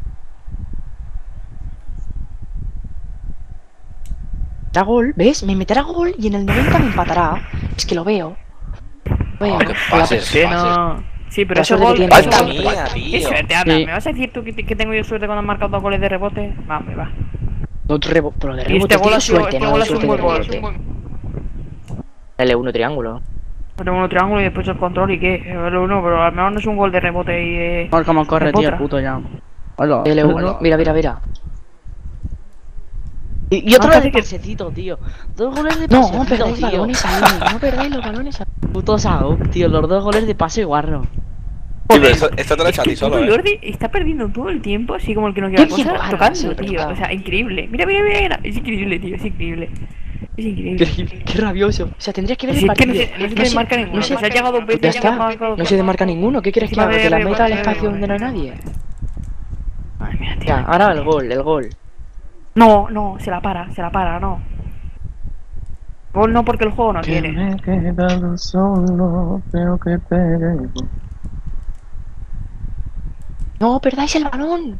Meterá gol, ¿ves? Me meterá gol y en el 90 me empatará. Es que lo veo. Lo veo. Oh, qué Con la pases, pe- pases. Sí, pero La ese suerte gol. que tiene. ese Falta gol- mía, ¿Qué tío. suerte, Ana? Sí. ¿Me vas a decir tú que tengo yo suerte cuando han marcado 2 goles de rebote? Va, me va. Pero de Y rebote este gol tiene ha sido suerte, este no gol ha suerte sido un de buen gol. rebote. L1 triángulo. Tengo un triángulo y después el control y qué. Pero al menos no es un gol de rebote y de. Mira cómo corre, tío, Potra. el puto ya. Hola. L1, mira. Y otro parece de que- pasecito, tío. 2 goles de No, pasecito, perdáis tío. balones ahí, no perdáis los balones ahí. Puto Saúl, tío, los 2 goles de pase guarro. Sí, pero esto te lo he hecho a ti solo, Puto ¿eh? Jordi está perdiendo todo el tiempo, así como el que no quiere ¿Qué tiempo cosas, gana? Sí, tocando, tío. total. O sea, increíble. Mira. Es increíble, tío, es increíble. Es increíble. Qué rabioso. O sea, tendrías que ver Si el es que partido. no se marca ninguno. no se- Se ha llegado 2 Ya veces. está, no se demarca ninguno. ¿Qué quieres que Encima haga? de ¿Que la rebote, meta al de espacio rebote. donde no hay nadie? Madre mía, tío. Ya, ahora el gol. No, se la para, no. Gol no porque el juego no quiere. he quedado solo, pero que te... No, perdáis el balón.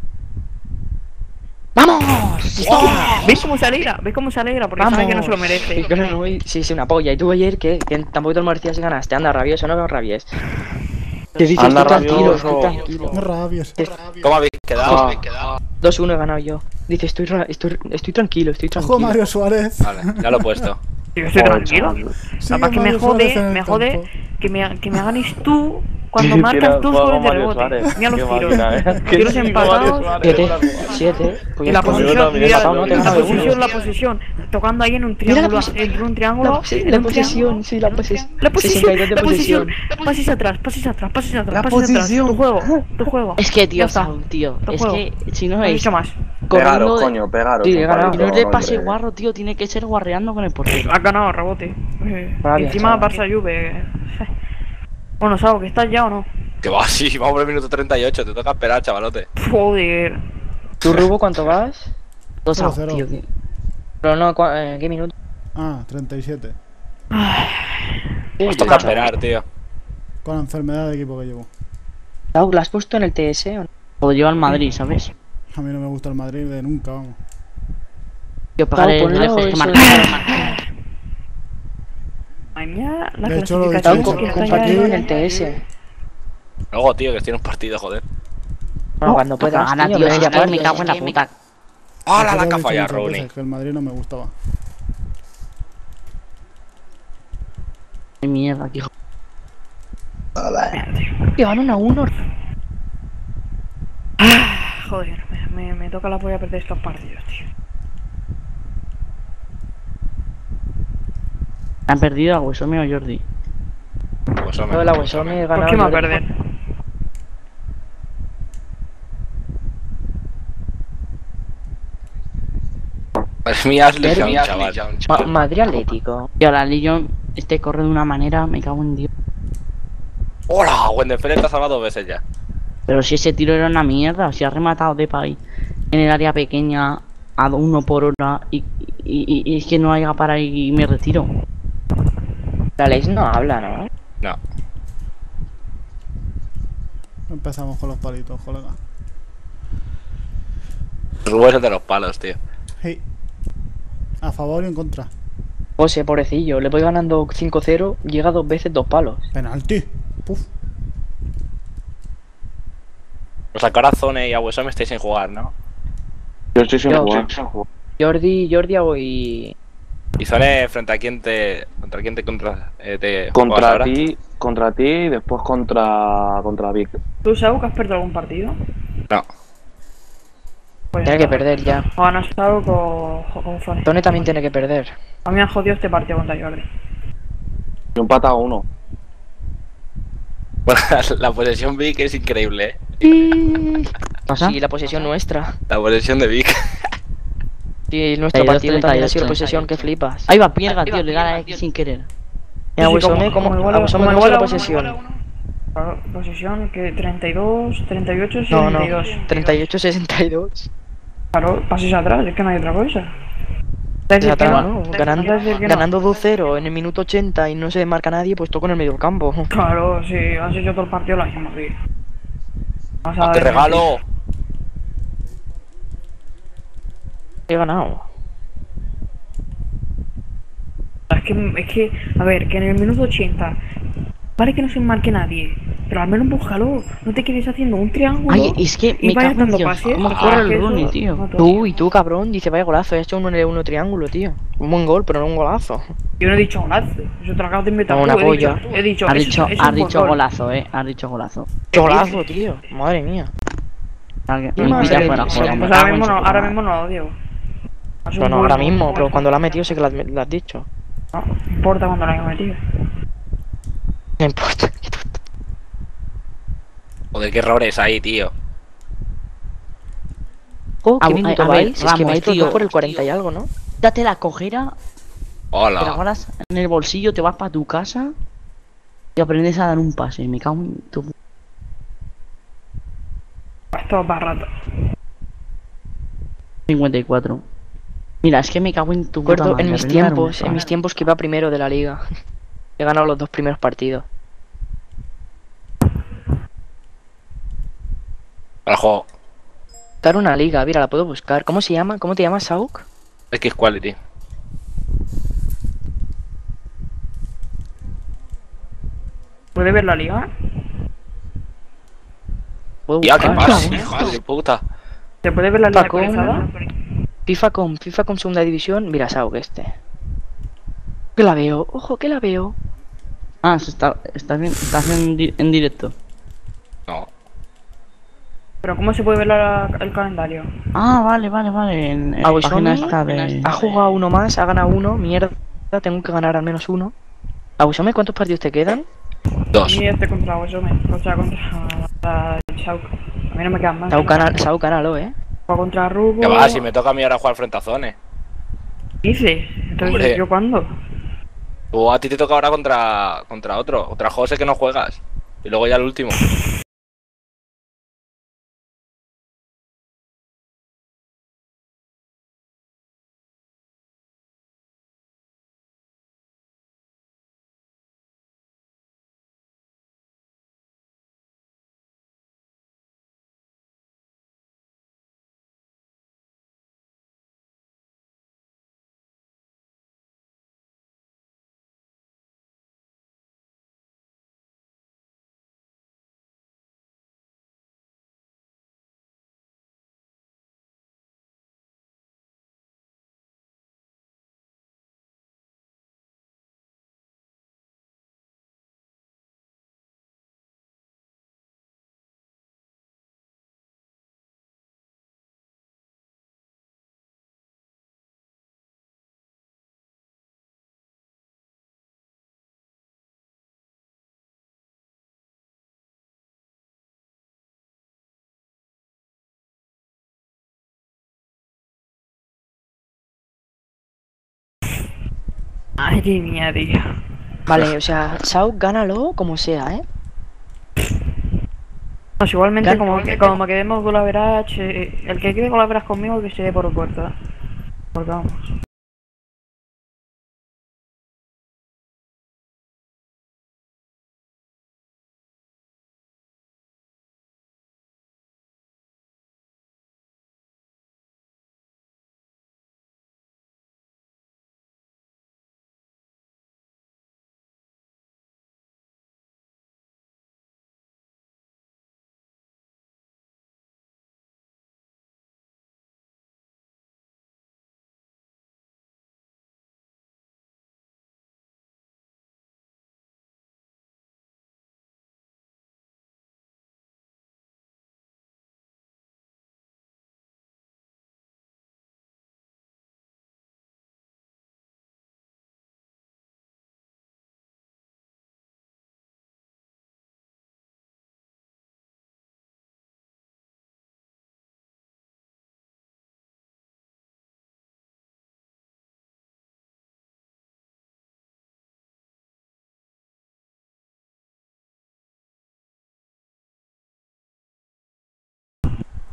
¡Vamos! ¿Ves cómo se alegra? Porque sabe que no se lo merece. Sí, claro, no, sí, una polla. ¿Y tú ayer qué? Que tampoco te lo merecías y ganaste. Anda, rabioso, no veo rabies. Te dices, Anda, estoy tranquilo, rabioso. estoy tranquilo. No rabies. ¿Cómo habéis quedado? 2-1 he ganado yo. Dice, estoy tranquilo, estoy Ojo, tranquilo. Mario Suárez. Vale, ya lo he puesto. Tío, estoy tranquilo. Sigue Capaz que me Mario Suárez en jode, el me jode campo. que me ganes tú cuando marcas 2 goles de rebote. Mira los tiros. Tiros empatados. 7. Y la posición, mira, empatado, no te he ganado de uno. la posición, tocando ahí en un Mira la triángulo, posi- entre un triángulo, La en un triángulo. posesión, sí, la posesión. La posición, 62 de la posición, posesión. pases atrás, La atrás, posición. tu juego. Es que, Ya tío, está. Saúl, tío. Te Es juego. que si no No he es dicho más. corriendo Pegaros, de- coño, pegaros. Sí, he ganado. Si no es de hombre. pase guarro, tío, tiene que ser guarreando con el portero. Has ganado rebote. Rabia, Encima chaval. Barça Juve. Bueno, Sao, ¿que estás ya o no? Que va así, vamos por el minuto 38, te toca esperar, chavalote. Joder. ¿Tú, Rubo, cuánto vas? 2-0. 0-0. Tío, pero no, ¿qué minuto? Ah, 37. Nos toca esperar, tío. Con la enfermedad de equipo que llevo. ¿La has puesto en el TS o no? O lleva al Madrid, ¿sabes? A mí no me gusta el Madrid de nunca, vamos. Tío, Pegaré ponlo lejos que eso marca. Madre mía, la De hecho, lo he clasificación dicho, que está ya compartido en en el TS. Luego, tío, que tiene un partido, joder. Bueno, cuando puedas, Gana, tío, tío, ven si ya es que me puedes. cago en la puta. ¡Hala, Ya la te que ha lo he dicho fallado, muchas Rooney! veces, que el Madrid no me gustaba. Qué mierda, tío. Tío, van 1-1. Joder, me toca la polla perder estos partidos, tío. Han perdido a Huesome o Jordi. Pues hombre, Todo el Aguesome he ¿Por ganado. qué me va a yo. perder? Es mi Ashley Young, Derbi. chaval. Madrid Atlético. Y ahora Lillon, este corre de una manera, me cago en Dios. ¡Hola! Wenderfeld te ha salvado 2 veces ya. Pero si ese tiro era una mierda, si ha rematado de país en el área pequeña a 1 por hora y es que no haya para y me retiro. La Leis no habla, ¿no? No. Empezamos con los palitos, colega. Rubén es el de los palos, tío. Hey. A favor y en contra. José, pobrecillo, le voy ganando 5-0, llega 2 veces 2 palos. Penalti. Puf. O sea, que ahora Zone y Aguesome estáis sin jugar, ¿no? Yo estoy sin Yo- jugar. Jordi hago y... Y Zone, ¿contra quién te juegas Contra ahora? ti y después contra Vic. ¿Tú, Sau, que has perdido algún partido? No. Pues Tiene que perder ya. O han estado con Zone. Tone también tiene que perder. A mí me han jodido este partido contra Jordi. Yo empatado 1. Bueno, la posesión Vic es increíble, ¿eh? ¿Pasa? Sí, la posesión nuestra. La posesión de Vic. Y nuestro 32, partido también ha sido 38. posesión, que flipas. Ahí va, Pierga, tío, le da la X sin querer. A Wisome, ¿cómo igual a Wisome cómo igual es la a uno, posesión? Claro, posesión que 32, 38, No, no, 62. 38-62. Claro, pases atrás, es que no hay otra cosa. Es atrás, Igual. ¿no? Ganando 2-0 en el minuto 80 y no se marca nadie, pues toco en el medio campo. Claro, sí, has hecho todo el partido lo mismo, tío. Vas a ¡Ah, qué desmentir. regalo! He ganado. Es que, a ver, que en el minuto 80, vale que no se marque nadie, pero al menos búscalo. No te quedes haciendo un triángulo Ay, es que y me vayas cago en dando Dios. pases. ¿Cómo porque corre es que el eso Rooney, tío? no te- Tú, cabrón, dice, vaya golazo, he hecho un 1 un triángulo, tío. Un buen gol, pero no un golazo. Yo no he dicho golazo, eso te lo acabas de inventar No, tú. una He dicho, polla. he dicho, Has eso, dicho, eso es has un dicho gol. golazo, has dicho golazo. ¡Qué golazo, tío! Madre mía. Alguien- ¿Qué me más? pilla Eh, fuera, pues joder, me Pues cago en su puta ahora madre. mismo no, Diego. Has Pero un no, gol, ahora no, mismo, pero cuando la ha metido sé que la has dicho. no importa cuando la haya metido. No importa. Joder, qué errores ahí, tío. Oh, ¿qué A minuto ver, vais? Es que Ramos, vais los tío. dos por el 40 y algo, ¿no? Date la cojera, te la Hola. guardas en el bolsillo, te vas para tu casa y aprendes a dar un pase. Me cago en tu... Esto es barato. 54. Mira, es que me cago en tu puta Recuerdo madre. en mis aprende a dar un tiempos, en pase. mis tiempos que iba primero de la liga. He ganado los dos primeros partidos. Al juego. Dar una liga, mira, la puedo buscar. ¿Cómo se llama? ¿Cómo te llamas, Sauk? X Quality. ¿Puedes ver la liga? Puedo Ya, ¿qué buscar. pasa, hija de puta? ¿Te puedes ver la liga Facom. actualizada? FIFA con segunda división. Mira, Sauk este. Que la veo, ojo, que la veo. Ah, estás en directo. No. Pero ¿cómo se puede ver el calendario? Ah, vale. En Ah, la pues página Sony esta de... ha jugado uno más, ha ganado uno, mierda, tengo que ganar al menos uno. Abusame, ¿cuántos partidos te quedan? A Dos. mí este contra Osome, contra el Shauk. A mí no me quedan más. Sauk, ganalo, Juego contra Rubo. ¿Qué va? Si me toca a mí ahora jugar frente a Zone. ¿Qué dices? Entonces, Hombre. ¿yo cuándo? O a ti te toca ahora contra otro. Contra José que no juegas. Y luego ya el último. Madre mía, tío. Vale, o sea, Sauk, gánalo como sea, Pues igualmente, Gan- como me quedemos con la verás, el que quede con la verás conmigo que se dé por puerta. Porque vamos.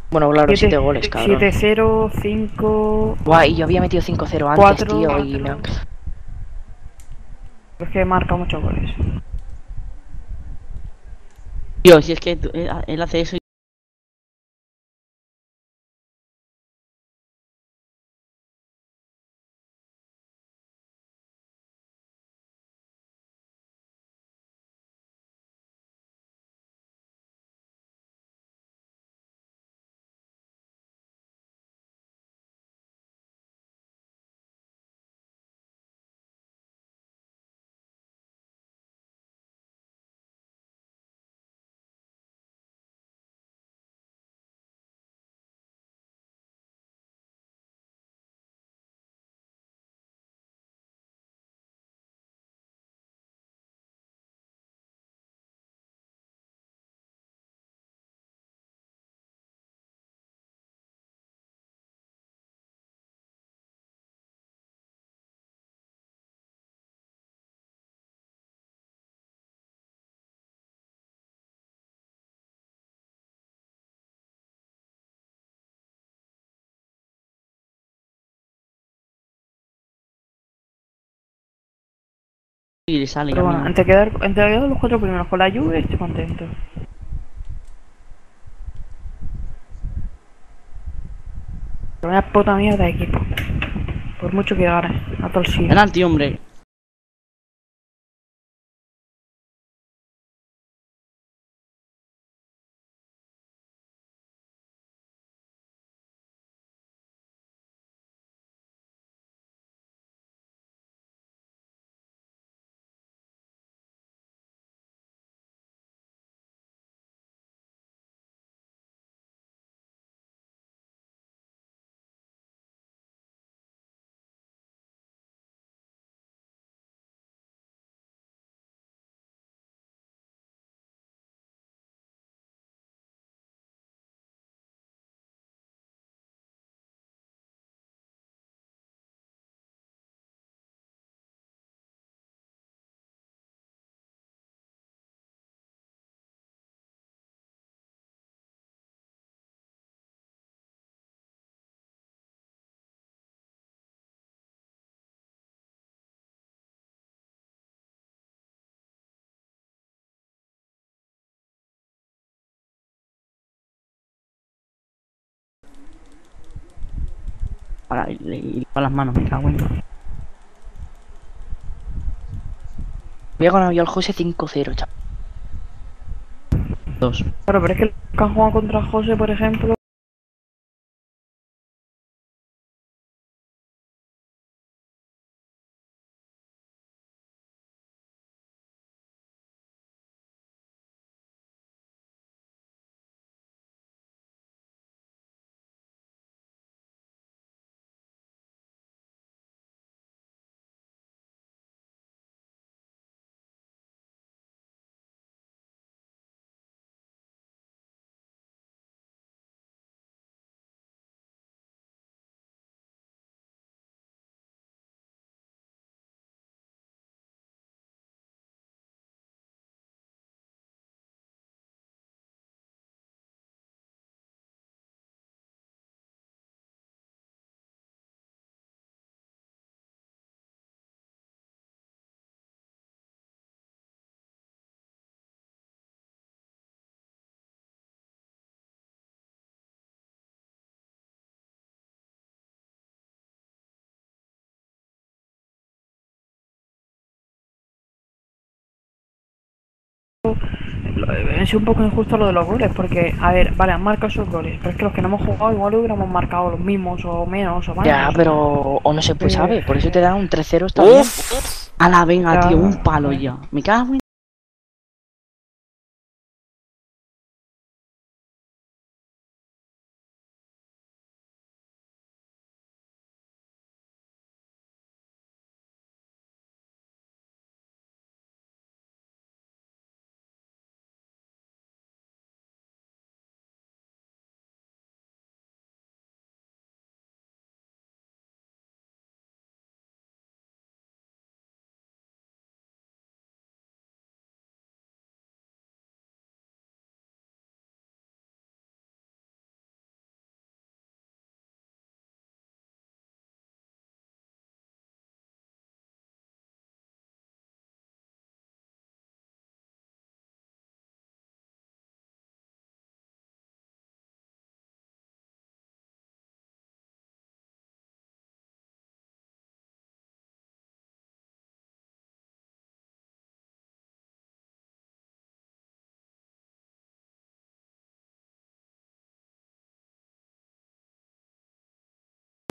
Bueno, claro, 7 goles, cabrón. 7-0, 5... Guay, yo había metido 5-0 antes, 4, tío, y me han... Es que marca muchos goles. Tío, si es que él hace eso. Y le sale Pero ya bueno, mismo. entre quedar los 4 primeros con la Juve estoy contento. Pero una puta mierda de equipo. Por mucho que gane, a todo el sí. Penalti, hombre. Para, y para las manos, me cago en. Voy a ganar yo al José 5-0, chaval. 2. Claro, pero es que el que han jugado contra José, por ejemplo, es un poco injusto lo de los goles, porque, a ver, vale, han marcado esos goles, pero es que los que no hemos jugado igual hubiéramos marcado los mismos, o menos, o más. Ya, pero... O no se pues sabe, por eso te dan un 3-0 está bien. Uf. A la venga, Ya. tío, un palo ya. Me cago en.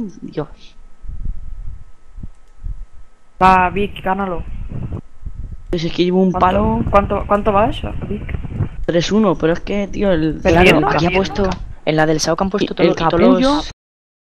Dios. Va, Vic, gánalo. Pues es que llevo un palo ¿Cuánto vas, Vic? 3-1, pero es que, tío, el... Pero Claro, bien, aquí ha bien. puesto. En la del SAUC han puesto el todos capullo... los.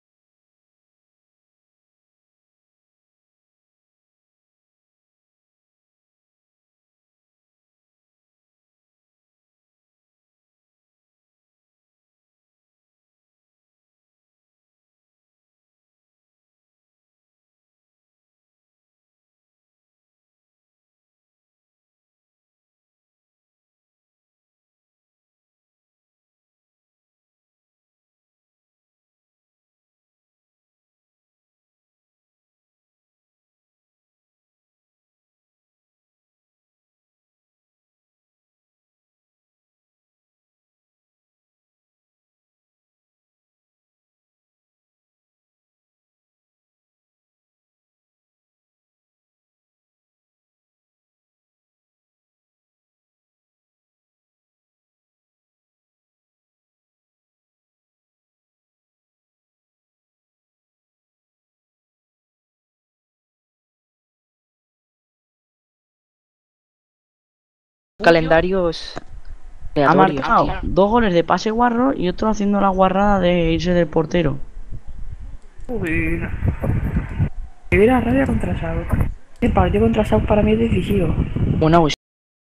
Calendarios. Ha Aleatorios, marcado tío. 2 goles de pase guarro y otro haciendo la guarrada de irse del portero. Uy, no. Me viene la rabia contra Sauk. El partido contra Sauk para mí es decisivo. Una West.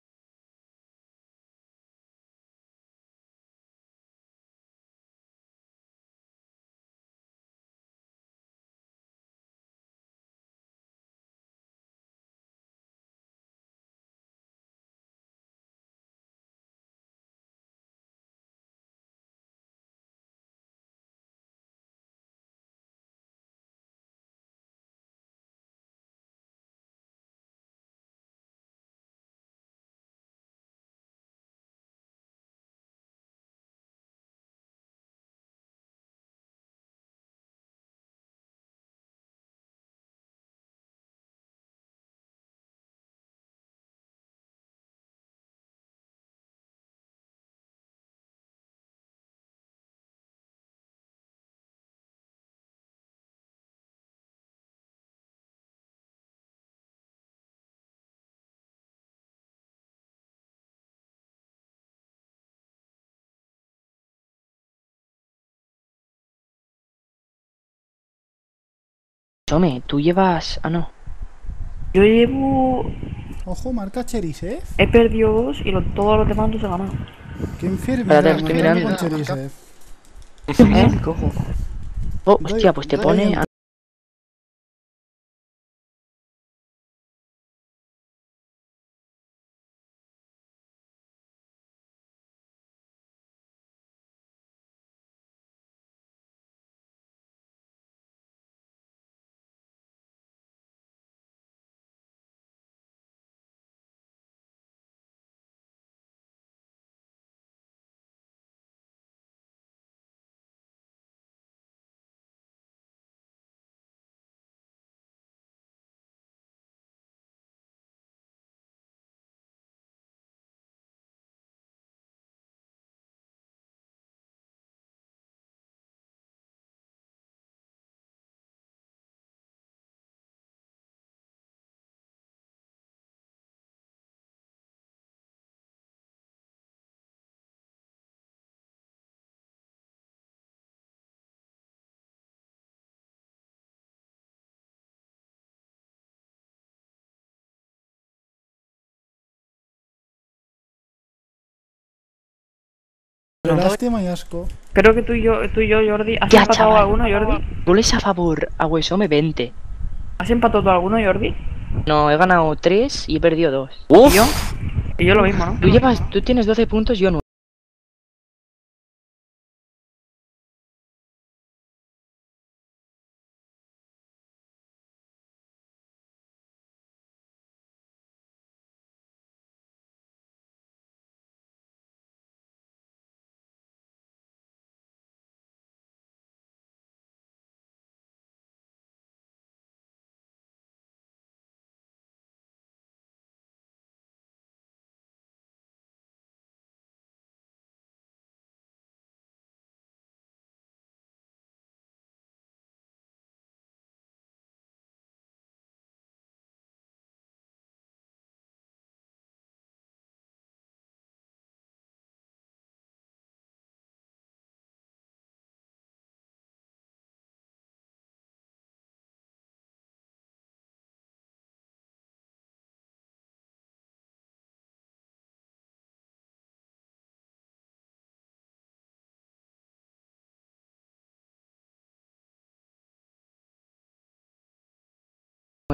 Tome, tú llevas. Ah, no. Yo llevo. Ojo, marca Cherisev. He perdido 2 y todos los demás los he ganado. Qué enfermedad, Espérate, estoy marcando mirando. con Cherisev. Cojo. Oh, hostia, pues te Doy pone. en- Qué lástima y asco. Creo que tú y yo, Jordi. ¿Has Ya, empatado chaval. alguno, Jordi? Goles a favor. A Wesome 20. ¿Has empatado tú alguno, Jordi? No, he ganado 3 y he perdido 2. ¿Y yo? Y yo lo mismo, ¿no? Tú tienes 12 puntos, yo 9.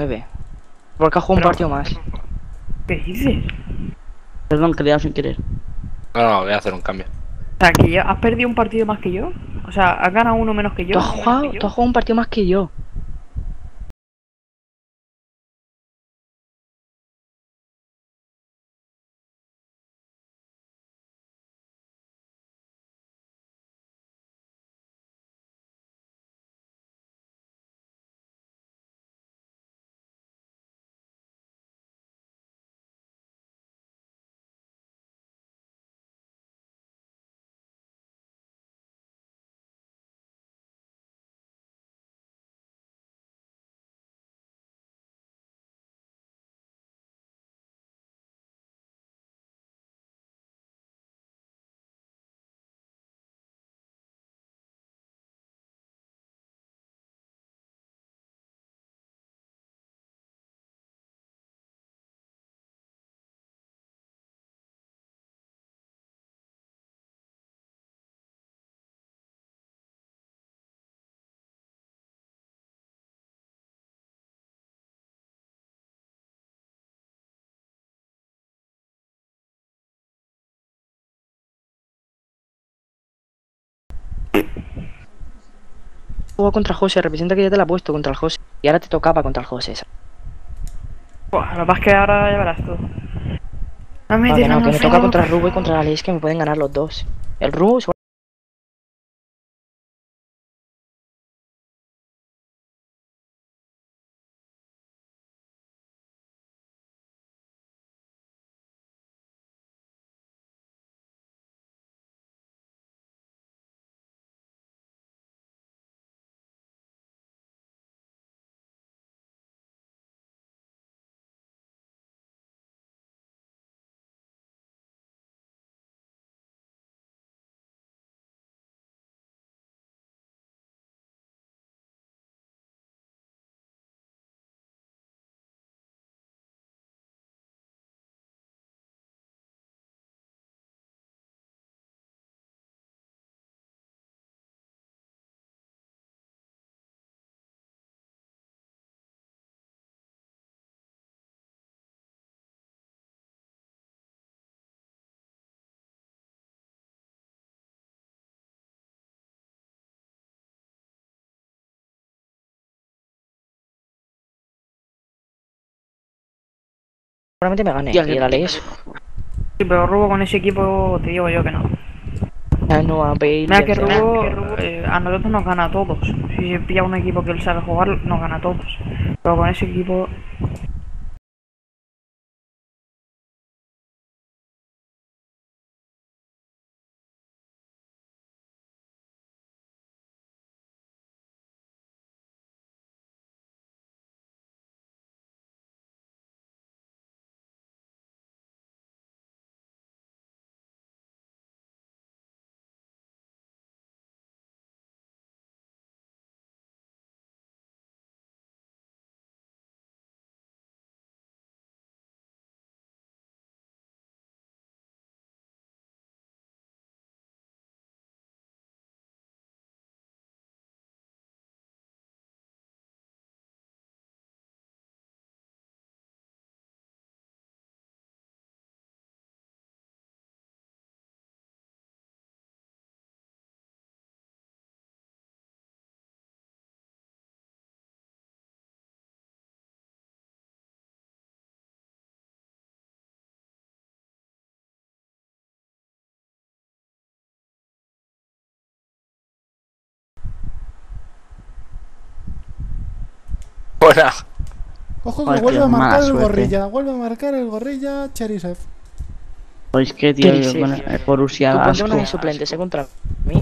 9. Porque ha jugado un Pero- partido más. ¿Qué dices? Perdón, que le he dado sin querer. No, voy a hacer un cambio. O sea, que ya has perdido un partido más que yo. O sea, has ganado uno menos que yo. Tú has jugado un partido más que yo. Jugó contra José, representa que ya te la he puesto contra el José. Y ahora te tocaba contra el José. Buah, lo que pasa es que ahora ya verás tú. No me Que no, tiran que al me toca Flock. contra el Rubo y contra la Alex, que me pueden ganar los dos. El Rubo seguramente me gane. Ya, Y el Alex, Sí, pero Rubo con ese equipo te digo yo que no. no a Bale. Mira que Rubo a nosotros nos gana a todos. Si se pilla un equipo que él sabe jugar, nos gana a todos. Pero con ese equipo Buena. Ojo que Joder, vuelve qué a marcar mala el suerte. gorrilla. Vuelve a marcar el gorrilla Cherisev. Pues que, tío, Sí, yo sí. con el Borussia Tú ponte asco. uno de mis suplentes, contra mí.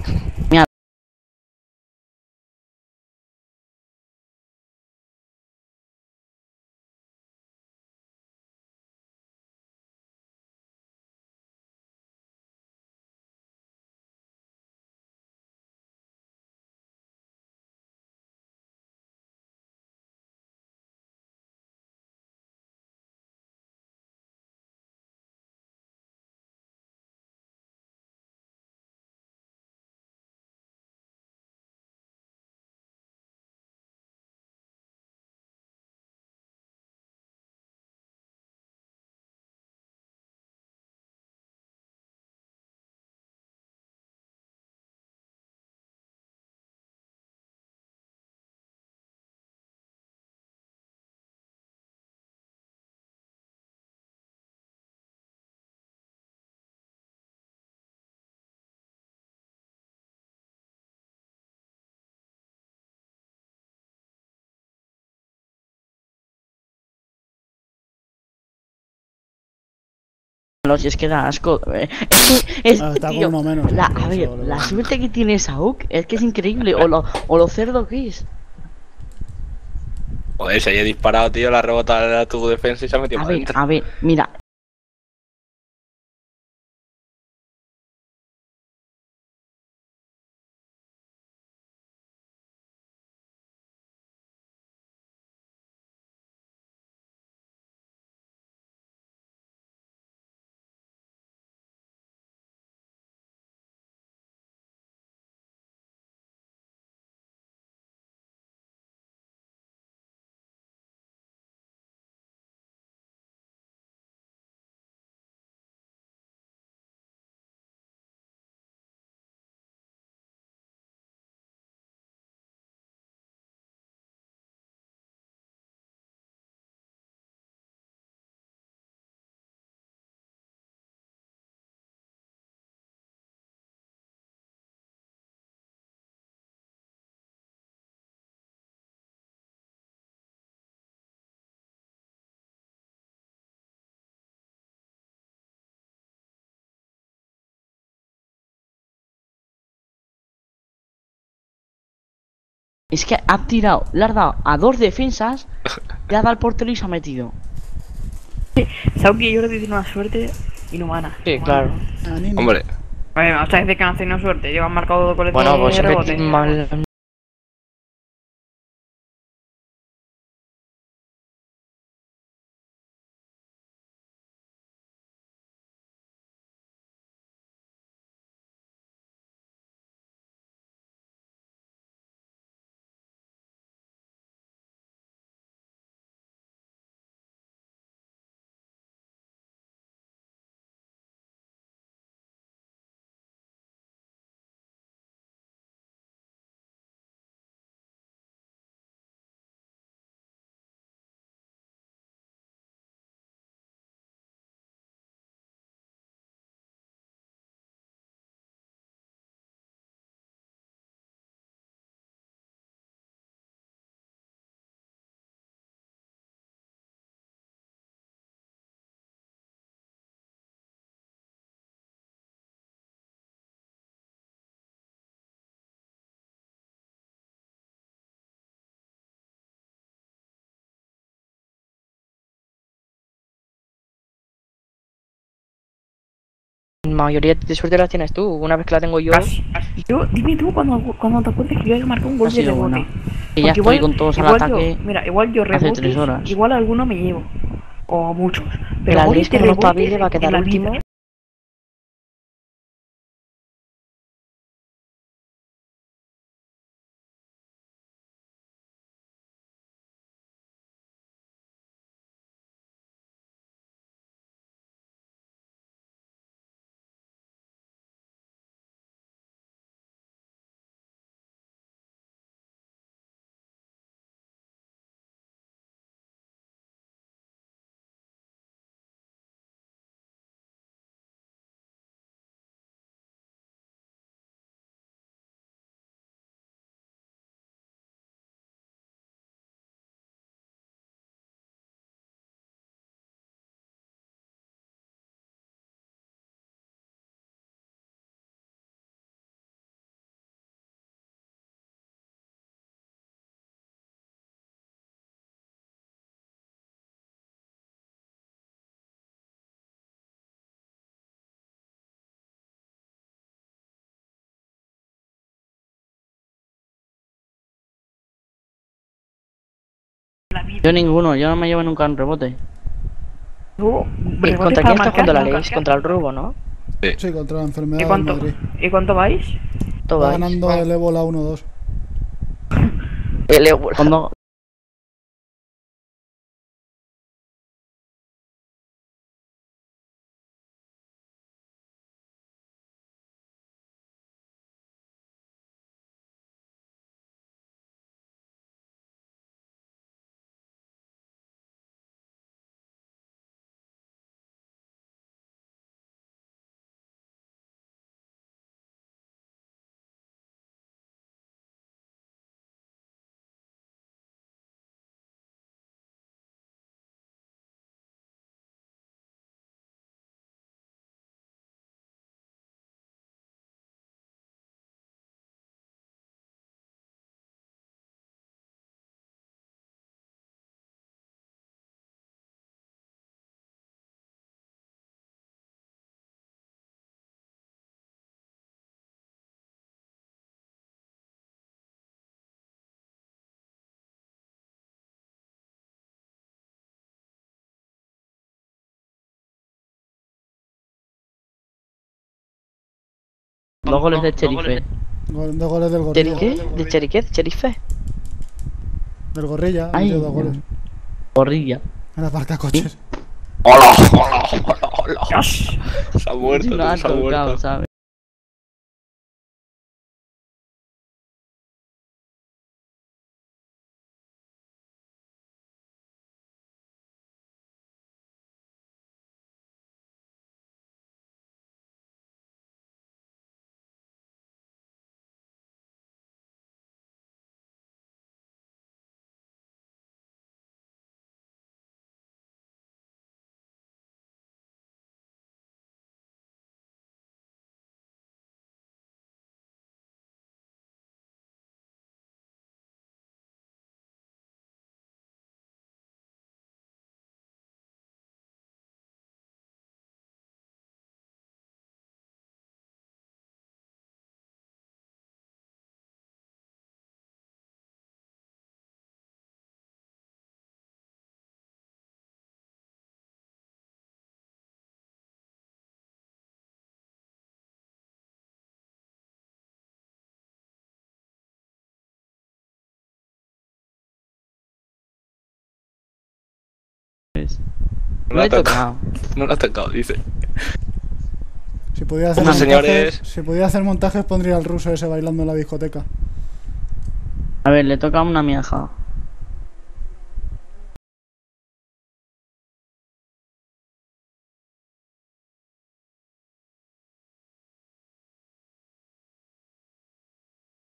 Si es que da asco. Es que, Está con tío, uno menos. a por ver, eso le la va. suerte que tiene Sauk es que es increíble. O lo cerdo que es. Joder, se haya disparado, tío, la rebota a tu defensa y se ha metido para adentro. A ver, mira. Es que ha tirado, le has dado a dos defensas, le ha dado al portero y se ha metido. Sauk y Jordi tienen una suerte inhumana. Sí, claro. Ah, Nini. Hombre, Bueno, hasta desde que no han tenido suerte. Llevan marcado dos goles Bueno, de pues rebote. mal. Mayoría de suerte las tienes tú. Una vez que la tengo yo, Casi. Dime tú cuando te acuerdes que yo haya marcado un Ha gol de sido rebote. buena. Y ya Porque estoy con todos al ataque. Mira, igual yo hace 3 rebotes, horas. igual alguno me llevo. O muchos. Pero la goles Liz de como no rebote espabile va a en quedar la vida. último. Yo ninguno, yo no me llevo nunca un rebote. Tú, ¿Y rebotes contra para quién está jugando la marcar, Liz? Contra el Rubo, ¿no? Sí, contra la ¿Y enfermedad del cuánto, Madrid. ¿Y cuánto vais? Todo Va vais. ganando el ébola 1-2. El Euro. Cuando, 2 goles de Cherife. 2 goles del gorrilla. ¿Cheriqué? ¿De cheriqué? ¿Cherife? Del gorrilla, ha Ay, metido 2 goles. Gorrilla. En la parca coches. ¡Hola! ¡Hola! ¡Hola! Se ha muerto, No ha se ha tocado, muerto. ¿sabes? No lo ha he tocado. tocado. No lo ha tocado, dice. Si pudiera hacer Bueno, montajes, señores. si pudiera hacer montajes pondría al ruso ese bailando en la discoteca. A ver, le toca una miaja.